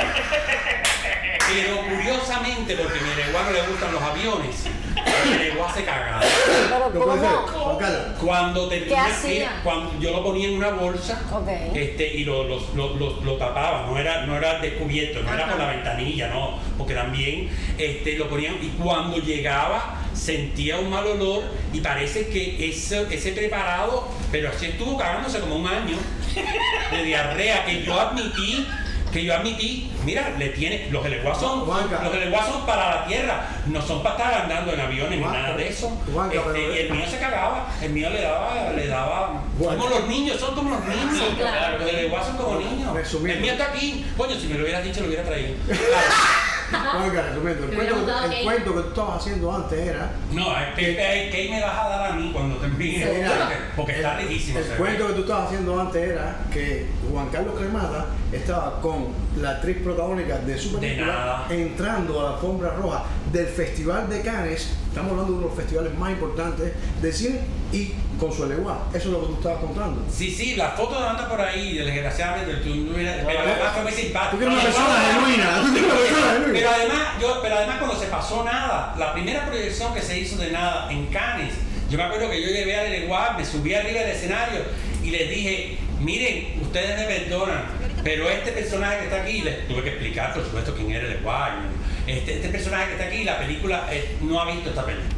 pero curiosamente, porque a mi leguá no le gustan los aviones, mi leguá se cagaba. Pero ¿cómo? Cuando te ¿Qué hacía? Cuando yo lo ponía en una bolsa, okay. este, y lo, lo, lo, lo, lo tapaba, no era, no era descubierto, no Ajá. era por la ventanilla, no, porque también este, lo ponían, y cuando llegaba sentía un mal olor y parece que ese, ese preparado, pero así estuvo cagándose como un año de diarrea, que yo admití, que yo admití, mira, le tiene, los eleguas son, los eleguas son para la tierra, no son para estar andando en aviones ni nada de eso. Juanca, este, pero, y el mío se cagaba, el mío le daba, le daba, Juanca. como los niños, son como los niños, Sí, claro. los eleguas son como niños. Resumiendo. El mío está aquí, coño, si me lo hubieras dicho lo hubiera traído. Oiga, resumiendo, el, Me cuento, hubiera gustado el que- cuento que tú estabas haciendo antes era. No, es que, que, que me vas a dar a mí cuando te envíe, Sí, porque, mira, porque está riquísimo. El se ve. cuento que tú estabas haciendo antes era que Juan Carlos Cremata estaba con la actriz protagónica de su De película nada. entrando a la alfombra roja del Festival de Cannes. Estamos hablando de uno de los festivales más importantes de cine y con su legua. Eso es lo que tú estabas contando. Sí, sí, la foto anda por ahí, desgraciadamente, tú no hubieras- pero además fue muy simpático. Tú tienes una Pero persona además- genuina, tú tienes una persona genuina. Pero además, yo, pero además cuando se pasó Nada, la primera proyección que se hizo de Nada en Cannes, yo me acuerdo que yo llevé a Leguá, me subí arriba del escenario y les dije, miren, ustedes me perdonan, pero este personaje que está aquí, les tuve que explicar por supuesto quién era Leguá. Este, este personaje que está aquí, la película, eh, no ha visto esta película.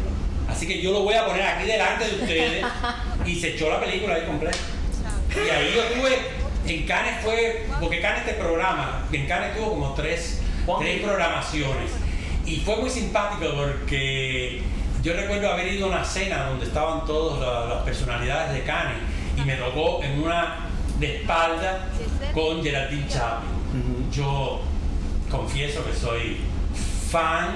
Así que yo lo voy a poner aquí delante de ustedes y se echó la película ahí completa. Y ahí yo tuve, en Cannes fue, porque Cannes este programa, en Cannes tuvo como tres, tres programaciones. Y fue muy simpático porque yo recuerdo haber ido a una cena donde estaban todas la, las personalidades de Cannes y me tocó en una de espalda con Geraldine Chaplin. Uh-huh. Yo confieso que soy fan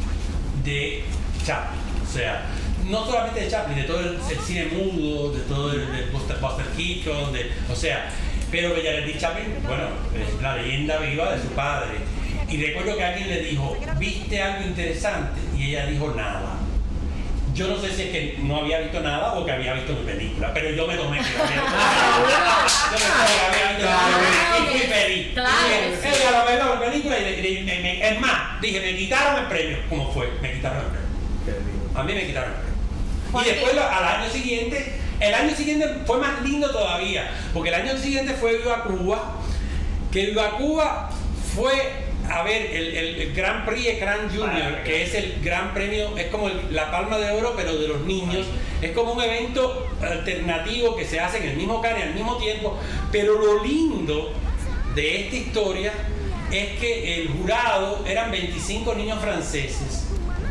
de Chaplin, o sea, no solamente de Chaplin, de todo el, el cine mudo, de todo el de Buster, Buster Keaton, de, o sea, pero que Geraldine Chaplin, bueno, es la leyenda viva de su padre. Y recuerdo que alguien le dijo, ¿viste algo interesante? Y ella dijo, nada. Yo no sé si es que no había visto nada o que había visto mi película, pero yo me tomé que había visto nada. Yo me tomé que había visto nada y fui feliz. Ella la ve la película y, y, y, y es más, dije, me quitaron el premio. ¿Cómo fue? Me quitaron el premio. A mí me quitaron el premio. Y después al año siguiente, el año siguiente fue más lindo todavía, porque el año siguiente fue Viva Cuba, que Viva Cuba fue a ver el, el, el Grand Prix Ecran Junior, que es el gran premio, es como el, la Palma de Oro, pero de los niños. Es como un evento alternativo que se hace en el mismo Cannes al mismo tiempo. Pero lo lindo de esta historia es que el jurado eran veinticinco niños franceses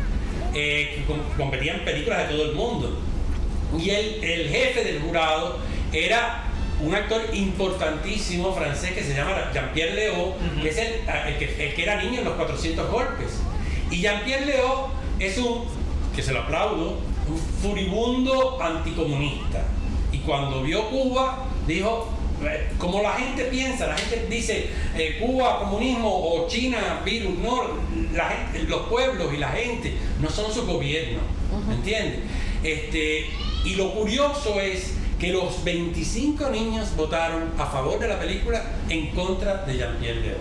eh, que com competían en películas de todo el mundo. Y el, el jefe del jurado era un actor importantísimo francés que se llama Jean-Pierre Léaud, uh-huh. que es el, el, que, el que era niño en los cuatrocientos golpes. Y Jean-Pierre Léaud es un, que se lo aplaudo, un furibundo anticomunista. Y cuando vio Cuba, dijo, como la gente piensa, la gente dice eh, Cuba, comunismo, o China, virus, no, la gente, los pueblos y la gente no son su gobierno, uh-huh. ¿me entiendes? Este, y lo curioso es que los veinticinco niños votaron a favor de la película en contra de Jean-Pierre Léaud.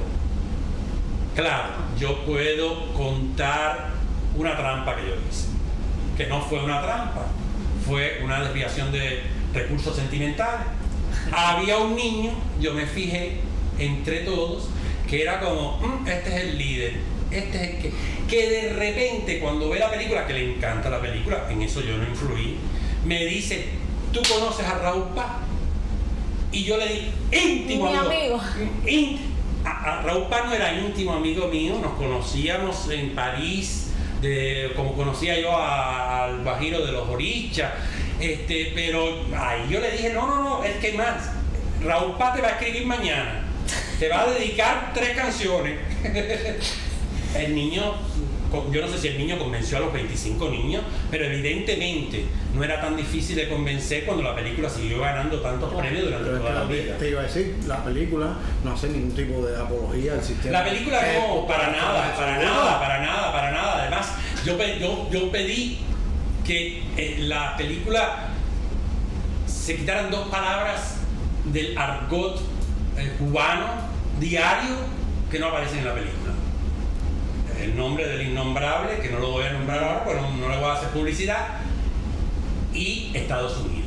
Claro, yo puedo contar una trampa que yo hice, que no fue una trampa, fue una desviación de recursos sentimentales. Había un niño, yo me fijé entre todos, que era como, mmm, este es el líder, este es el que... Que de repente cuando ve la película, que le encanta la película, en eso yo no influí, me dice, ¿tú conoces a Raúl Paz? Y yo le di, íntimo Mi amigo. amigo. A, a Raúl Paz no era íntimo amigo mío, nos conocíamos en París, de, como conocía yo a, al Bajiro de los Orichas, este, pero ahí yo le dije, no, no, no, es que más, Raúl Paz te va a escribir mañana, te va a dedicar tres canciones. El niño, yo no sé si el niño convenció a los veinticinco niños, pero evidentemente no era tan difícil de convencer cuando la película siguió ganando tantos premios durante pero toda la vida. Te iba a decir, la película no hace ningún tipo de apología al sistema. La película no, para nada, para nada, para nada, para nada. Además, yo, yo, yo pedí que eh, la película se quitaran dos palabras del argot eh, cubano diario que no aparecen en la película. El nombre del innombrable, que no lo voy a nombrar ahora, pero no, no le voy a hacer publicidad, y Estados Unidos.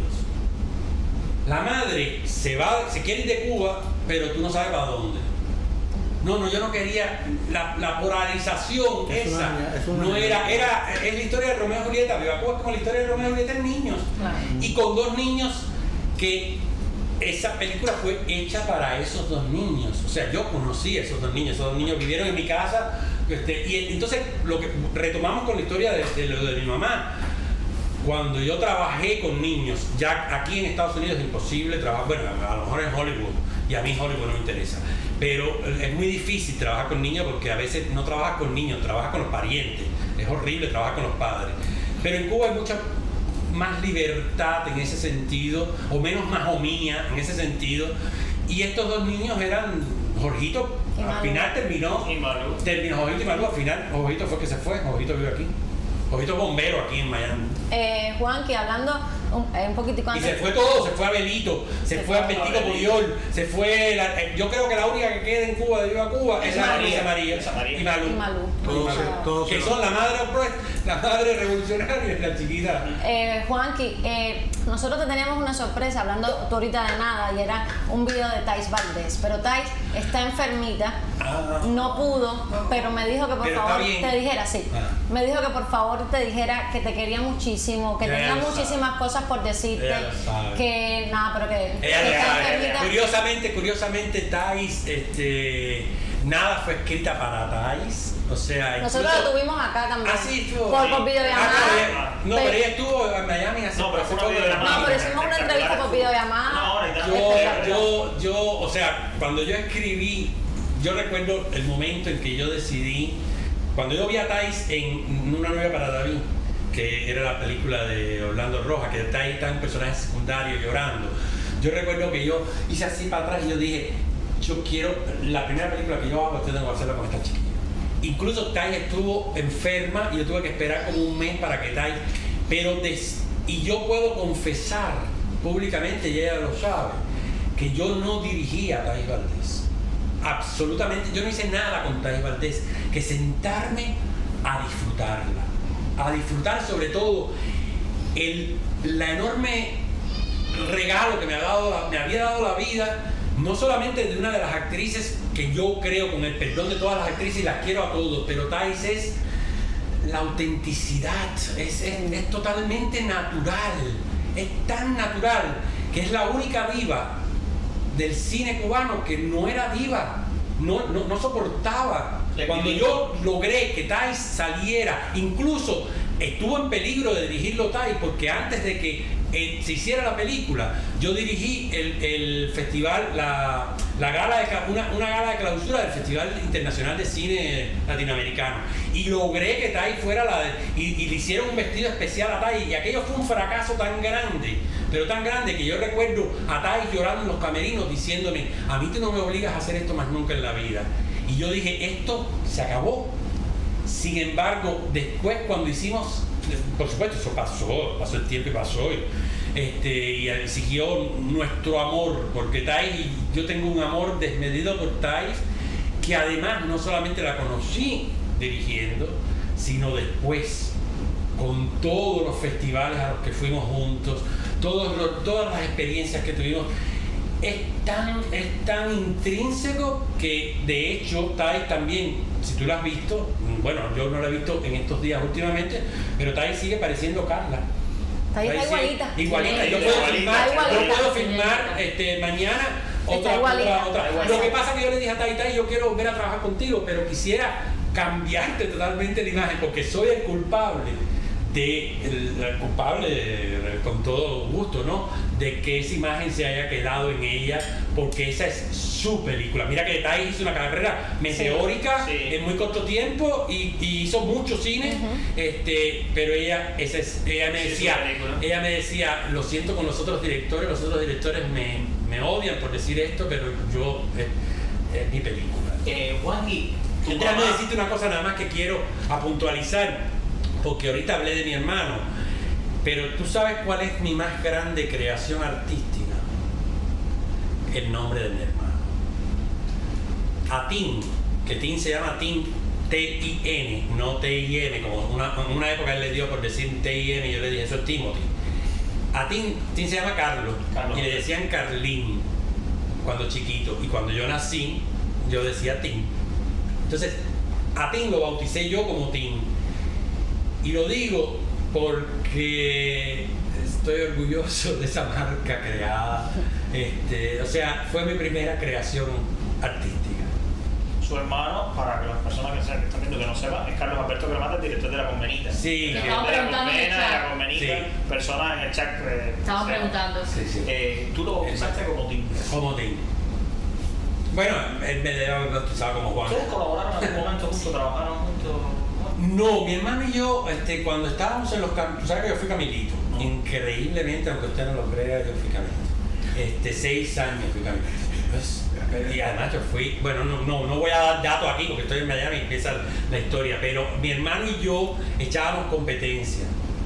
La madre se va, se quiere ir de Cuba, pero tú no sabes para dónde. No, no, yo no quería, la, la polarización es esa, una, es una no era, era, es la historia de Romeo y Julieta, Viva Cuba es como la historia de Romeo y Julieta en niños, claro. Y con dos niños que esa película fue hecha para esos dos niños, o sea, yo conocí a esos dos niños, esos dos niños vivieron en mi casa. Este, y entonces lo que retomamos con la historia de, de lo de mi mamá, cuando yo trabajé con niños, ya aquí en Estados Unidos es imposible trabajar, bueno, a lo mejor en Hollywood, y a mí Hollywood no me interesa, pero es muy difícil trabajar con niños porque a veces no trabajas con niños, trabajas con los parientes, es horrible trabajar con los padres, pero en Cuba hay mucha más libertad en ese sentido, o menos majomía en ese sentido, y estos dos niños eran Jorgito. Al final terminó, terminó Jorgito y Malú, al final Jorgito fue que se fue, Jorgito vive aquí, Jorgito es bombero aquí en Miami. Eh, Juan, que hablando un, eh, un poquitico Y antes. se fue todo, se fue Abelito, se, Se fue fue Albertico Abelito. Puyol, se fue. La, eh, yo creo que la única que queda en Cuba de Viva Cuba es la María. Luisa María. Esa María. Y Malú. Y Malú. Todos se- Ah. todos Que se- son la madre, pues, la madre revolucionaria, la chiquita. Eh, Juanqui, eh, nosotros te teníamos una sorpresa hablando tú ahorita de nada y era un video de Thais Valdés, pero Thais está enfermita, Ah. no pudo, pero me dijo que por Pero está favor bien. te dijera, sí, Ah. me dijo que por favor te dijera que te quería muchísimo, que Ella tenía lo sabe. muchísimas cosas por decirte, Ella lo sabe. que nada, pero que, Ella que lo está sabe. enfermita. Curiosamente, curiosamente, Thais, este, nada fue escrita para Thais. O sea, Nosotros incluso- la tuvimos acá también, Ah, sí, estuvo. por, sí. por videollamada. Ah, pero ella- no, pero Pero- ella estuvo en Miami hace No, pero fue hace una poco. videollamada. No, pero hicimos una entrevista por videollamada. Una hora y tal. Yo, yo, yo, o sea, cuando yo escribí, yo recuerdo el momento en que yo decidí, cuando yo vi a Thais en Una novia para David, que era la película de Orlando Rojas, que Thais está un personaje secundario llorando. Yo recuerdo que yo hice así para atrás y yo dije, yo quiero, la primera película que yo hago, yo tengo que hacerla con esta chiquilla. Incluso Thais estuvo enferma y yo tuve que esperar como un mes para que Thais, pero des, y yo puedo confesar públicamente, y ella lo sabe, que yo no dirigía a Thais Valdés. Absolutamente, yo no hice nada con Thais Valdés, que sentarme a disfrutarla, a disfrutar sobre todo el, la enorme regalo que me, ha dado, la- me había dado la vida, no solamente de una de las actrices que yo creo, con el perdón de todas las actrices, y las quiero a todos, pero Thais es la autenticidad, es, es, es totalmente natural, es tan natural que es la única diva del cine cubano que no era diva, no, no, no soportaba. Le Cuando pidió. yo logré que Thais saliera, incluso estuvo en peligro de dirigirlo Thais, porque antes de que eh, se hiciera la película, yo dirigí el, el festival, la, la gala de, ca- una, una gala de clausura del Festival Internacional de Cine Latinoamericano, y logré que Thais fuera la de, y, y le hicieron un vestido especial a Thais, y aquello fue un fracaso tan grande, pero tan grande, que yo recuerdo a Thais llorando en los camerinos diciéndome, a mí tú no me obligas a hacer esto más nunca en la vida. Y yo dije, esto se acabó. Sin embargo, después cuando hicimos, por supuesto eso pasó, pasó el tiempo y pasó, y, este, y siguió nuestro amor, porque Thais, yo tengo un amor desmedido por Thais, que además no solamente la conocí dirigiendo, sino después, con todos los festivales a los que fuimos juntos, todos los- todas las experiencias que tuvimos. Es tan, es tan intrínseco que, de hecho, Thais también, si tú la has visto, bueno, yo no la he visto en estos días últimamente, pero Thais sigue pareciendo Carla. Thais está Thais sigue- igualita. Igualita, Sí, yo puedo igualita. filmar, Está yo igualita. puedo filmar este, mañana otra, igualita. otra, otra. Está igualita. Lo que pasa es que yo le dije a Thais, Thais, yo quiero volver a trabajar contigo, pero quisiera cambiarte totalmente la imagen, porque soy el culpable de el, el culpable de- con todo gusto, ¿no? De que esa imagen se haya quedado en ella, porque esa es su película. Mira que Thais hizo una carrera meteórica Sí. en muy corto tiempo y, y hizo mucho cine, Ujú. este, pero ella, esa es, ella me Sí, decía, su película. ella me decía, lo siento con los otros directores, los otros directores me, me odian por decir esto, pero yo es, es mi película. Eh, Juanqui, tu Yo déjame mamá- decirte una cosa nada más que quiero a puntualizar, porque ahorita hablé de mi hermano, pero tú sabes cuál es mi más grande creación artística, el nombre de mi hermano. Atin, que Tin se llama Tin, T I N, no T I M, como una, en una época él le dio por decir T I M y yo le dije, eso es Timothy. A Tin, Tin se llama Carlos, Carlos. y le decían Carlín cuando chiquito, y cuando yo nací, yo decía Tin. Entonces, a Tin lo bauticé yo como Tin. Y lo digo porque estoy orgulloso de esa marca creada. Este, o sea, fue mi primera creación artística. Su hermano, para que las personas que, sean, que están viendo que no sepan, es Carlos Alberto Cremata, el director de La Convenita. Sí, El que- director de La Estaban preguntando en el Convena, de chat. La Convenita, Sí. personas en el chat. eh, Estaban o sea, preguntando. sí, sí. Eh, tú lo bautizaste como Tim. Como Tin. Bueno, él me debe haber bautizado como Juan. ¿Ustedes colaboraron en algún momento juntos, trabajaron juntos? No, mi hermano y yo, este, cuando estábamos en los campos, tú sabes que yo fui camilito, No. increíblemente, aunque usted no lo crea, yo fui camilito. Este, seis años fui camilito. Pues, y además yo fui, bueno, no, no, no voy a dar datos aquí porque estoy en Miami y empieza la historia, pero mi hermano y yo echábamos competencia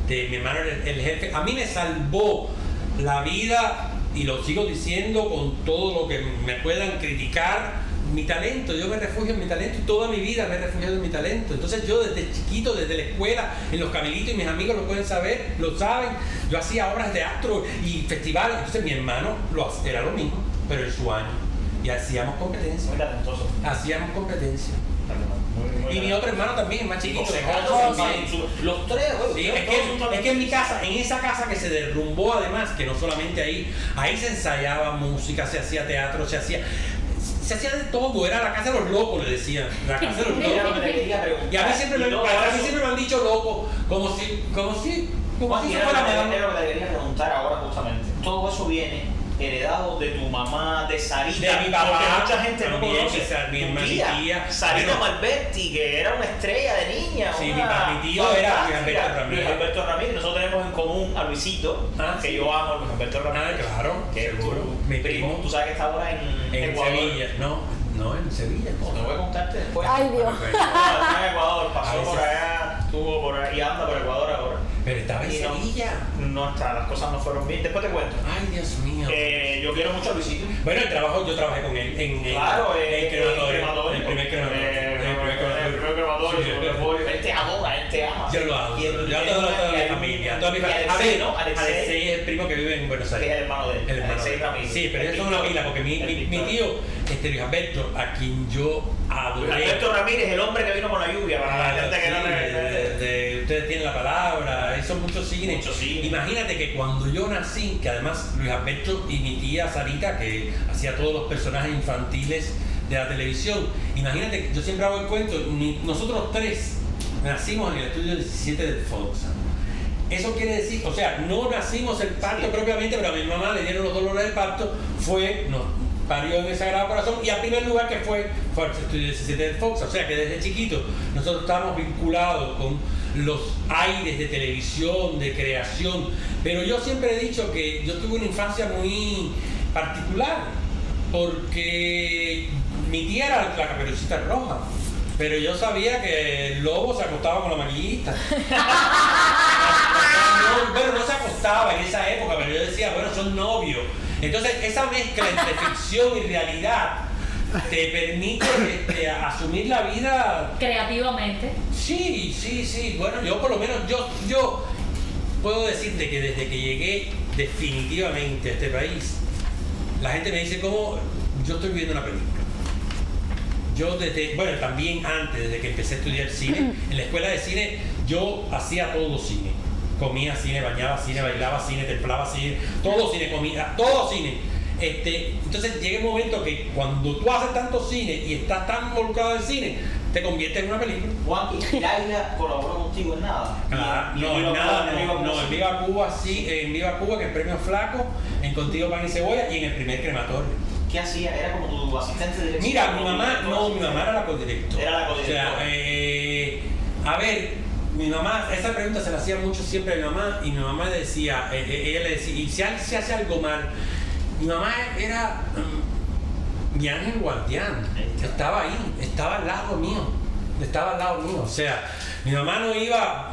Este, mi hermano era el, el jefe. A mí me salvó la vida, y lo sigo diciendo con todo lo que me puedan criticar, mi talento. Yo me refugio en mi talento y toda mi vida me he refugiado en mi talento. Entonces yo desde chiquito, desde la escuela, en los camelitos, y mis amigos lo pueden saber, lo saben, yo hacía obras de teatro y festivales. Entonces mi hermano lo, era lo mismo, pero en su año. Y hacíamos competencia. Muy talentoso. Hacíamos competencia. Muy, muy Y mi otro hermano también, más chiquito. José Oh, Carlos sí. también. Los tres, güey. Sí, ustedes es, todos son que, es que en mi casa, en esa casa que se derrumbó además, que no solamente ahí, ahí se ensayaba música, se hacía teatro, se hacía, se hacía de todo, era la casa de los locos, le decían, la casa de los Era lo locos. que te quería preguntar. Y a mí siempre, Y me, todo a mí eso- siempre me han dicho loco, como si, como si, como Juan, si y eso era fuera lo que- malo. era lo que te quería preguntar ahora justamente. Todo eso viene heredado de tu mamá, de Sarita, De mi papá, porque mucha gente no también, conoce. de Sar- mi Tu hermana, mi tía. Sarita Bueno. Malberti, que era una estrella de niña. Sí, una mi pa- mi tío era fantástica. Luis Alberto Ramírez. Luis Alberto Ramírez. Nosotros tenemos en común a Luisito, Ah, que sí. yo amo a Luis Alberto Ah, Ramírez. claro, que es seguro. tu Mi primo. primo. Tú sabes que está ahora en, En Ecuador. Sevilla, no, no, en Sevilla. No, te voy a contarte después. Ay, Dios. Bueno, No, está en Ecuador, pasó Ay, por sí. allá, estuvo por ahí y anda por Ecuador ahora. Pero estaba en Y no- Sevilla. No está, las cosas no fueron bien. Después te cuento. Ay, Dios mío. Eh, yo quiero mucho a Luisito. Bueno, el trabajo, yo trabajé con él en, en, Claro, en eh, crematorio, crematorio. el primer crematorio. Eh, el primer El crematorio. primer crematorio, Sí, el primer pollo. Él te adora, él te ama. Yo lo hago. Y el- Yo y a toda, el- toda y mi el- familia. a toda mi y familia. A Alexei, ver, ¿no? Alexei. Alexei es el primo que vive en Buenos Que es Aires. el hermano de él. El hermano Alexei de él. Ramírez. Sí, pero El ellos son una pintor. pila, porque mi, El mi, mi pintor. tío, este Luis Alberto, a quien yo Luis adoré. Alberto Ramírez, el hombre que vino con la lluvia, para la Ah, gente que no sí, le- de- de- ustedes tienen la palabra, hizo mucho cine. Mucho cine. Imagínate que cuando yo nací, que además Luis Alberto y mi tía Sarita, que hacía todos los personajes infantiles de la televisión, imagínate que yo siempre hago el cuento, mi- nosotros tres nacimos en el estudio diecisiete del Fox. Eso quiere decir, o sea, no nacimos el parto Sí. propiamente, pero a mi mamá le dieron los dolores del parto, fue, nos parió en el Sagrado Corazón, y al primer lugar que fue, fue al estudio diecisiete del Fox. O sea que desde chiquito nosotros estábamos vinculados con los aires de televisión, de creación. Pero yo siempre he dicho que yo tuve una infancia muy particular, porque mi tía era la Caperucita Roja, pero yo sabía que el lobo se acostaba con la maquillista. No, bueno, no se acostaba en esa época, pero yo decía, bueno, son novios. Entonces, esa mezcla entre ficción y realidad te permite este, asumir la vida. Creativamente. Sí, sí, sí. Bueno, yo por lo menos, yo, yo puedo decirte que desde que llegué definitivamente a este país, la gente me dice cómo yo estoy viviendo una película. Yo desde, bueno, también antes, desde que empecé a estudiar cine, en la escuela de cine yo hacía todo cine. Comía cine, bañaba cine, bailaba cine, templaba cine, todo cine, comía, todo cine. Este, entonces llega un momento que cuando tú haces tanto cine y estás tan involucrado en cine, te conviertes en una película. Juan, ¿y Laila colaboró contigo en nada? Ah, Y- y no, Viva en Cuba, nada, en Viva no, Cuba, no, en sí. Viva Cuba sí, en Viva Cuba, que es premio Flaco, en Contigo Pan y Cebolla, y en el primer crematorio. ¿Qué hacía? ¿Era como tu asistente de dirección? Mira, mi mamá, no, mi mamá era la codirectora. Era la codirectora. O sea, eh, a ver, mi mamá, esa pregunta se la hacía mucho siempre a mi mamá, y mi mamá decía, eh, eh, ella le decía, y si alguien se hace algo mal, mi mamá era mm, mi ángel guardián, estaba ahí, estaba al lado mío, estaba al lado mío, o sea, mi mamá no iba,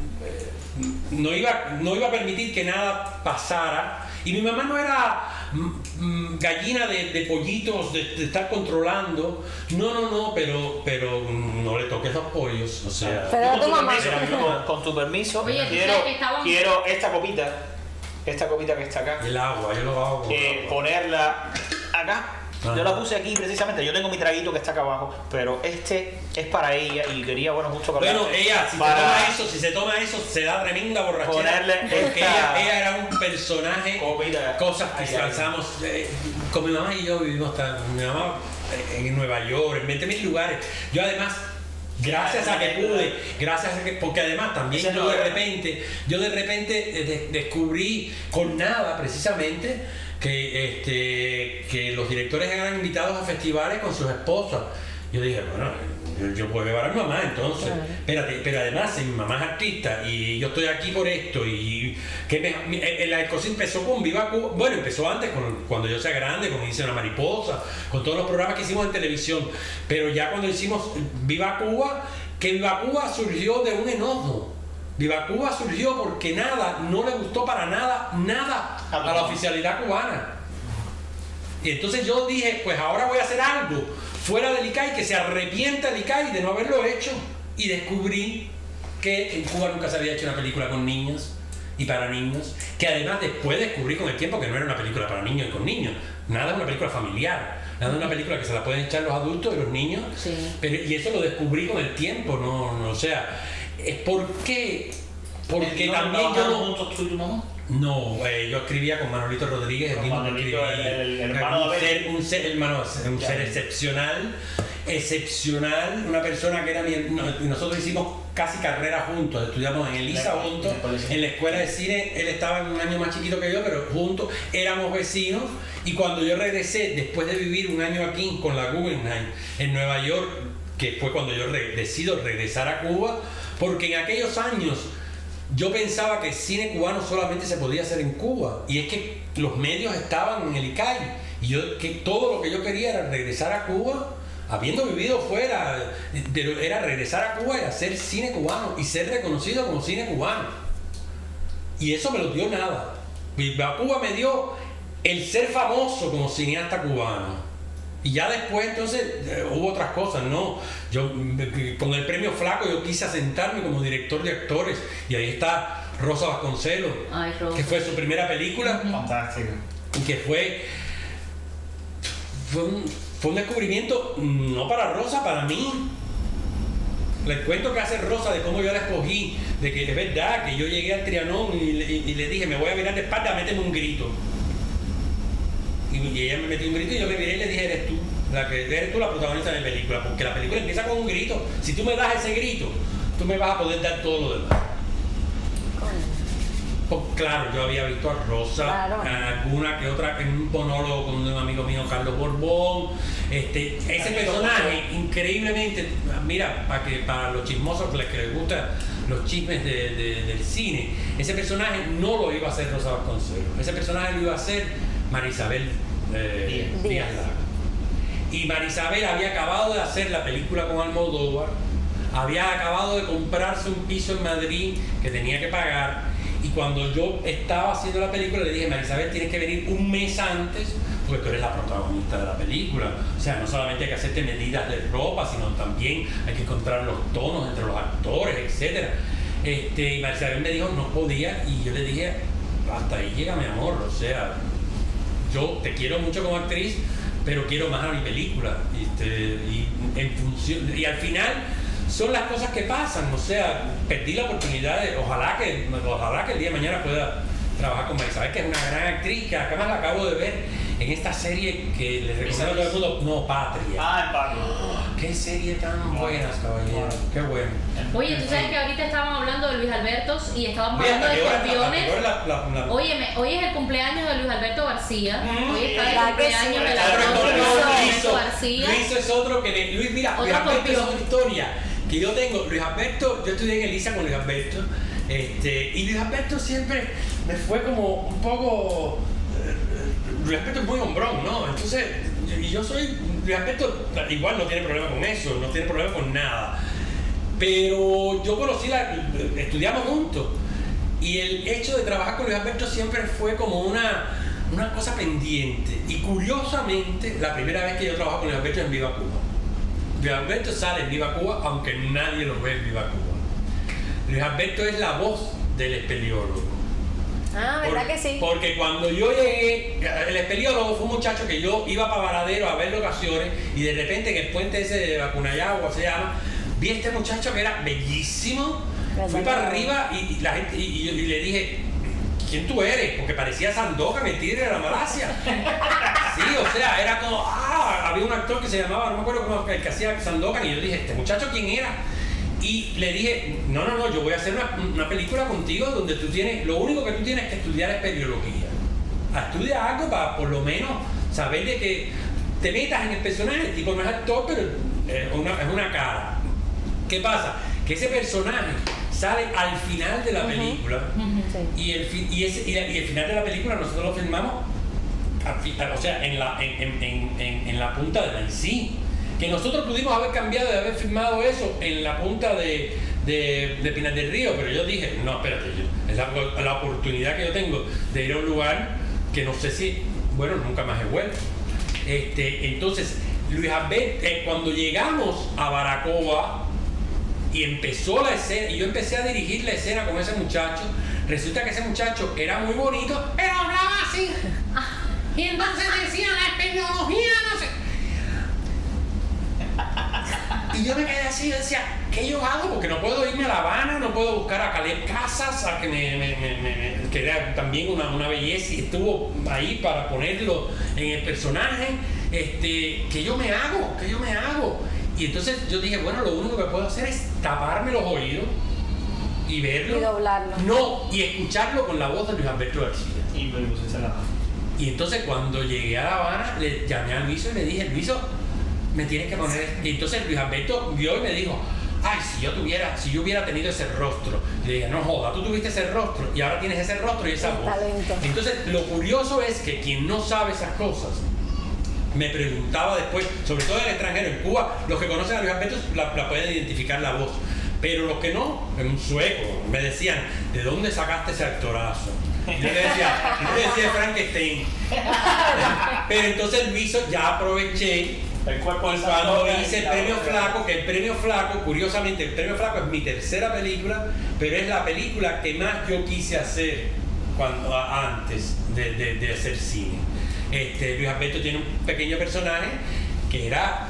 no iba, no iba a permitir que nada pasara. Y mi mamá no era mm, mm, gallina de, de pollitos, de, de estar controlando. No, no, no, pero, pero mm, no le toques los pollos. O sea, Pero Yo era con, tu tu mamá. permiso, con, con tu permiso, Oye, tú quiero, sabes que estaban- quiero esta copita, esta copita que está acá, el agua, yo lo hago con eh, agua. ponerla acá. Ajá. Yo la puse aquí precisamente, yo tengo mi traguito que está acá abajo, pero este es para ella y quería, bueno, justo que Bueno, hablaste, ella, si para se toma eso, si se toma eso, se da tremenda borrachera. Ponerle Porque esta- ella, ella era un personaje, Copita. cosas que Ay, ay, ay. lanzamos. Eh, con mi mamá y yo vivimos tan, mi mamá eh, en Nueva York, en veinte mil lugares. Yo además, gracias a que pude, gracias a que, porque además también Esa yo no de era. repente, yo de repente eh, de- descubrí con nada precisamente que, este, que los directores eran invitados a festivales con sus esposas. Yo dije, bueno, yo, yo puedo llevar a mi mamá entonces. Claro. Espérate, pero además si mi mamá es artista y yo estoy aquí por esto y que me, mi- eh, la cosa empezó con Viva Cuba, bueno, empezó antes con, cuando yo sea grande, con Hice una Mariposa, con todos los programas que hicimos en televisión, pero ya cuando hicimos Viva Cuba, que Viva Cuba surgió de un enojo, Viva Cuba surgió porque nada, no le gustó para nada, nada a la oficialidad cubana. Y entonces yo dije, pues ahora voy a hacer algo fuera del I C A I que se arrepienta el I C A I de no haberlo hecho. Y descubrí que en Cuba nunca se había hecho una película con niños y para niños, que además después descubrí con el tiempo que no era una película para niños y con niños, nada es una película familiar, nada es una película que se la pueden echar los adultos y los niños, Sí. pero, y eso lo descubrí con el tiempo, no, no o sea, es porque, porque ¿No también yo trabajaron no... juntos tú y tu mamá? No, eh, yo escribía con Manolito Rodríguez, el Con mismo que Manolito, escribí, el- el hermano un de Abel. ser, un ser, hermano, un Ya. ser excepcional, excepcional, una persona que era mi, no, y nosotros hicimos casi carrera juntos, estudiamos en el I S A En el juntos, colegio. en la escuela de cine, él estaba un año más chiquito que yo, pero juntos éramos vecinos, y cuando yo regresé, después de vivir un año aquí con la Guggenheim en Nueva York, que fue cuando yo re- decido regresar a Cuba, porque en aquellos años yo pensaba que el cine cubano solamente se podía hacer en Cuba, y es que los medios estaban en el I C A I, y yo que todo lo que yo quería era regresar a Cuba, habiendo vivido fuera, pero era regresar a Cuba y hacer cine cubano y ser reconocido como cine cubano. Y eso me lo dio nada. A Cuba me dio el ser famoso como cineasta cubano. Y ya después entonces eh, hubo otras cosas, ¿no? Yo eh, con el premio Flaco yo quise asentarme como director de actores, y ahí está Rosa Vasconcelos, Ay, Rosa. que fue su primera película, Fantástico. y que fue fue un, fue un descubrimiento no para Rosa, para mí. Les cuento que hace Rosa de cómo yo la escogí, de que es verdad que yo llegué al Trianón y, le- y- y le dije, me voy a mirar de espalda, méteme un grito. Y, y ella me metió un grito y yo me miré y le dije, eres tú, la que eres tú la protagonista de la película, porque la película empieza con un grito. Si tú me das ese grito, tú me vas a poder dar todo lo demás. Pues claro, yo había visto a Rosa, Claro. a alguna que otra, en un monólogo con un amigo mío, Carlos Borbón. Este, ese personaje, increíblemente, mira, para que para los chismosos que les, que les gustan los chismes de- de- del cine, ese personaje no lo iba a hacer Rosa Vasconcelos, ese personaje lo iba a hacer Marisabel eh, Díaz. Díaz Díaz. Lara. Y Marisabel había acabado de hacer la película con Almodóvar, había acabado de comprarse un piso en Madrid que tenía que pagar, y cuando yo estaba haciendo la película le dije, Marisabel, tienes que venir un mes antes porque tú eres la protagonista de la película. O sea, no solamente hay que hacerte medidas de ropa, sino también hay que encontrar los tonos entre los actores, etcétera. Este, y Marisabel me dijo, no podía, y yo le dije, hasta ahí llega mi amor, o sea, yo te quiero mucho como actriz, pero quiero más a mi película. Este, y, en función, y al final son las cosas que pasan, o sea, perdí la oportunidad de, ojalá que, ojalá que el día de mañana pueda trabajar con Marisabel, que es una gran actriz, que además la acabo de ver en esta serie que les recomiendo a todo el mundo, no, Patria. Ah, en Pablo. Qué serie tan buena, caballero, qué bueno. Oye, tú sabes que ahorita estábamos hablando de Luis Albertos y estábamos Mira, hablando de ¿hasta qué hora- hasta qué escorpiones. hora la- la- la- Óyeme, hoy es el cumpleaños de Luis Alberto García. Mm, Hoy está el ¿verdad que cumpleaños sí? de la Claro, de no, Luis no, Alberto Luiso, García. Luiso es otro que le- Luis, mira, Otro Luis Alberto es escorpión. otra historia que yo tengo. Luis Alberto, yo estudié en Elisa con Luis Alberto, este, y Luis Alberto siempre me fue como un poco. eh, Luis Alberto es muy hombrón, ¿no? Entonces, y yo soy. Luis Alberto igual no tiene problema con eso, no tiene problema con nada. Pero yo conocí la. Estudiamos juntos. Y el hecho de trabajar con Luis Alberto siempre fue como una, una cosa pendiente. Y curiosamente, la primera vez que yo trabajo con Luis Alberto es en Viva Cuba. Luis Alberto sale en Viva Cuba, aunque nadie lo ve en Viva Cuba. Luis Alberto es la voz del espeleólogo. Ah, ¿verdad Por- que sí? Porque cuando yo llegué, el espeleólogo fue un muchacho que yo iba para Varadero a ver locaciones, y de repente en el puente ese de Vacunayagua se llama, vi a este muchacho que era bellísimo, fui para arriba y, y la gente, y, y- y le dije, ¿quién tú eres? Porque parecía Sandokan, el tigre de la Malasia. Sí, o sea, era como, ah, había un actor que se llamaba, no me acuerdo cómo, el que hacía Sandokan, y yo dije, ¿este muchacho quién era? Y le dije, no, no, no, yo voy a hacer una, una película contigo donde tú tienes, lo único que tú tienes que estudiar es espeleología. Estudia algo para por lo menos saber de que te metas en el personaje. El tipo no es actor, pero es una, es una cara. ¿Qué pasa? Que ese personaje sale al final de la película, Sí. y, el, fi- y, ese, y, la- y el final de la película nosotros lo filmamos, al fi- o sea, en la, en, en, en, en- en la punta de la I C I. que nosotros pudimos haber cambiado de haber firmado eso en la punta de, de, de Pinar del Río, pero yo dije, no, espérate, yo, es la, la oportunidad que yo tengo de ir a un lugar que no sé si, bueno, nunca más he vuelto. Este, entonces, Luis Alberto, eh, cuando llegamos a Baracoa y empezó la escena, y yo empecé a dirigir la escena con ese muchacho, resulta que ese muchacho era muy bonito, pero hablaba así. Y entonces decía la tecnología, no sé. Y yo me quedé así, yo decía, ¿qué yo hago? Porque no puedo irme a La Habana, no puedo buscar a Caleb Casas, a que me, me, me, me que era también una, una belleza y estuvo ahí para ponerlo en el personaje. Este, ¿qué yo me hago? ¿Qué yo me hago? Y entonces yo dije, bueno, lo único que puedo hacer es taparme los oídos y verlo. Y doblarlo. No, y escucharlo con la voz de Luis Alberto García. Y me puse la mano. Y entonces cuando llegué a La Habana, le llamé a Luiso y le dije, Luiso, me tienes que poner... Y entonces Luis Alberto vio y me dijo, ay, si yo tuviera, si yo hubiera tenido ese rostro. Le dije, no joda, tú tuviste ese rostro y ahora tienes ese rostro y esa El voz. talento. Entonces lo curioso es que quien no sabe esas cosas, me preguntaba después, sobre todo en el extranjero, en Cuba, los que conocen a Luis Alberto la, la pueden identificar la voz. Pero los que no, en un sueco, me decían, ¿de dónde sacaste ese actorazo? Yo le decía, yo le decía Frankenstein. Pero entonces Luiso ya aproveché El cuerpo y de cuando Sandra hice y el la premio otra. Flaco, que el premio Flaco, curiosamente, el premio Flaco es mi tercera película, pero es la película que más yo quise hacer cuando, antes de, de, de hacer cine. Este, Luis Alberto tiene un pequeño personaje que era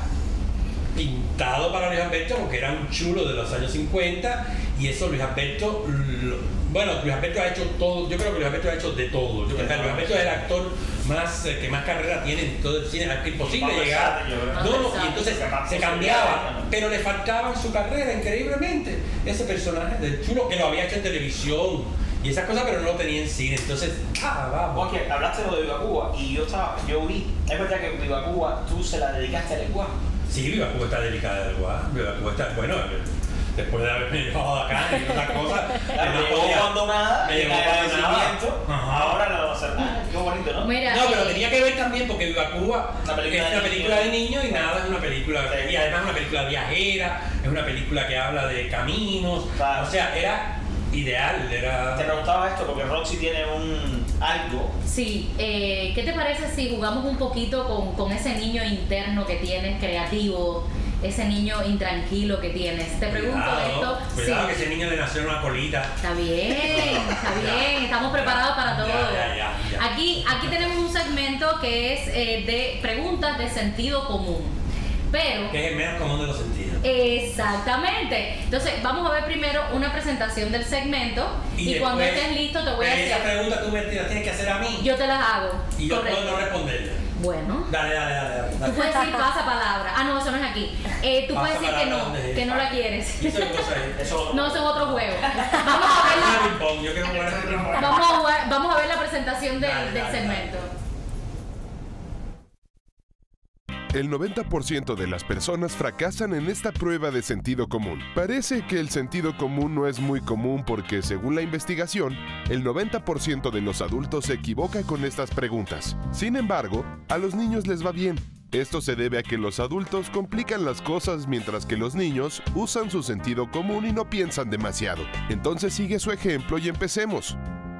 pintado para Luis Alberto porque era un chulo de los años cincuenta y eso Luis Alberto, lo, bueno, Luis Alberto ha hecho todo, yo creo que Luis Alberto ha hecho de todo. Yo creo que Luis Alberto es el actor más, eh, que más carrera tiene en todo el cine, es imposible Más llegar. versátil, yo creo. No, no, Más y entonces versátil. se cambiaba, pero le faltaba en su carrera increíblemente ese personaje del chulo que lo había hecho en televisión y esas cosas, pero no lo tenía en cine. Entonces, ah, vamos. Ok, hablaste de lo de Viva Cuba y yo estaba, yo vi, es verdad que Viva Cuba tú se la dedicaste al lenguaje. Sí, Viva Cuba está delicada del guá. Viva Cuba está, bueno, después de haberme llevado acá y otras cosas, Claro, no me llevó podía- abandonada, me en llevó abandonada. agradecimiento, Ajá. ahora la vamos a hacer. Ah, qué bonito, ¿no? Mira, No, pero eh, tenía que ver también porque Viva Cuba Una película es de una película de niños. niños y nada es una película, Sí. y además es una película viajera, es una película que habla de caminos, Claro. o sea, era ideal, era... Te preguntaba esto porque Roxy tiene un algo. Sí, eh, ¿qué te parece si jugamos un poquito con, con ese niño interno que tienes, creativo, ese niño intranquilo que tienes? Te pregunto Cuidado, esto. cuidado Sí. que ese niño le nació en una colita. Está bien, está bien, estamos preparados para todo. Ya, ya, ya, ya. Aquí, aquí tenemos un segmento que es eh, de preguntas de sentido común. Pero, Que es el menos común de los sentidos. exactamente. Entonces, vamos a ver primero una presentación del segmento y, cuando después, estés listo te voy a Esa hacer. pregunta tú me la tienes que hacer a mí. Yo te las hago. y yo Correcto. puedo no responderla. Bueno. Dale, dale, dale, dale. Tú dale. puedes decir pasa palabra. Ah, no, eso no es aquí. Eh, tú Pasa puedes decir que palabra, no, ¿dónde es? que no la quieres. Eso es cosa ahí. Eso lo- No, eso es otro juego. Vamos a ver Ah, la, ping pong, yo quiero jugar ese ping pong. vamos a jugar- vamos a ver la presentación del, Dale, del dale, segmento. El noventa por ciento de las personas fracasan en esta prueba de sentido común. Parece que el sentido común no es muy común porque, según la investigación, el noventa por ciento de los adultos se equivoca con estas preguntas. Sin embargo, a los niños les va bien. Esto se debe a que los adultos complican las cosas mientras que los niños usan su sentido común y no piensan demasiado. Entonces sigue su ejemplo y empecemos.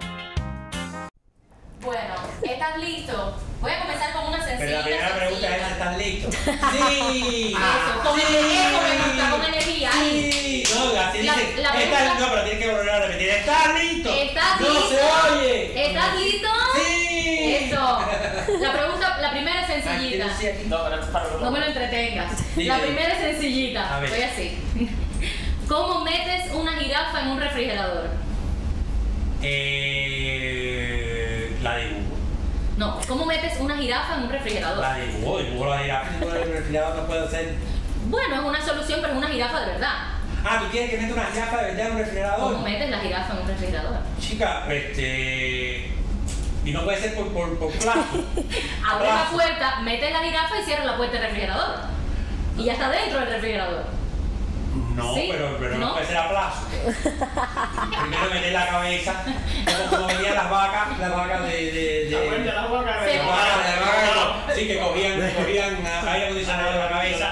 Bueno, ¿estás listo? Voy a comenzar con una sencilla. Pero la primera pregunta es, ¿estás listo? ¡Sí! Eso, con ¡Sí! energía, con energía, con energía, ahí. ¡Sí! No, así La- dice. la ¿estás- pregunta- No, pero tienes que volver a repetir. ¿Estás listo? ¿Estás ¡No listo? se oye! ¿Estás listo? ¡Sí! Eso. La pregunta, la primera es sencillita. Ah, ¿qué No, pero es para No me lo entretengas. Dime. La primera es sencillita. A ver. Voy así. ¿Cómo metes una jirafa en un refrigerador? Eh, la dibujo. No, ¿cómo metes una jirafa en un refrigerador? La dibujo, dibujo la jirafa. Dibujo el refrigerador no puede ser. Bueno, es una solución, pero es una jirafa de verdad. Ah, ¿tú quieres que meta una jirafa de verdad en un refrigerador? ¿Cómo metes la jirafa en un refrigerador? Chica, este. Y no puede ser por, por, por plástico. Abre la Plazo. puerta, metes la jirafa y cierras la puerta del refrigerador. Y ya está dentro del refrigerador. No, ¿Sí? pero, pero no, ¿No? puede ser a plazo. Primero meter la cabeza, como, como venían las vacas, las vacas de. de, de Acuérdate, la boca, Sí. las ¿verdad? vacas, las vacas, no, sí, que cogían, cogían aire acondicionado en la cabeza. Bueno.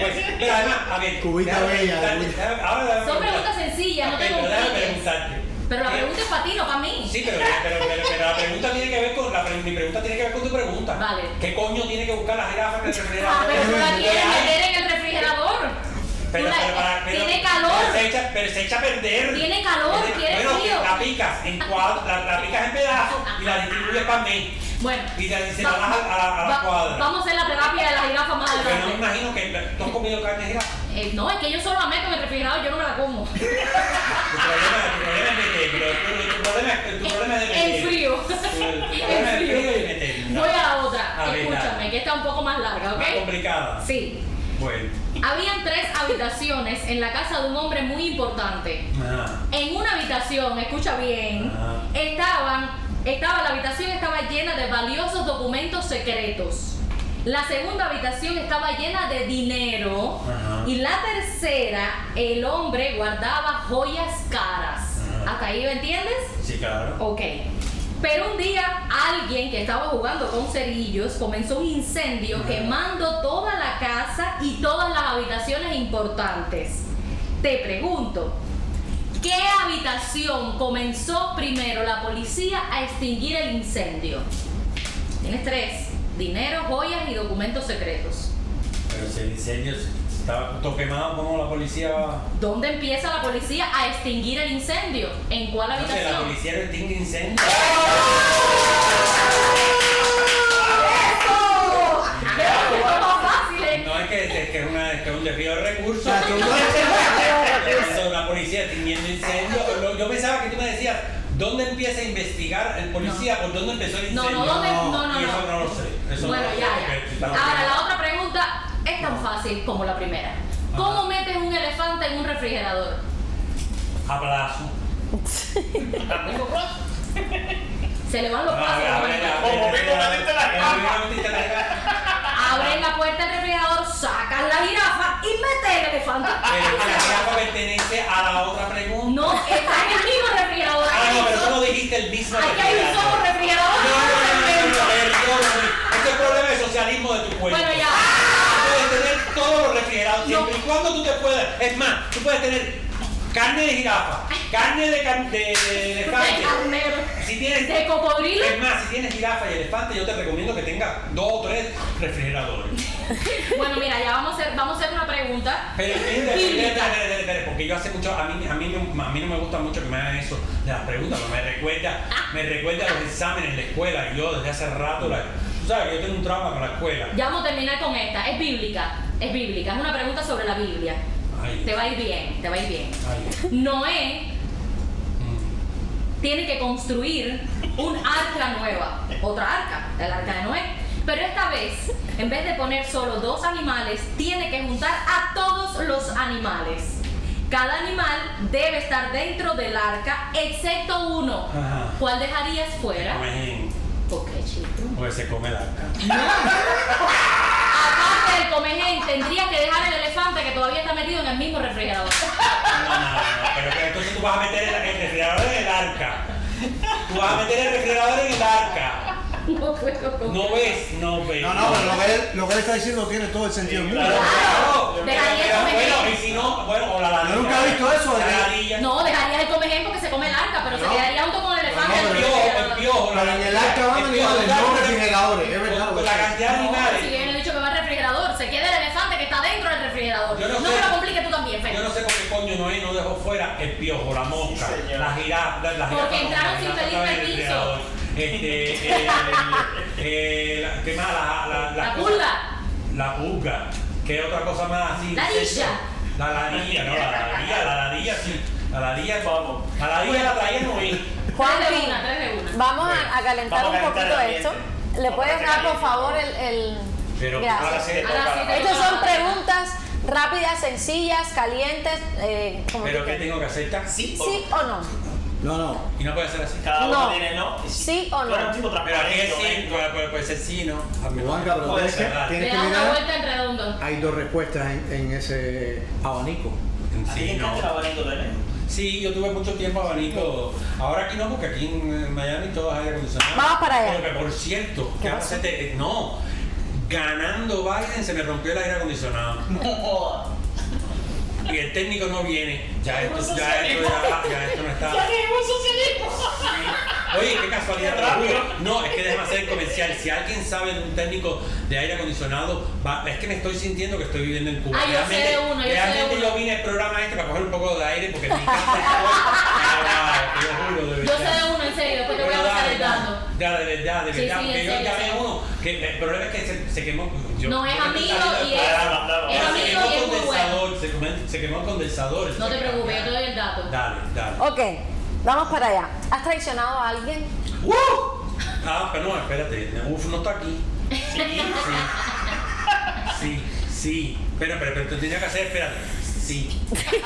Pues, pero además, a ver, Cubita déjame bella, preguntarte, cubita. déjame- ahora déjame Son preguntarte. preguntas sencillas, no Ok, te pero déjame compliques. preguntarte. Pero la ¿Qué? pregunta es para ti, no para mí. Sí, pero, pero, pero, pero la pregunta tiene que ver con la pre- mi pregunta tiene que ver con tu pregunta. Vale. ¿Qué coño tiene que buscar la jirafa en el refrigerador? Ah, pero tú la quieres ¿Qué hay? meter en el refrigerador. Pero, Tú la- pero, para- pero- tiene calor. Pero se, echa, pero se echa a perder. Tiene calor, Tiene- quiere bueno, frío. la picas en cuadros, la, la picas en pedazos y la distribuyes para mí. Bueno, Y se, se la va- das a, a la, a la va- cuadra. vamos a hacer la terapia de la jirafa más Pero no me adelante. imagino que tú has comido carne de jirafa. Eh, no, es que yo solo la meto en el refrigerador, yo no me la como. Tu problema, tu problema es meterlo. Tu, tu problema, es- tu problema es de meterlo. En frío. Tu, tu problema En es frío. frío y meterlo. Voy a la otra. A ver, Escúchame, dale. que está un poco más larga, Más ¿ok? complicada. Sí. Bueno. Habían tres habitaciones en la casa de un hombre muy importante. Ajá. En una habitación, escucha bien, Ajá. estaban, estaba la habitación estaba llena de valiosos documentos secretos. La segunda habitación estaba llena de dinero. Ajá. Y la tercera, el hombre guardaba joyas caras. Ajá. ¿Hasta ahí lo entiendes? Sí, claro. Ok. Pero un día alguien que estaba jugando con cerillos comenzó un incendio Ajá. quemando toda la casa y todas las habitaciones importantes. Te pregunto, ¿qué habitación comenzó primero la policía a extinguir el incendio? Tienes tres: dinero, joyas y documentos secretos. Pero si el incendio estaba todo quemado, ¿cómo la policía va? ¿Dónde empieza la policía a extinguir el incendio? ¿En cuál No sé, la habitación? policía no extingue incendios. ¡Eso! ¡Qué más fácil! No es que, es que es, una, es que es un desvío de recursos. sea, tú no- Cuando la policía extinguiendo incendios. Lo- Yo pensaba que tú me decías, ¿dónde empieza a investigar el policía? ¿Por dónde empezó el No, incendio? no, ¿dónde? No, no, Y eso no. no lo sé. Eso Bueno, no lo sé, ya, porque ya. estamos Ahora, quemados. la otra pregunta es tan fácil como la primera. ¿Cómo metes un elefante en un refrigerador? A plazo. Se le van los pasos. Abre- abre la- Como mismo me diste la abre la- metiste la- Abres la puerta del refrigerador, sacas la jirafa y metes el elefante. Pero es que la jirafa pertenece a la otra pregunta. No, está en el mismo refrigerador. Ah, no, pero tú no dijiste el mismo Aquí hay un solo refrigerador. No, no, no, no, no, perdóname. Ese es el problema de socialismo de tu cuerpo. Bueno, ya. Tú puedes tener todos los refrigerados siempre y cuando tú te puedas. Es más, tú puedes tener carne de jirafa, carne de, can- de, de elefante. De carnero. Si tienes, De cocodrilo. es más, si tienes jirafa y elefante, yo te recomiendo que tengas dos o tres refrigeradores. Bueno, mira, ya vamos a hacer, vamos a hacer una pregunta. Pero espera, espera, bíblica. espera, espera, espera, porque yo hace mucho, a mí, a, mí, no- a mí no me gusta mucho que me hagan eso de las preguntas, porque me recuerda, me recuerda a los exámenes en la escuela. Y yo desde hace rato, la, tú sabes que yo tengo un trauma con la escuela. Ya vamos a terminar con esta. Es bíblica. Es bíblica. Es una pregunta sobre la Biblia. Ay, Te va a ir bien, te va a ir bien. ay. Noé Mm. tiene que construir un arca nueva, otra arca, el arca de Noé. Pero esta vez, en vez de poner solo dos animales, tiene que juntar a todos los animales. Cada animal debe estar dentro del arca, excepto uno. Ajá. ¿Cuál dejarías fuera? Comen, ¿Por qué, chico? porque se come la arca. Aparte del comején, tendrías que dejar el elefante que todavía está metido en el mismo refrigerador. No, no, no, pero, pero entonces tú vas a meter el, el refrigerador en el arca. Tú vas a meter el refrigerador en el arca. No puedo con No ves, no ves. No, no, pero lo que, él, lo que él está diciendo tiene todo el sentido del mundo. Claro, Claro, dejaría pero, el comején. bueno, y si no, bueno, o la ladilla. Yo nunca he visto eso, La de- ladilla. No, dejarías el comején porque se come el arca, pero se No. quedaría junto con el elefante. No, en El el piojo, el refrigerador. piojo. Pero en el arca van a venir piojo, los claro, dos con- refrigeradores, es verdad. Con lo que la está cantidad de No, animales. si bien he dicho que va al refrigerador, se queda el elefante que está dentro del refrigerador. Yo no no sé. me lo compliques tú también, Fer. Yo no sé por qué coño Noé no dejó fuera el piojo, la mosca, Sí, señor. la jirafa, la, la Porque jirafa, entraron la sin jirafa pedir estaba en el permiso. refrigerador. Este, el, eh, la- ¿qué más? La, la, La cosa- pulga. La pulga. ¿Qué otra cosa más así? La ladilla. La ladilla, no, la ladilla, la ladilla sí. La ladilla, Vamos. la ladilla la traía Noé. Tres de Juanpi, una, tres de una. vamos a, a calentar Vamos a un calentar poquito el esto. ambiente. ¿Le Vamos puedes a dar por calentar. favor el... el... Pero Gracias. Ahora sí le Ahora toca sí a te- la- Estas son preguntas rápidas, sencillas, calientes, eh, como Pero tú ¿qué quieras. tengo que hacer? ¿Sí o ¿Sí no? o no? No, no. Y no puede ser así. Cada uno No. tiene no. y ¿Sí o Tú no? eres un tipo Pero aquí transparente, es sí, ¿eh? puede, puede- puede ser sí, ¿no? Juanca, pero Puede tienes que, ser, dale. tienes Le que das una mirar. vuelta en redondo. Hay dos respuestas en, en ese abanico. ¿A ti te Sí, encanta el no. abanico también? Sí, yo tuve mucho tiempo abanico. Ahora aquí no, porque aquí en Miami todo es aire acondicionado. Vamos para allá. Pero que por cierto, ¿Qué que pasó? ahora se te- no, ganando Biden, se me rompió el aire acondicionado. Y el técnico no viene. Ya esto, ya esto, ya, ya esto no está. Oye, qué casualidad, te lo juro. No, es que déjame hacer el comercial. Si alguien sabe de un técnico de aire acondicionado, va, es que me estoy sintiendo que estoy viviendo en Cuba. Ah, yo sé de uno, yo sé de realmente uno. yo vine al programa este para coger un poco de aire porque en mi casa estoy. Te lo juro, de Yo verdad. sé de uno, en serio, después te voy a Pero pasar dale, el dato. Ya, de verdad, de Sí, verdad. sí, Porque en yo serio, llamé a sí. uno que el problema es que se, se quemó. Yo, No, es yo amigo saliendo- y es, es se amigo quemó y es el muy bueno. condensador, se quemó- se quemó el condensador. No te preocupes, yo te doy el dato. Dale, dale. Ok, vamos para allá. ¿Has traicionado a alguien? ¡Woo! Ah, pero no, espérate. Uf, no está aquí. Sí, sí. Sí, sí. Pero, pero, pero, te tenía que hacer, espérate. Sí.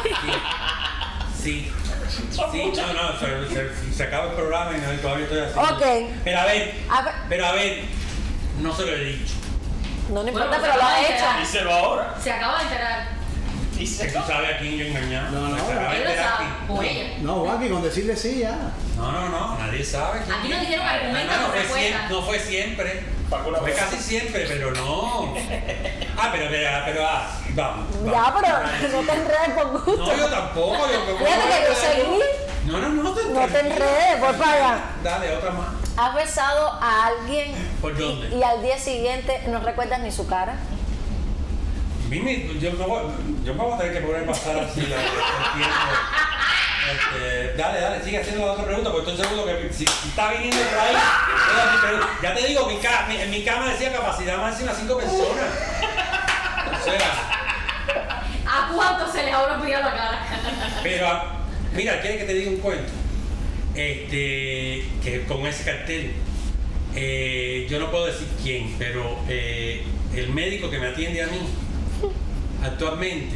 Sí. Sí. Sí, no, no, se, se, se acaba el programa y no, todavía estoy haciendo. Ok. Pero a ver, A ver, pero a ver, no se lo he dicho. no me Bueno, importa, pues pero lo has acaba de hecho. enterar. Díselo ahora. Se acaba de enterar. Que Díselo. tú sabes a quién yo engañaba. No, no, Se acaba de Él lo enterar sabe, aquí. o ella. No, Juanqui, con decirle sí ya. No, no, no, nadie sabe. quién Aquí no es. dijeron No, argumentos no, no con fue respuesta. siempre, no fue siempre. Alguna Fue vez. casi siempre, pero no. Ah, pero, pero, pero, ah, vamos. Ya, vamos. pero Ay, no sí. te enredes por gusto. No, yo tampoco. Yo, Fíjate que yo seguí. No, no, no, te, No te enredes, voy para allá. Dale, otra más. ¿Has besado a alguien ¿Por dónde? y, y al día siguiente no recuerdas ni su cara? Mimi, yo me voy, yo me voy a tener que poner a pasar así la, el tiempo. Este, dale, dale, sigue haciendo la otra pregunta, porque estoy seguro que si, si está viniendo por ahí, era mi pregunta. Ya te digo, mi ca, mi, en mi cama decía capacidad máxima cinco personas. O sea, ¿A cuánto se les habrá pillado la cara? pero, ah, mira, ¿quieres que te diga un cuento? Este, que con ese cartel, eh, yo no puedo decir quién, pero eh, el médico que me atiende a mí, actualmente,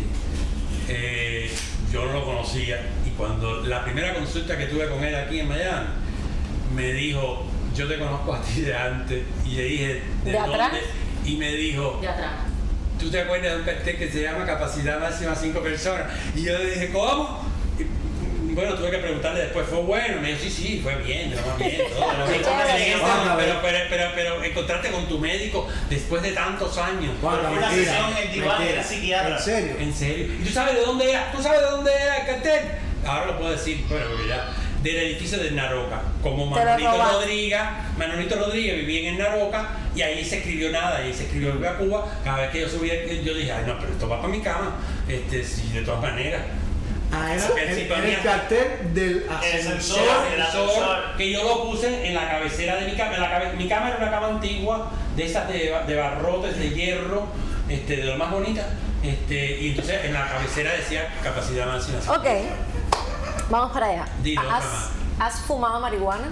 eh, yo no lo conocía, y cuando la primera consulta que tuve con él aquí en Miami, me dijo, yo te conozco a ti de antes, y le dije, ¿de, ¿De dónde? atrás? Y me dijo, De atrás. ¿tú te acuerdas de un cartel que se llama capacidad máxima cinco personas? Y yo le dije, ¿cómo? Y, bueno, tuve que preguntarle después, ¿fue bueno? Me dijo, sí, sí, fue bien, de lo más bien, todo. de lo bien. Chévere. Pero, pero, pero, pero, pero encontrarte con tu médico después de tantos años. Juanca, Una mentira. sesión en el diván mentira. del psiquiatra. ¿En serio? En serio. ¿Y tú sabes de dónde era? ¿Tú sabes de dónde era el cartel? Ahora lo puedo decir, bueno, porque ya. Del edificio de Naroca. Como Te lo Manolito robaste. Rodríguez, Manolito Rodríguez vivía en Naroca y ahí se escribió nada, y ahí se escribió a Cuba. Cada vez que yo subía, yo dije, ay no, pero esto va para mi cama. Este, sí, de todas maneras. Ah, era, Sí, el, sí, era el ponía- cartel del ascensor. ascensor. El ascensor, ascensor. que yo lo puse en la cabecera de mi cama. En la cabe- mi cama era una cama antigua, de esas de, de barrotes, de hierro, este, de lo más bonita. Este, y entonces en la cabecera decía capacidad máxima. Ok, vamos para allá. Dile otra ¿Has, más. ¿Has fumado marihuana?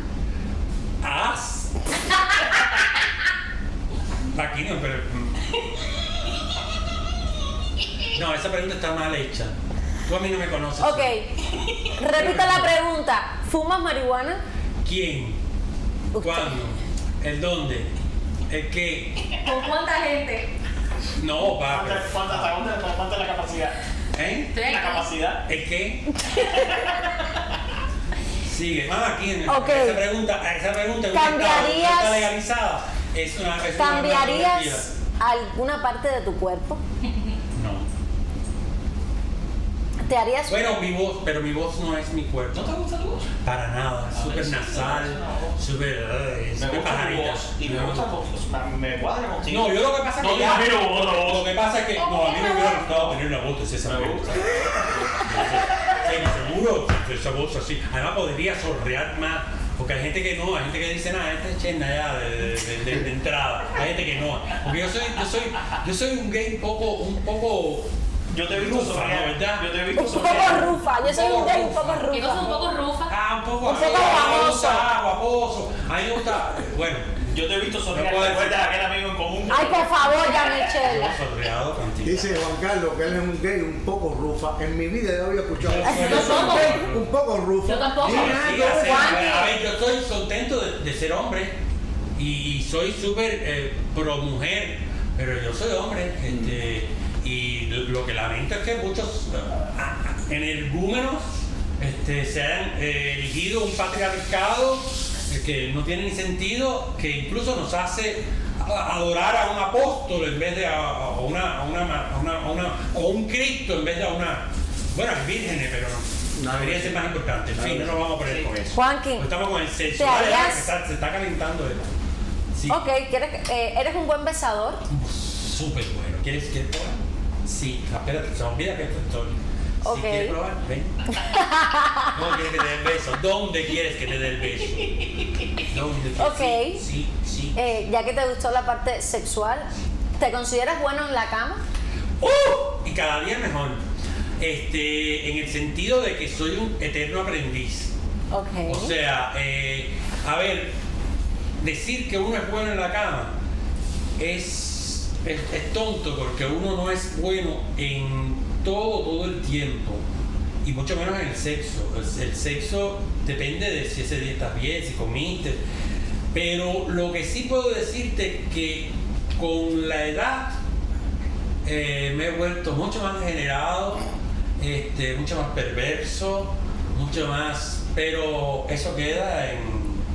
As. Aquí no, pero. No, esa pregunta está mal hecha. Tú a mí no me conoces. Ok, repita la pregunta. ¿Fumas marihuana? ¿Quién? Usted. ¿Cuándo? ¿El dónde? ¿El qué? ¿Con cuánta gente? No, papi. ¿Cuánta, cuánta, hasta dónde- hasta cuánta es la capacidad? ¿Eh? Estoy La aquí. capacidad. ¿El qué? Sigue. Más aquí en Ok. esa pregunta, esa pregunta en un estado que no ¿Cambiarías- está legalizada. Es una, es una ¿Cambiarías alguna parte de tu cuerpo? No. ¿Te harías Bueno, mi voz, pero mi voz no es mi cuerpo. ¿No te gusta tu voz? Para nada, A súper ver, sí, nasal, me gusta una voz. súper eh, Me súper gusta tu pajarita. voz. Y me gusta tu voz. Me- Me cuadra contigo. No, yo lo que pasa es No que te ya, imagino con otra voz. lo que pasa es que no, a mí me hubiera gustado tener una voz de esa Me voz. gusta. Sí, seguro, esa voz así. Además podría sorrear más, porque hay gente que no, hay gente que dice, nada, esta es chenda ya de, de, de- de- de entrada. Hay gente que no. Porque yo soy, yo soy, yo soy un gay un poco, un poco Yo te he visto rufa, sonreír. ¿no? ¿Verdad? Yo te he un visto poco sonreír. rufa? Yo soy un gay un poco Que cosa un rufa. poco rufa. Ah, un poco Un así, poco a mí me baboso. gusta, guaposo. A mí me gusta, bueno, Yo te he visto sonreír. No puedo ¿Te decir. acuerdas de aquel amigo en común? Ay, por favor, ya, yo Michelle. he sorreado contigo. Dice Juan Carlos que él es un gay un poco rufa. En mi vida yo había escuchado. Yo Yo soy tampoco. un gay un poco rufa. Yo tampoco. Dime Sí, algo, hacer- Juanqui. a ver, yo estoy contento de, de ser hombre y, y soy súper eh, pro mujer, pero yo soy hombre. Este, y lo, lo que lamento es que muchos eh, energúmenos este, se han eh, elegido un patriarcado eh, que no tiene ni sentido, que incluso nos hace a adorar a un apóstol en vez de a, a una, a una, a una, a una, o un Cristo en vez de a una, bueno, hay vírgenes, pero no, debería ser más importante. En fin, no nos vamos a poner con eso. Juanqui, Pues estamos con el sexo. ¿te Vale, harías- que está- se está calentando esto. Sí. ok, ¿quieres, eh, ¿eres un buen besador? Súper bueno. ¿Quieres que probar? Sí. Espérate, se me olvida que esto estoy. Ok. Si quieres probar, ven. ¿Cómo quieres que te dé el beso? ¿Dónde quieres que te dé el beso? ¿Dónde quieres? Ok. Sí, sí. sí. Eh, ya que te gustó la parte sexual, ¿te consideras bueno en la cama? ¡Uh! Y cada día mejor. Este, en el sentido de que soy un eterno aprendiz. Ok. O sea, eh, a ver, decir que uno es bueno en la cama es, es, es tonto, porque uno no es bueno en todo, todo el tiempo, y mucho menos en el sexo. El, el sexo depende de si ese día estás bien, si comiste, pero lo que sí puedo decirte que con la edad eh, me he vuelto mucho más degenerado, este, mucho más perverso, mucho más, pero eso queda en,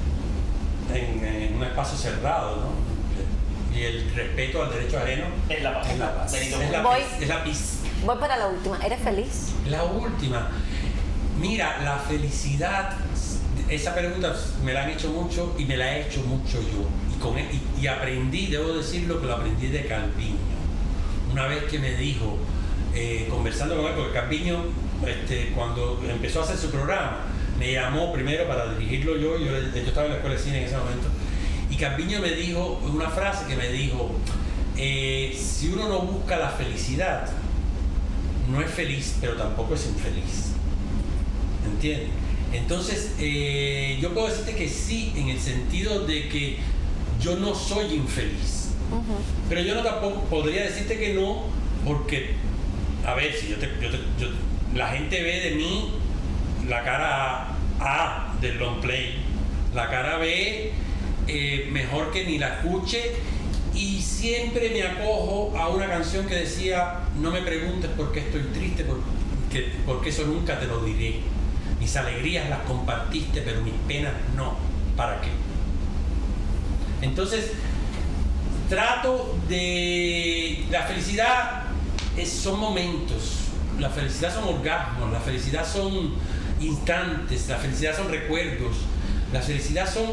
en, en un espacio cerrado, ¿no? Y el respeto al derecho ajeno Es la paz. es la paz. Benito. Es la Voy. paz, es la paz. Voy para la última. ¿Eres feliz? La última. Mira, la felicidad, esa pregunta me la han hecho mucho y me la he hecho mucho yo. Y, con, y, y aprendí, debo decirlo, que lo aprendí de Calviño. Una vez que me dijo, eh, conversando con él, porque Calviño, este, cuando empezó a hacer su programa, me llamó primero para dirigirlo yo, yo, yo estaba en la escuela de cine en ese momento, y Calviño me dijo una frase que me dijo, eh, si uno no busca la felicidad, no es feliz, pero tampoco es infeliz. ¿Entiendes? Entonces, eh, yo puedo decirte que sí, en el sentido de que yo no soy infeliz. Ujú. Pero yo no tampoco podría decirte que no, porque, a ver, si yo te, yo te- yo- la gente ve de mí la cara A del long play, la cara B eh, mejor que ni la escuche, y siempre me acojo a una canción que decía, no me preguntes por qué estoy triste, porque, porque eso nunca te lo diré. Mis alegrías las compartiste, pero mis penas no. ¿Para qué? Entonces, trato de... La felicidad es- son momentos, la felicidad son orgasmos, la felicidad son instantes, la felicidad son recuerdos, la felicidad son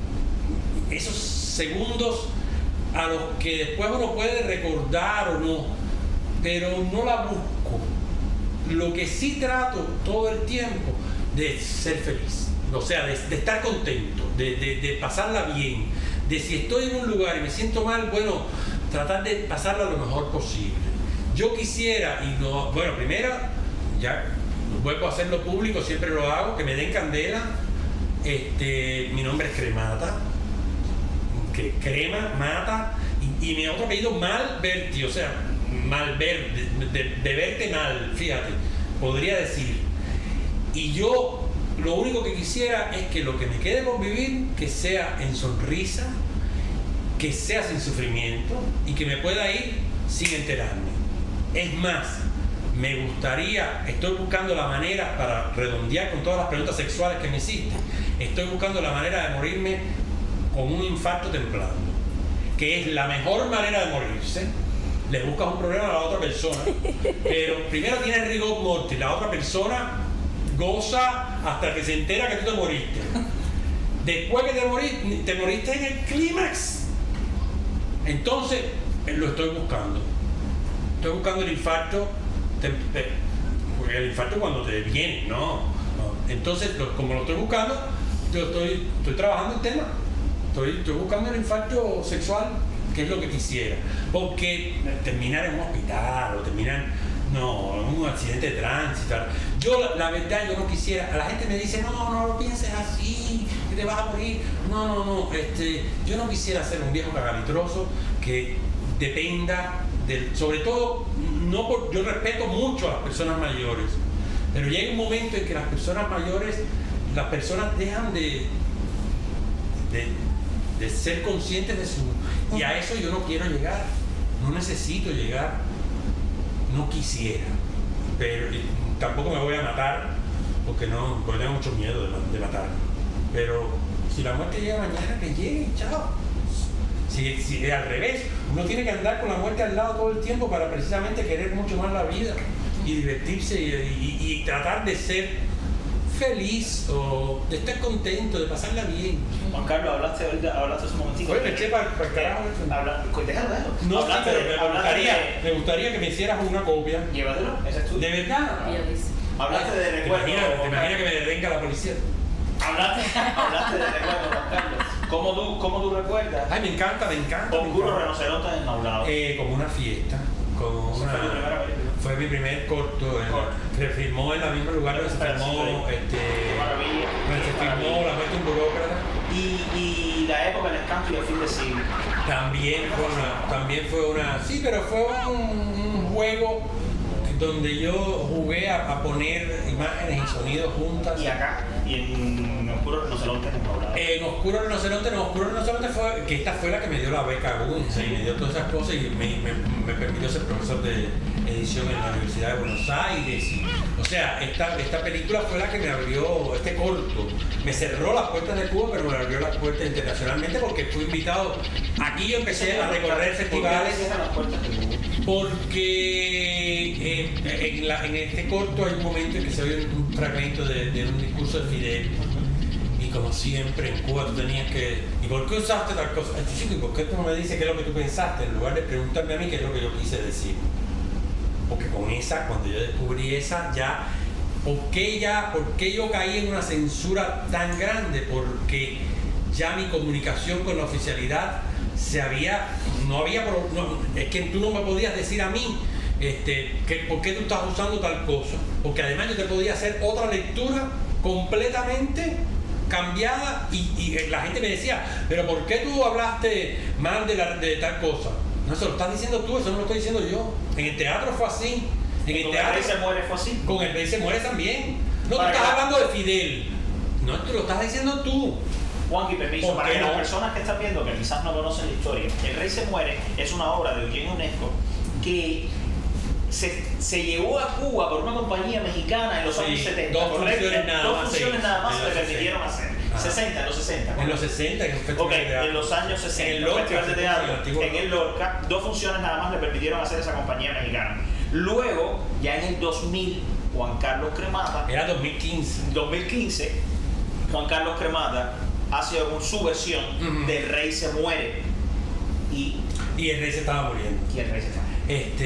esos segundos a los que después uno puede recordar o no, pero no la busco. Lo que sí trato todo el tiempo de ser feliz, o sea, de, de estar contento, de, de, de pasarla bien, de si estoy en un lugar y me siento mal, bueno, tratar de pasarla lo mejor posible. Yo quisiera, y no, bueno, primero, ya vuelvo a hacerlo público, siempre lo hago, que me den candela. Este, mi nombre es Cremata, que crema, mata, y, y mi otro apellido Malverti, o sea, malver, de, de, de verte mal, fíjate, podría decir. Y yo lo único que quisiera es que lo que me quede por vivir, que sea en sonrisa, que sea sin sufrimiento y que me pueda ir sin enterarme. Es más, me gustaría, estoy buscando la manera, para redondear con todas las preguntas sexuales que me hiciste, estoy buscando la manera de morirme con un infarto temprano, que es la mejor manera de morirse. Le buscas un problema a la otra persona, pero primero tienes rigor mortis, la otra persona goza hasta que se entera que tú te moriste. Después que te moriste, te moriste en el clímax. Entonces, lo estoy buscando. Estoy buscando el infarto, te- te- porque el infarto cuando te viene, no. no. Entonces, lo- como lo estoy buscando, yo estoy, estoy trabajando el tema. Estoy, estoy buscando el infarto sexual, que es lo que quisiera. Porque terminar en un hospital o terminar, no, en un accidente de tránsito. Yo, la, la verdad, yo no quisiera. A la gente me dice, no, no lo pienses así, que te vas a morir. No, no, no. Este, yo no quisiera ser un viejo cagalitroso que dependa del. Sobre todo, no por, yo respeto mucho a las personas mayores, pero llega un momento en que las personas mayores, las personas dejan de. de de ser conscientes de su... Y a eso yo no quiero llegar, no necesito llegar, no quisiera, pero y tampoco me voy a matar, porque no, porque tengo mucho miedo de, de matar. Pero si la muerte llega mañana, que llegue, chao. Si, si es al revés, uno tiene que andar con la muerte al lado todo el tiempo para precisamente querer mucho más la vida y divertirse y, y, y tratar de ser feliz o de estar contento, de pasarla bien. Juan Carlos, hablaste ahorita, hablaste hace un momentito. Oye, me eché para el carajo. Habla, pues déjalo, déjalo. No, sí, Hablaste pero de- me hablaste gustaría, de- me gustaría que me hicieras una copia. Llévatelo, ese es tú. ¿De verdad? Ella dice. Hablaste de ¿Te recuerdos. imaginas, te Juan imaginas que Carlos. me detenga la policía? Hablaste, hablaste de recuerdos, Juan Carlos. ¿Cómo tú, cómo tú recuerdas? Ay, me encanta, me encanta. me Oscuro encanta. rinoceronte enjaulado. Eh, como una fiesta, como Esa una... fue tu primera película. Fue mi primer corto, en- Corto. se filmó en el mismo lugar donde se filmó, este, Qué maravilla. donde se Qué filmó maravilla. La muerte de un burócrata. Y, y la época del escanto y el fin de siglo. También fue una, también fue una, sí, pero fue un, un juego donde yo jugué a, a poner imágenes y sonidos juntas. Y acá, y en Oscuro rinoceronte enjaulado. En Oscuro Rinoceronte, no, Oscuro Rinoceronte fue, que esta fue la que me dio la beca Gunza y me dio todas esas cosas y me, me, me permitió ser profesor de edición en la Universidad de Buenos Aires. Y, o sea, esta, esta película fue la que me abrió, este corto, me cerró las puertas de Cuba, pero me abrió las puertas internacionalmente porque fui invitado. Aquí yo empecé a recorrer festivales. ¿Por qué cierran las puertas de Cuba? Porque eh, en, la- en este corto hay un momento en que se oye un, un fragmento de, de un discurso de Fidel. Y como siempre en Cuba tú tenías que... ¿Y por qué usaste tal cosa? Ay, chico, ¿y por qué tú no me dices qué es lo que tú pensaste? En lugar de preguntarme a mí qué es lo que yo quise decir. Porque con esa, cuando yo descubrí esa, ya... ¿Por qué, ya, ¿Por qué yo caí en una censura tan grande? Porque ya mi comunicación con la oficialidad se había... No había... pro- no, es que tú no me podías decir a mí este, que, por qué tú estás usando tal cosa. Porque además yo te podía hacer otra lectura completamente cambiada y, y la gente me decía, pero ¿por qué tú hablaste mal de, la, de tal cosa? No, eso lo estás diciendo tú, eso no lo estoy diciendo yo. En el teatro fue así. En el Con teatro el rey se muere, fue así. con el rey se muere también. No, tú Para estás que- hablando de Fidel. No, tú lo estás diciendo tú. Juanqui, permiso, ¿Por para qué que las no? personas que están viendo, que quizás no conocen la historia, El Rey se muere es una obra de Eugenio Unesco que se, se llevó a Cuba por una compañía mexicana en los Sí, años setenta. dos correcto, funciones nada dos más funciones se- nada más en se le los permitieron sesenta. hacer. Ajá. sesenta, en los sesenta. En los sesenta, en un festival Ok, de teatro. en los años sesenta, En el un Lorca, festival de en el teatro, antiguo- en el Lorca, dos funciones nada más le permitieron hacer esa compañía mexicana. Luego, ya en el dos mil, Juan Carlos Cremata, Era dos mil quince. dos mil quince, Juan Carlos Cremata hace un- su versión Ujú. de Rey se muere y, Y el rey se estaba muriendo. y el Rey se muere.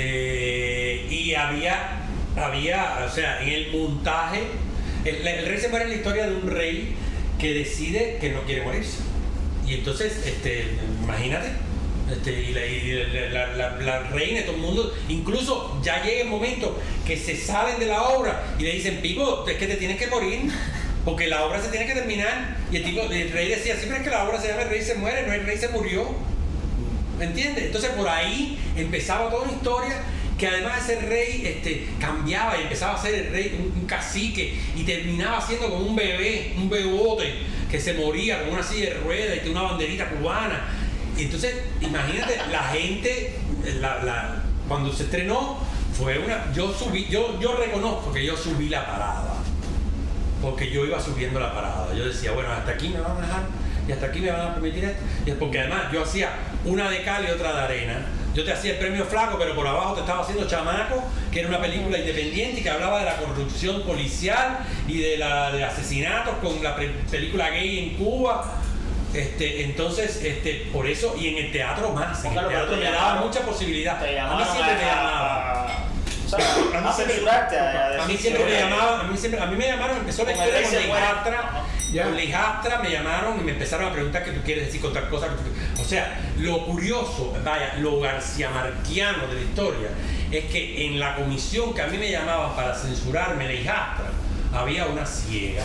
Este, y había, había, o sea, en el montaje, el, el rey se muere en la historia de un rey que decide que no quiere morirse. Y entonces, este, imagínate, este, y la, y la, la- la- la reina, todo el mundo, incluso ya llega el momento que se salen de la obra y le dicen, Pipo, es que te tienes que morir. Porque la obra se tiene que terminar. Y el tipo, el rey decía, siempre es que la obra se llama El Rey se muere, no El Rey se murió. ¿Me entiendes? Entonces por ahí empezaba toda una historia que además de ser rey, este, cambiaba y empezaba a ser el rey, un, un cacique, y terminaba siendo como un bebé, un bebote que se moría con una silla de ruedas y tiene una banderita cubana. Y entonces, imagínate, la gente, la, la- cuando se estrenó, fue una. Yo subí, yo, yo reconozco que yo subí la parada. Porque yo iba subiendo la parada. Yo decía, bueno, hasta aquí me van a dejar y hasta aquí me van a permitir esto. Y es porque además yo hacía una de cal y otra de arena. Yo te hacía el premio flaco, pero por abajo te estaba haciendo Chamaco, que era una película independiente y que hablaba de la corrupción policial y de, la, de asesinatos con la pre- película gay en Cuba. Este, entonces, este, por eso, y en el teatro más, en el Claro, pero teatro te me daba llamaron- mucha posibilidad. Te A mí llamaron siempre me a- llamaban. a- o sea, A mí a siempre- censurarte, a, A mí decir siempre me que- llamaban, a mí siempre, a mí me llamaron, empezó la Como el historia rey con se la muere. hijastra, Ya. con la hijastra me llamaron y me empezaron a preguntar qué tú quieres decir con tal cosa. que tú- O sea, lo curioso, vaya, lo garciamarquiano de la historia, es que en la comisión que a mí me llamaban para censurarme la hijastra, había una ciega.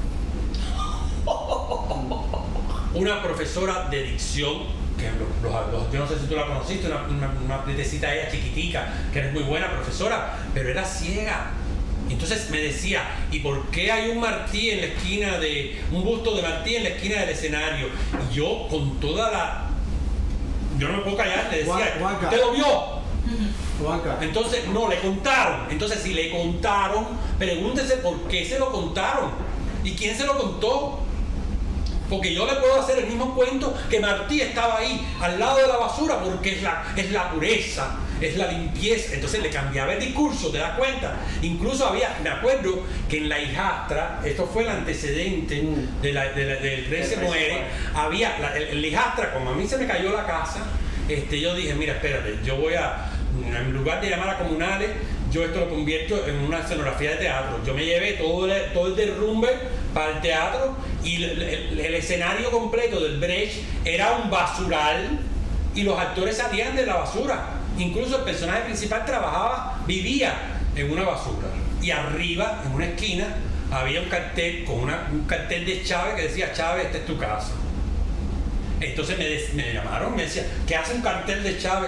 Una profesora de dicción, que los- los- los- yo no sé si tú la conociste, una, una, una prietecita ella chiquitica, que era muy buena profesora, pero era ciega. Entonces me decía, ¿y por qué hay un Martí en la esquina de, un busto de Martí en la esquina del escenario? Y yo con toda la... Yo no me puedo callar, le decía, Juan- Juanca. ¿usted lo vio? Juanca, Entonces, no, le contaron. Entonces, si le contaron, pregúntese por qué se lo contaron. ¿Y quién se lo contó? Porque yo le puedo hacer el mismo cuento que Martí estaba ahí, al lado de la basura, porque es la, es la pureza, es la limpieza. Entonces le cambiaba el discurso, ¿te das cuenta? Incluso había, me acuerdo que en La hijastra, esto fue el antecedente mm. de la, de la, del Rey se muere, había, la, el, el La hijastra, como a mí se me cayó la casa, este, yo dije, mira, espérate, yo voy a, en lugar de llamar a comunales, yo esto lo convierto en una escenografía de teatro. Yo me llevé todo el, todo el derrumbe para el teatro y el, el, el escenario completo del Brecht era un basural y los actores salían de la basura. Incluso el personaje principal trabajaba, vivía en una basura. Y arriba, en una esquina, había un cartel con una, un cartel de Chávez que decía: Chávez, esta es tu casa. Entonces me, me llamaron, me decían: ¿qué hace un cartel de Chávez?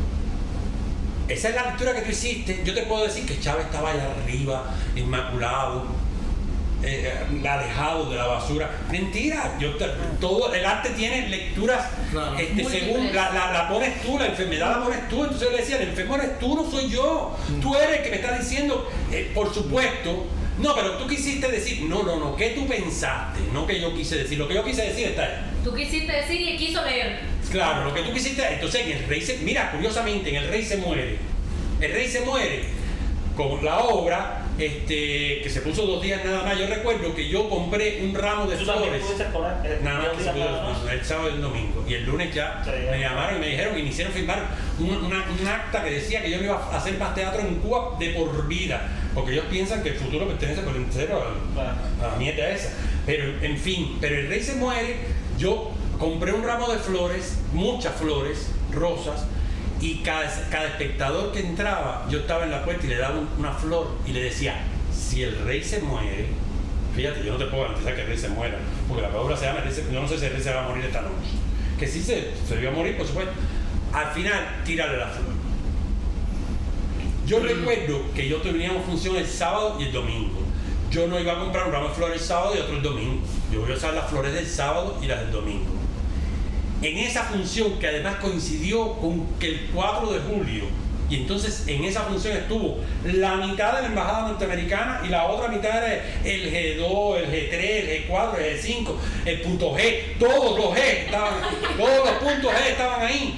Esa es la lectura que tú hiciste. Yo te puedo decir que Chávez estaba allá arriba, inmaculado, eh, alejado de la basura. Mentira. Yo te, todo el arte tiene lecturas, claro, este, según la, la, la pones tú, la enfermedad la pones tú. Entonces yo le decía: el enfermo eres tú, no soy yo. Mm. Tú eres el que me está diciendo, eh, por supuesto. No, pero tú quisiste decir, no, no, no, ¿qué tú pensaste? No que yo quise decir, lo que yo quise decir está ahí. Tú quisiste decir y quiso leer. Claro, lo que tú quisiste, entonces en el Rey se, mira, curiosamente, en el Rey se muere. El Rey se muere con la obra, este, que se puso dos días nada más. Yo recuerdo que yo compré un ramo de flores. Poner, nada más que se pudo, el sábado y el domingo. Y el lunes ya sí, me llamaron y me dijeron, y me hicieron firmar un, una, un acta que decía que yo no iba a hacer más teatro en Cuba de por vida. Porque ellos piensan que el futuro pertenece por entero a, a la nieta esa. Pero, en fin, pero el Rey se muere. Yo compré un ramo de flores, muchas flores, rosas, y cada, cada espectador que entraba, yo estaba en la puerta y le daba un, una flor y le decía: si el Rey se muere, fíjate, yo no te puedo garantizar que el Rey se muera, porque la obra se llama el Rey se, yo no sé si el Rey se va a morir esta noche. Que sí se, se iba a morir, por supuesto. Al final, tírale la flor. Yo mm. recuerdo que yo teníamos función el sábado y el domingo. Yo no iba a comprar un ramo de flores el sábado y otro el domingo. Yo voy a usar las flores del sábado y las del domingo. En esa función, que además coincidió con que el cuatro de julio, y entonces en esa función estuvo la mitad de la embajada norteamericana y la otra mitad era el G dos, el G tres, el G cuatro, el G cinco, el punto G, todos los G estaban, todos los puntos G estaban ahí.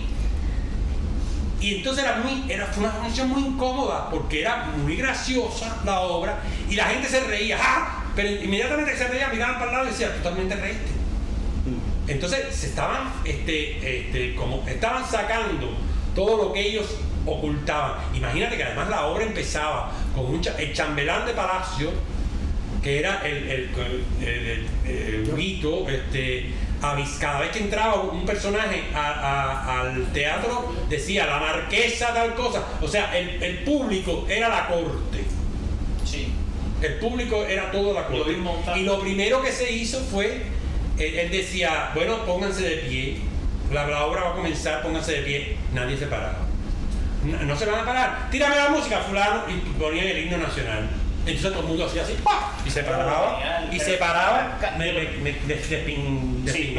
Y entonces era, muy, era una función muy incómoda porque era muy graciosa la obra y la gente se reía, ¡ah! Pero inmediatamente que se reía miraban para el lado y decían: totalmente reíste. Entonces se estaban, este, este, como estaban sacando todo lo que ellos ocultaban. Imagínate que además la obra empezaba con un cha, el chambelán de Palacio, que era el, el, el, el, el, el Huguito, este, cada vez que entraba un personaje a, a, al teatro decía la marquesa tal cosa. O sea, el, el público era la corte. Sí. El público era todo la corte. Lo y lo primero que se hizo fue, él, él decía: bueno, pónganse de pie, la, la obra va a comenzar, pónganse de pie. Nadie se paraba. No, no se van a parar. Tírame la música, fulano, y ponían el himno nacional. Entonces todo el mundo hacía así, ¡pah! Y se paraba, y se paraba, me, me, me, me despin, despin,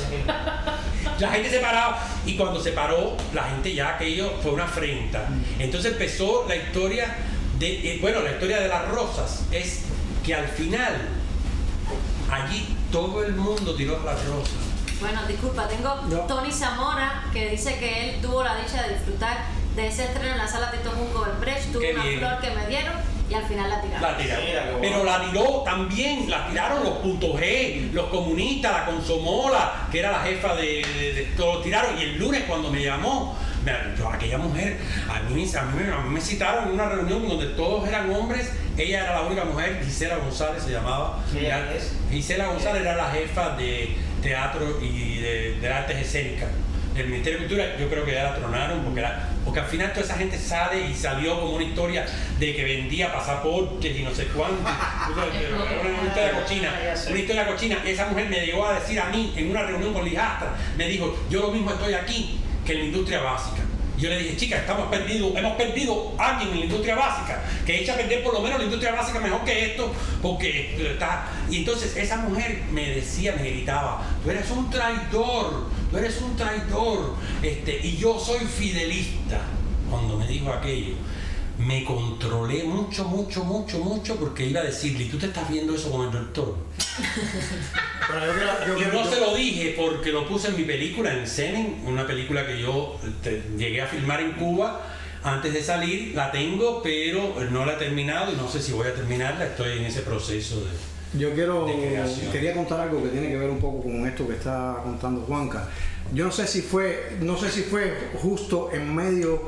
la gente se paraba, y cuando se paró, la gente ya, aquello fue una afrenta. Entonces empezó la historia de, eh, bueno, la historia de las rosas, es que al final, allí todo el mundo tiró las rosas. Bueno, disculpa, tengo no. Tony Zamora, que dice que él tuvo la dicha de disfrutar de ese estreno en la sala Tito Junco del Brecht, tuvo una bien. flor que me dieron, y al final la tiraron. La tiraron. Sí, pero la tiró también, la tiraron los puntos G, los comunistas, la Consomola, que era la jefa de, de, de todos los tiraron. Y el lunes cuando me llamó, me, yo, aquella mujer, a mí, a, mí, a mí me citaron en una reunión donde todos eran hombres, ella era la única mujer, Gisela González se llamaba. Sí, era, Gisela González era la jefa de teatro y de, de artes escénicas. El Ministerio de Cultura, yo creo que ya la tronaron porque, era, porque al final toda esa gente sale y salió como una historia de que vendía pasaportes y no sé cuánto. Una historia cochina. Una historia cochina. Esa mujer me llegó a decir a mí en una reunión con La hijastra, me dijo: yo lo mismo estoy aquí que en la industria básica. Y yo le dije: chica, estamos perdidos, hemos perdido a alguien en la industria básica, que echa a perder por lo menos la industria básica mejor que esto, porque está. Y entonces esa mujer me decía, me gritaba: tú eres un traidor, tú eres un traidor, este, y yo soy fidelista. Cuando me dijo aquello, me controlé mucho, mucho, mucho, mucho porque iba a decirle, ¿y tú te estás viendo eso con el doctor? Pero yo quiero- yo Y quiero- no se lo dije porque lo puse en mi película, en Senen, una película que yo te- llegué a filmar en Cuba antes de salir. La tengo, pero no la he terminado y no sé si voy a terminarla. Estoy en ese proceso de... Yo quiero, de creación. quería contar algo que tiene que ver un poco con esto que está contando Juanca. Yo no sé si fue, no sé si fue justo en medio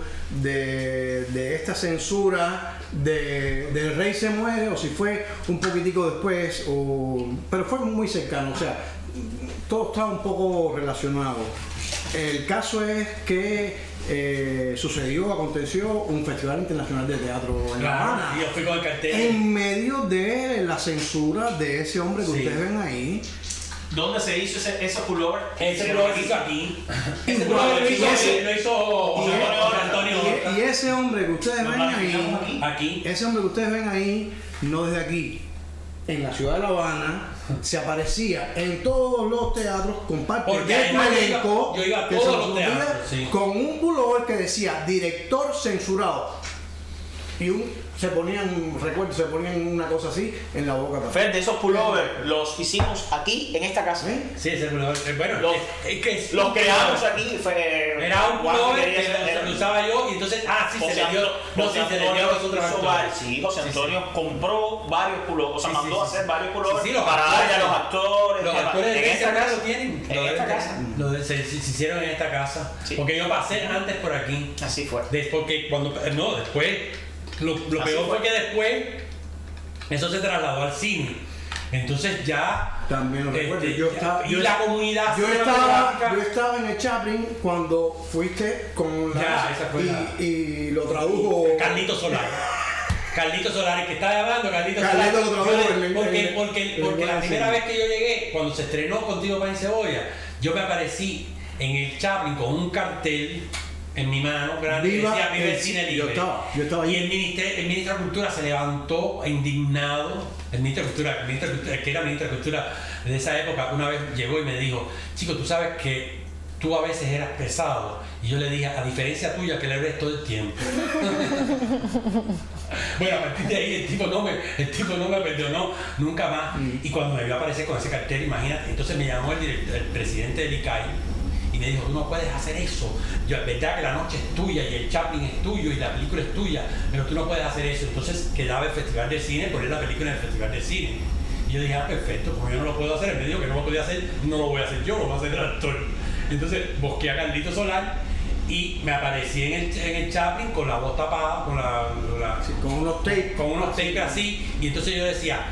de, de esta censura de, del Rey se muere o si fue un poquitico después, o, pero fue muy cercano, o sea, todo está un poco relacionado. El caso es que eh, sucedió, aconteció un Festival Internacional de Teatro en La Claro, Habana. y yo fui con el cartel. En medio de la censura de ese hombre que Sí. ustedes ven ahí. ¿Dónde se hizo ese, ese pullover? Ese lo hizo aquí. Ese Igual, lo y hizo, ese- lo hizo y, José e- José Antonio y- y ese hombre que ustedes Nos ven planificamos ahí, aquí. aquí. ese hombre que ustedes ven ahí, no desde aquí, en la ciudad de La Habana, se aparecía en todos los teatros con parte Porque de su además yo iba- elenco, yo iba a que todos se los subía teatros, sí. con un pullover que decía director censurado. Y un, se ponían, recuerdo, se ponían una cosa así en la boca. Fer, de esos pullovers los hicimos aquí en esta casa. ¿Eh? Sí, ese pullover. eh, Bueno, Los- es, es que es Los un creamos pullover. aquí. Fue, Era un Juan pullover quería que ser- lo, era- lo usaba yo y entonces, ah, sí, José se le dio, Anto- no, José sí, se le dio a Antonio los otros hizo actores. varios- Sí, José Sí, Antonio sí. compró varios pullovers, o sea, Sí, mandó sí, a sí. hacer varios pullovers Sí, sí, los para actores, darle a los actores. Los demás. actores de en esta esta casa casa lo tienen. En Lo de- esta casa. lo de- se, se hicieron en esta casa. Sí. Porque yo pasé antes por aquí. Así fue. De- porque cuando. No, después. Lo, lo Así peor fue. fue que después. Eso se trasladó al cine. Entonces ya. También lo este, recuerdo. Yo ya- estaba, y yo, la comunidad yo cinematográfica- estaba, yo estaba en el Chaplin cuando fuiste con la Ya, esa fue y, la- y lo tradujo Carlito Solari. Carlito Solari, que estaba hablando, Carlito Carlito Solari. lo tradujo Yo le- en el- porque en el- porque, en el porque la buen primera cine. vez que yo llegué, cuando se estrenó Contigo Pan y Cebolla, yo me aparecí en el Chaplin con un cartel en mi mano grande que Viva decía Viva el el cine ci- libre. yo estaba- yo estaba y ahí. el ministro, el ministro de Cultura se levantó indignado. El ministro de Cultura, el ministro de Cultura, que era ministro de Cultura de esa época, una vez llegó y me dijo, chico, tú sabes que tú a veces eras pesado. Y yo le dije, a diferencia tuya, que le eres todo el tiempo. Bueno, a partir de ahí el tipo no me, el tipo no me perdonó nunca más. Y cuando me vio aparecer con ese cartel, imagínate, entonces me llamó el, director, el presidente del I C A I y me dijo, tú no puedes hacer eso. Yo, es verdad que la noche es tuya y el Chaplin es tuyo y la película es tuya, pero tú no puedes hacer eso. Entonces quedaba el Festival de Cine, poner la película en el Festival de Cine. Y yo dije, ah, perfecto, como yo no lo puedo hacer, él me dijo que no lo podía hacer, no lo voy a hacer yo, lo va a hacer el actor. Entonces busqué a Carlito Solar y me aparecí en el, en el Chaplin con la voz tapada, con la, la- Sí, con unos tapes. con unos tapes así, y entonces yo decía,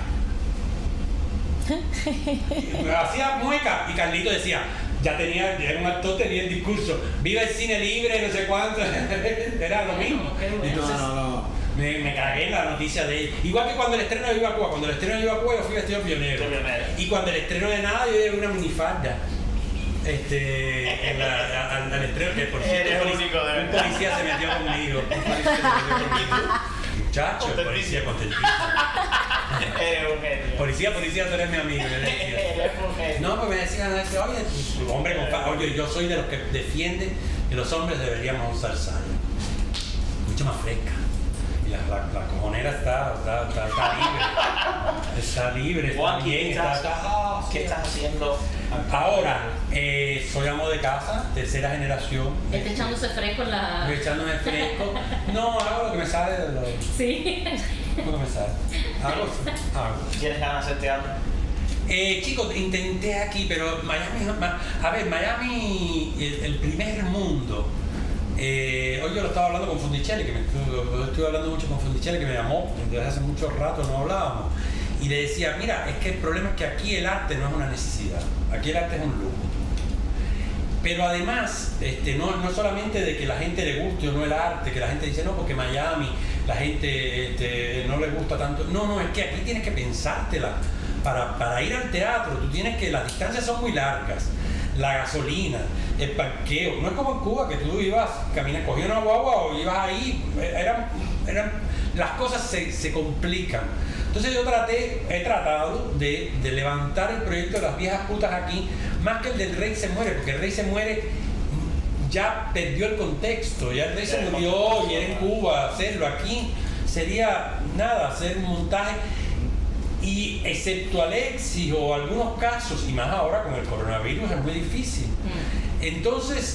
me hacía mueca, y Carlito decía, ya tenía, ya era un actor, tenía el discurso, viva el cine libre, no sé cuánto, era lo mismo. Entonces, No, no, no. Me, me cagué en la noticia de él. Igual que cuando el estreno de Viva Cuba, cuando el estreno de Viva Cuba yo fui vestido de pionero. De pionero. Y cuando el estreno de nada yo llevé una minifalda. Este, en la- al, al estreno, que por cierto, Eres un policía- único, de un verdad. policía se metió conmigo. Un policía se metió conmigo. Muchacho, el policía contentísimo. Eres un genio. Policía, policía, tú eres mi amigo. Yo le decía. Eres un genio. No, pues me decían, decía, oye, tu hombre, con fa- oye, yo soy de los que defiende que los hombres deberíamos usar saya. Mucho más fresca. Y la, la, la cojonera está, está, está, está libre. Está libre, está Juan, ¿qué bien, está, estás, está- ah, ¿qué sí. estás haciendo? Ahora, eh, soy amo de casa, tercera generación. Está echándose fresco en la. Estoy echándome fresco. No, hago lo que me sale de lo, Sí. lo que me sale. Hago, hago. ¿Tienes ganas de hacer teatro? Eh, chicos, intenté aquí, pero Miami, ma- a ver, Miami, el, el primer mundo. Eh, hoy yo lo estaba hablando con Fondicelli, que me estuve, estuve hablando mucho con Fondicelli, que me llamó, desde hace mucho rato no hablábamos, y le decía, mira, es que el problema es que aquí el arte no es una necesidad, aquí el arte es un lujo. Pero además, este, no, no solamente de que la gente le guste o no el arte, que la gente dice, no, porque Miami, la gente este, no le gusta tanto. No, no, es que aquí tienes que pensártela. Para, para ir al teatro, tú tienes que, las distancias son muy largas. La gasolina, el parqueo, no es como en Cuba que tú ibas, caminas, cogías una guagua o ibas ahí, eran, eran, las cosas se, se complican. Entonces yo traté, he tratado de, de levantar el proyecto de las viejas putas aquí, más que el del Rey se muere, porque el Rey se muere, ya perdió el contexto, ya el rey se murió y era en Cuba, hacerlo aquí sería nada, hacer un montaje. Y excepto Alexis o algunos casos, y más ahora con el coronavirus, es muy difícil. Entonces,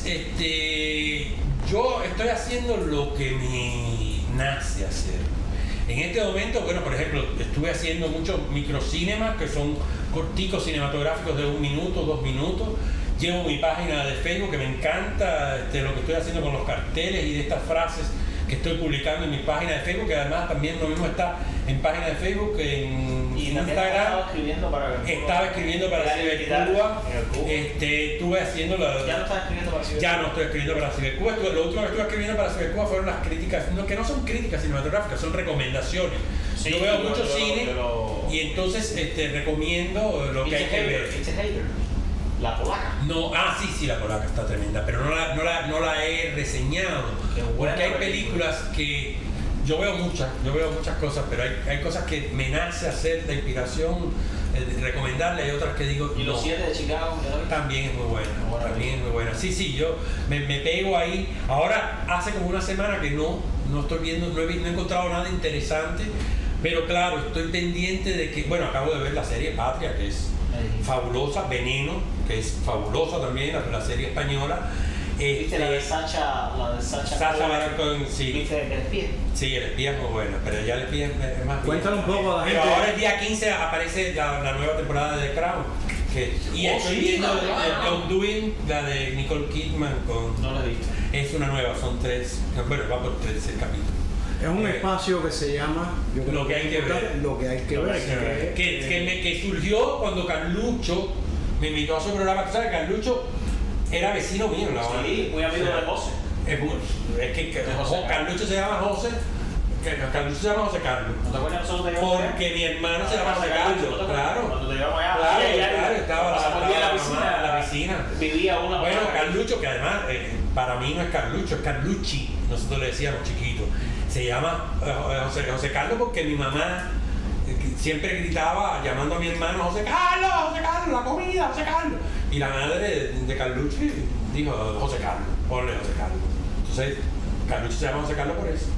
este, yo estoy haciendo lo que me nace hacer. En este momento, bueno, por ejemplo, estuve haciendo muchos microcinemas, que son corticos cinematográficos de un minuto, dos minutos. Llevo mi página de Facebook, que me encanta este, lo que estoy haciendo con los carteles y de estas frases que estoy publicando en mi página de Facebook, que además también lo mismo está en página de Facebook, en Y también Instagram. estaba escribiendo para Estaba escribiendo para Cibercuba. Este, estuve haciendo la. Ya no estás escribiendo para Cibercuba. Ya no estoy escribiendo para Cibercuba. Estuve- Lo último que estuve escribiendo para Cibercuba fueron las críticas, no, que no son críticas cinematográficas, son recomendaciones. Sí, yo veo yo- mucho yo- cine yo lo- y entonces este, recomiendo lo que hay que ver. It's a hater. La polaca. No, ah, sí, sí, la polaca está tremenda, pero no la, no la, no la he reseñado. Qué buena Porque hay película. películas que yo veo muchas, yo veo muchas cosas, pero hay, hay cosas que me nace hacer la inspiración, eh, recomendarle, hay otras que digo, Y los no. siete de Chicago, ¿ya lo viste? También es muy buena, Buena también es muy buena. Sí, sí, yo me, me pego ahí. Ahora hace como una semana que no, no estoy viendo, no he, vi- no he encontrado nada interesante, pero claro, estoy pendiente de que, bueno, acabo de ver la serie Patria, que es fabulosa, Veneno, que es fabulosa también, la, la serie española. ¿Viste la de Este, Sacha? La de Sacha Sacha Cohen? Baron Cohen, sí. ¿Viste el espía? Sí, el espía es muy bueno, pero ya el espía es es más bien. Cuéntale un poco a la Pero gente. ahora el día quince aparece la, la nueva temporada de The Crown. Que, y Oh, estoy sí, viendo la The Crown. Undoing, la de Nicole Kidman con. No la he visto. Es una nueva, son tres. Bueno, va por tres el capítulo. Es un Eh, espacio que se llama yo creo Lo que hay es que importante, ver. Lo que hay que Lo que ver. hay que ver. Que, eh, que, me, que surgió cuando Carlucho me invitó a su programa. Tú sabes, Carlucho era vecino mío en la hora. Sí, muy amigo de José. Es, muy- es que, que- De José Carlos. Carlucho se llama José. que- Carlucho se llama José Carlos. ¿No te acuerdas nosotros te llevamos allá? Porque mi hermano se llama Ah, José Carlucho, ¿no te Carlos, acuerdas? claro. Cuando te llevamos allá, Claro, allá, allá, claro, estaba la, pasamos el día en la estaba piscina. la piscina. Vivía una Bueno, mamá. Carlucho, que además eh, para mí no es Carlucho, es Carlucci, nosotros le decíamos chiquito. Se llama eh, José, José Carlos porque mi mamá eh, siempre gritaba llamando a mi hermano José Carlos, José Carlos, la comida, José Carlos. Y la madre de, de Carlucci dijo José Carlos, ponle José Carlos. Entonces, Carlucci se llama José Carlos por eso.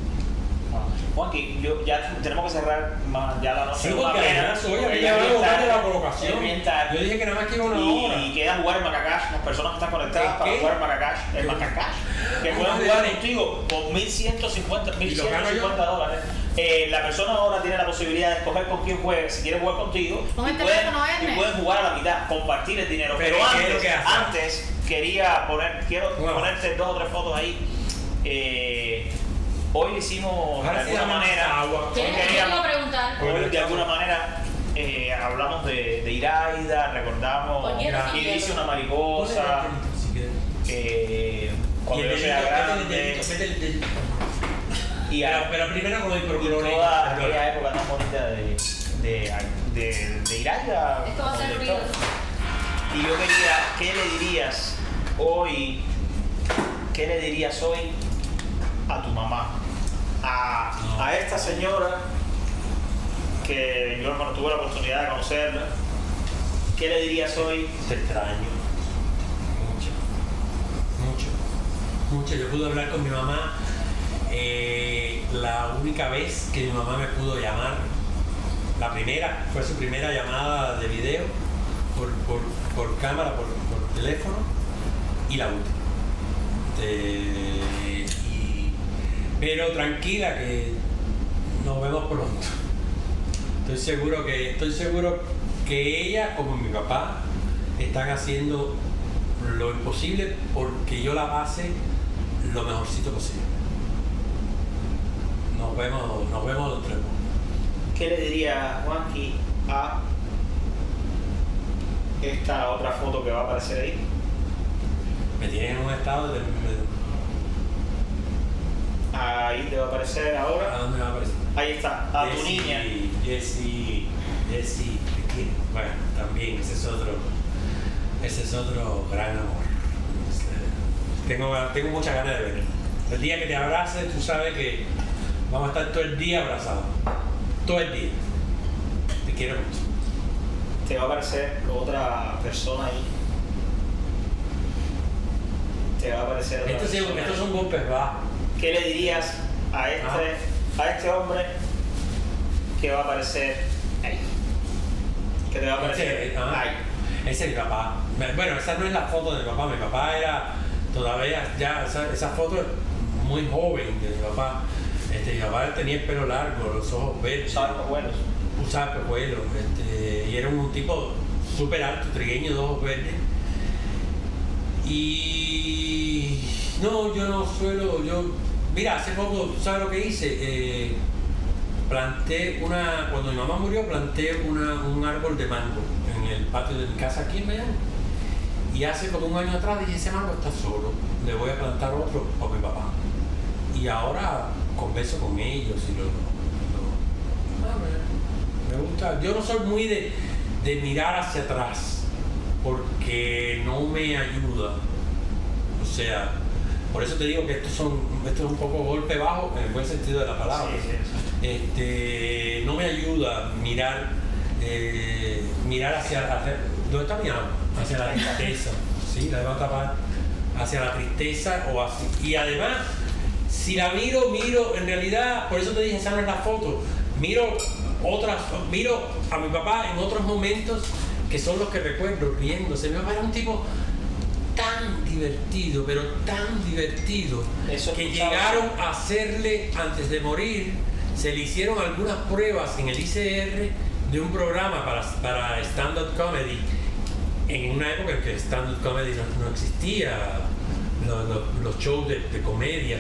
Juanqui, yo ya tenemos que cerrar más, ya la noche. Sí, porque además hoy a mí me ya van a bien botar de tarde, la colocación. es bien tarde. Yo dije que nada más que iba una Y, hora. y queda jugar Macacash, las personas que están conectadas ¿El para qué? jugar Macacash, el ¿Qué? Macacash, que Ah, pueden vale, jugar vale. contigo con mil ciento cincuenta, mil ¿Y lo ciento gano cincuenta yo? dólares. Eh, la persona ahora tiene la posibilidad de escoger con quién juegue, si quiere jugar contigo. Pon y el pueden, teléfono, y Ernest. pueden jugar a la mitad, compartir el dinero. Pero Pero, ¿qué es lo antes, que hace? antes quería poner, quiero Wow. ponerte dos o tres fotos ahí. Eh, hoy le hicimos de Ahora sí alguna dame manera. agua. ¿Qué hoy ¿Qué queríamos- iba a preguntar? Hoy, de alguna manera eh, hablamos de, de Iraida, recordamos Con hielo, sin y dice hielo. una mariposa, eh, Y cuando el yo sea dedito, mete el grande, dedito, mete el dedito. y, Pero, a, pero primero con el y proclore. toda aquella época tan bonita de, de, de, de Iraida. Esto va a ser donde ruido. está. Y yo quería, ¿qué le dirías hoy? ¿Qué le dirías hoy a tu mamá? A, No. a esta señora que yo bueno, tuve la oportunidad de conocerla. ¿Qué le dirías hoy? Te extraño. Mucho. Mucho. Mucho. Yo pude hablar con mi mamá. eh, la única vez que mi mamá me pudo llamar, la primera, fue su primera llamada de video por, por, por cámara, por, por teléfono, y la última. Eh, y- pero tranquila que nos vemos pronto. Estoy seguro que estoy seguro que ella como mi papá están haciendo lo imposible porque yo la pase lo mejorcito posible. Nos vemos, nos vemos dentro de poco. ¿Qué le diría Juanqui a esta otra foto que va a aparecer ahí? Me tienes en un estado de, de- Ahí te va a aparecer ¿a ahora. dónde va a aparecer? Ahí está, a tu Jessie, niña. Jessie, Jessie, te quiero. Bueno, también ese es otro, ese es otro gran amor. Este, Tengo, tengo muchas ganas de verlo. El día que te abrace, tú sabes que vamos a estar todo el día abrazados. Todo el día. Te quiero mucho. Te va a aparecer otra persona ahí. Te que va a aparecer otra Estos, sí, persona. estos son golpes bajos. ¿Qué le dirías a este, Ah. a este hombre que va a aparecer ahí? Que te va a aparecer Ese, ah, ahí. ese es mi papá. Bueno, esa no es la foto de mi papá. Mi papá era todavía, ya esa, esa foto es muy joven de mi papá. Este, mi papá tenía el pelo largo, los ojos verdes. Usaba los vuelos. Usaba espejuelos, este, y era un tipo súper alto, trigueño, de ojos verdes. Y no, yo no suelo, yo, mira, hace poco, ¿sabes lo que hice? Eh, planté una, cuando mi mamá murió, planté una, un árbol de mango en el patio de mi casa aquí en Miami. Y hace como un año atrás dije, ese mango está solo, le voy a plantar otro a mi papá. Y ahora converso con ellos y lo, lo- a ver, me gusta. Yo no soy muy de, de mirar hacia atrás porque no me ayuda. O sea, por eso te digo que estos son, esto es un poco golpe bajo en el buen sentido de la palabra. Sí, sí, sí. Este, no me ayuda mirar, eh, mirar hacia, hacia, ¿dónde está mi alma? Hacia la tristeza. Sí, la debo tapar. Hacia la tristeza o así. Y además, si la miro, miro, en realidad, por eso te dije, esa no es la foto, miro otras, miro a mi papá en otros momentos que son los que recuerdo riéndose. Mi papá era un tipo tan divertido, pero tan divertido, Eso que escuchaba. llegaron a hacerle, antes de morir, se le hicieron algunas pruebas en el I C R de un programa para, para stand-up comedy, en una época en que stand-up comedy no, no existía, los, los, los shows de, de comedias.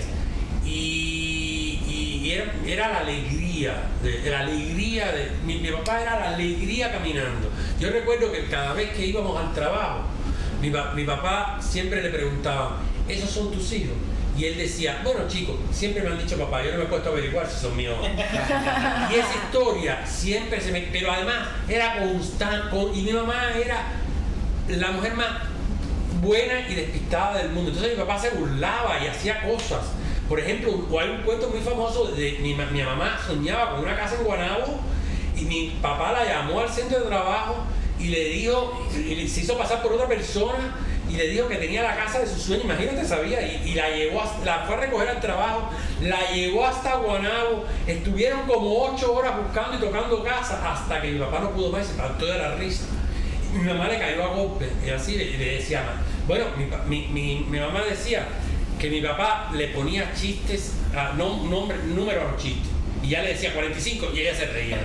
Y, y- y era, era la alegría, de, la alegría de mi, mi papá era la alegría caminando. Yo recuerdo que cada vez que íbamos al trabajo, mi, pa- mi papá siempre le preguntaba, ¿esos son tus hijos? Y él decía, bueno chicos, siempre me han dicho papá, yo no me he puesto a averiguar si son míos o no. Y esa historia siempre se me... Pero además era constante, y mi mamá era la mujer más buena y despistada del mundo. Entonces mi papá se burlaba y hacía cosas. Por ejemplo, un- hay un cuento muy famoso de mi, ma- mi mamá soñaba con una casa en Guanabo y mi papá la llamó al centro de trabajo y le dijo, y le- se hizo pasar por otra persona y le dijo que tenía la casa de su sueño, imagínate, sabía, y, y la llevó, a- la fue a recoger al trabajo, la llevó hasta Guanabo, estuvieron como ocho horas buscando y tocando casa hasta que mi papá no pudo más y se partió de la risa. Y mi mamá le cayó a golpe y así le, le decía, bueno, mi, pa- mi, mi, mi mamá decía que mi papá le ponía chistes, a, no, nombre, número a los chistes, y ya le decía cuarenta y cinco y ella se reía.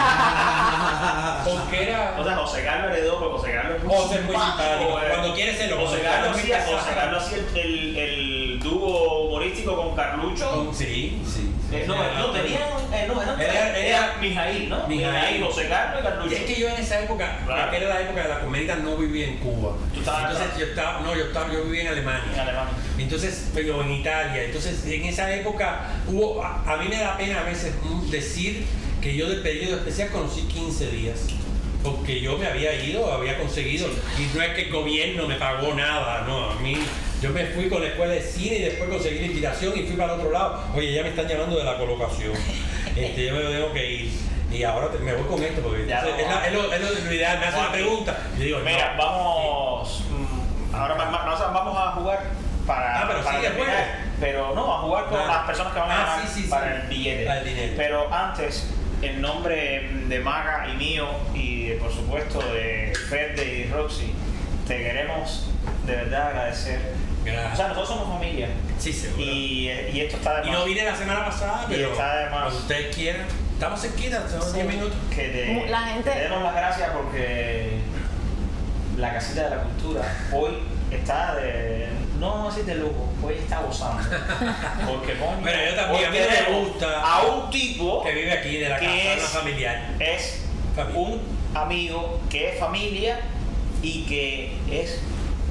Porque era... O sea, José Carlos heredó, porque José Carlos es muy José es muy simpático. eh. Cuando quiere serlo, José José Carlos Carlos hacía, es muy José pesado. Carlos hacía el, el, el dúo humorístico con Carlucho. Con- Sí, sí. Eh, no, no, tenían, eh, no, eran tres. Era- Era, era- Mijail, ¿no? Mijail. Mijail, José Carlos y Carlucho. Y es que yo en esa época, Claro. que era la época de la comedia, no vivía en Cuba. ¿Tú estabas Entonces acá? yo estaba, no, yo estaba, yo vivía en Alemania. En Alemania. Entonces, pero en Italia. Entonces, en esa época hubo, a, a mí me da pena a veces mm, decir que yo del periodo especial conocí quince días. Porque yo me había ido, había conseguido, y no es que el gobierno me pagó nada, no, a mí, yo me fui con la escuela de cine y después conseguí la invitación y fui para el otro lado. Oye, ya me están llamando de la colocación, este, yo me tengo que ir. Y ahora te- me voy con esto, porque Ya, entonces, es, la- es lo, es lo- lo ideal, me hace una pregunta, yo digo, Mira, no. vamos. mm, Ahora ma- ma- vamos a- vamos a jugar para. Ah, pero para sigue terminar. juego. Pero no, a jugar con Ah. las personas que van a Ah, ganar sí, sí, para sí. el billete. Para el dinero. Pero antes, en nombre de Maga y mío, y de, por supuesto de Fede y Roxy, te queremos de verdad agradecer. Gracias. O sea, nosotros somos familia. Sí, seguro. Y, y esto está de Y más. no vine la semana pasada, Y pero está de más. cuando ustedes quieran, estamos cerquita, son Sí. diez minutos. Que te, La gente- te demos las gracias porque la casita de la cultura hoy está de, no vamos a decir de lujo, hoy está gozando. Porque coño, Bueno, yo también, hoy a mí no me tenemos gusta a un tipo Que vive aquí de la que casa, es- una familiar. es Familia. un amigo que es familia y que es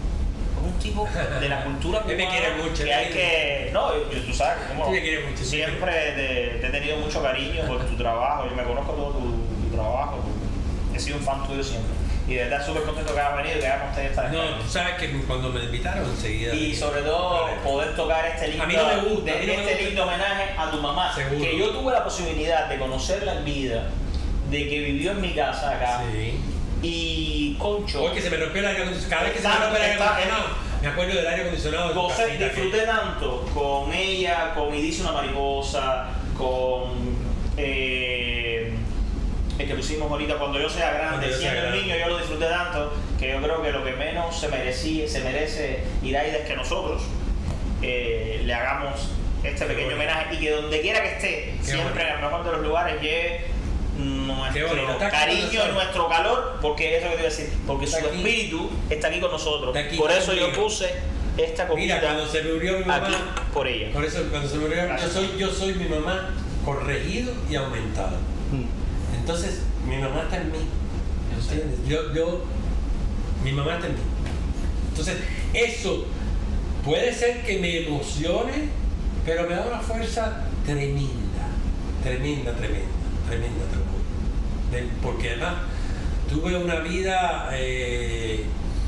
un tipo de la cultura Él me cubana quiere mucho, que él hay me que no yo, yo- tú sabes cómo Sí, me quiere mucho, sí. siempre te, te he tenido mucho cariño por tu trabajo, yo me conozco todo tu, tu trabajo, tu- he sido un fan tuyo siempre y de verdad súper contento que hayas venido y que hayamos tenido esta No, tú sabes que cuando me invitaron enseguida. y sobre todo Vale. poder tocar este lindo, A mí no me gusta, de- a mí no me este gusta. lindo homenaje a tu mamá, Seguro. que yo tuve la posibilidad de conocerla en vida, de que vivió en mi casa acá Sí. y concho Porque se me rompió la aire acondicionado. Cada vez que se me Está- rompe el aire está- acondicionado, Me acuerdo del aire acondicionado de tu Gocé, casita, disfruté que- tanto con ella, con Y dice una mariposa, con eh, el que pusimos ahorita cuando yo sea Cuando grande, yo sea siendo un grande. niño yo lo disfruté tanto que yo creo que lo que menos se merecía, se merece Iraida es que nosotros eh, le hagamos este pequeño bonito. homenaje y que donde quiera que esté, Qué siempre bonito. en el mejor de los lugares lleve nuestro bonito. Está aquí con cariño y nosotros. nuestro calor, porque eso que te iba a decir, porque Está su aquí. espíritu está aquí con nosotros. Está aquí Por eso yo conmigo. puse esta comida Mira, cuando se murió mi mamá, aquí por ella. por eso cuando se murió, yo Gracias. soy, yo soy mi mamá corregido y aumentado. Entonces, mi mamá está en mí. ¿Entiendes? Yo, yo, mi mamá está en mí. Entonces, eso puede ser que me emocione, pero me da una fuerza tremenda, tremenda, tremenda, tremenda, tremenda. De- Porque además tuve una vida eh,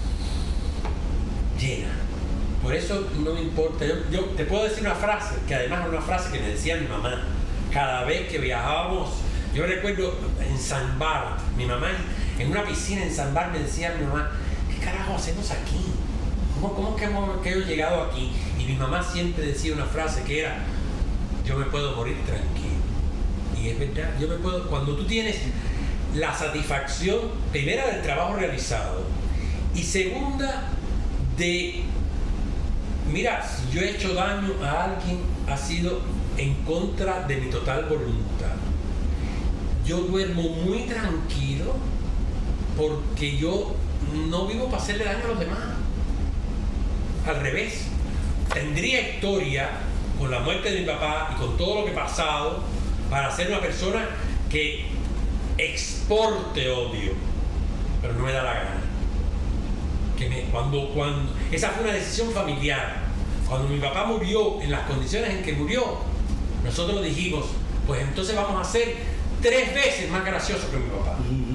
llena. Por eso no me importa. Yo, yo te puedo decir una frase, que además es una frase que me decía mi mamá. Cada vez que viajábamos, yo recuerdo en San Bar, mi mamá en, en una piscina en San Bar me decía mi mamá, ¿qué carajo hacemos aquí? ¿Cómo, cómo que hemos que hemos llegado aquí? Y mi mamá siempre decía una frase que era, yo me puedo morir tranquilo. Y es verdad, yo me puedo, cuando tú tienes la satisfacción, primera del trabajo realizado, y segunda de, mira, si yo he hecho daño a alguien, ha sido en contra de mi total voluntad. Yo duermo muy tranquilo porque yo no vivo para hacerle daño a los demás. Al revés, tendría historia con la muerte de mi papá y con todo lo que he pasado para ser una persona que exporte odio, pero no me da la gana. Que me, cuando, cuando, esa fue una decisión familiar. Cuando mi papá murió en las condiciones en que murió, nosotros dijimos, pues entonces vamos a ser tres veces más graciosos que mi papá.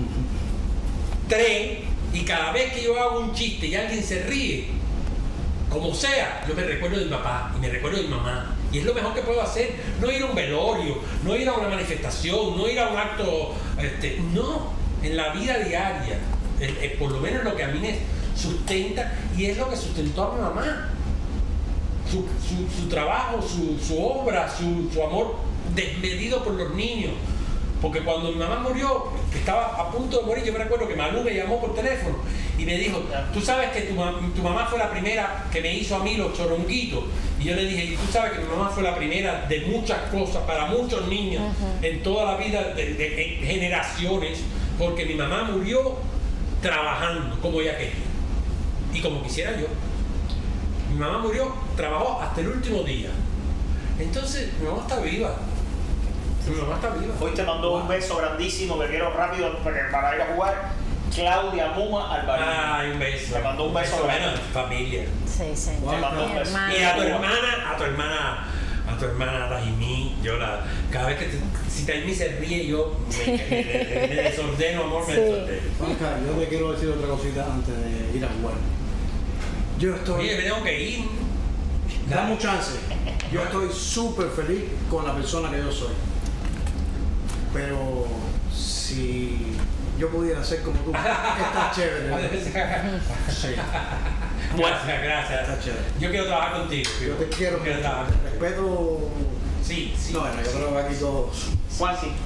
Tres, y cada vez que yo hago un chiste y alguien se ríe, como sea, yo me recuerdo de mi papá y me recuerdo de mi mamá. Y es lo mejor que puedo hacer, no ir a un velorio, no ir a una manifestación, no ir a un acto, este, no, en la vida diaria, el- el- por lo menos lo que a mí me sustenta, y es lo que sustentó a mi mamá. Su, su- su trabajo, su, su obra, su, su amor desmedido por los niños. Porque cuando mi mamá murió, que estaba a punto de morir, yo me recuerdo que Malú me llamó por teléfono y me dijo, tú sabes que tu, ma- tu mamá fue la primera que me hizo a mí los choronguitos. Y yo le dije, y tú sabes que mi mamá fue la primera de muchas cosas para muchos niños en toda la vida, de, de- en generaciones, porque mi mamá murió trabajando como ella quería y como quisiera yo. Mi mamá murió, trabajó hasta el último día. Entonces, mi mamá está viva. Mi mamá está viva. Hoy te mandó un beso grandísimo que quiero rápido para, para ir a jugar. Claudia Muma Alvarino. Ay, un beso. Te mandó un beso bueno, grande. familia. Sí, sí. Te mandó un Mi beso. hermana. Y a tu hermana, a tu hermana, a tu hermana Rahimí, yo la, cada vez que te, si Tahimí se ríe, yo me, me- me- me desordeno, amor, me Sí. desordeno. Juanca, yo te quiero decir otra cosita antes de ir a jugar. Yo estoy. Oye, me tengo que ir. Dame un chance. Yo estoy súper feliz con la persona que yo soy. Pero si yo pudiera ser como tú, está chévere. Sí, Gracias, gracias. está chévere. Yo quiero trabajar contigo. Yo te quiero. Quiero trabajar. Respeto. Sí, sí. No, bueno, yo creo que aquí todos. Juanqui,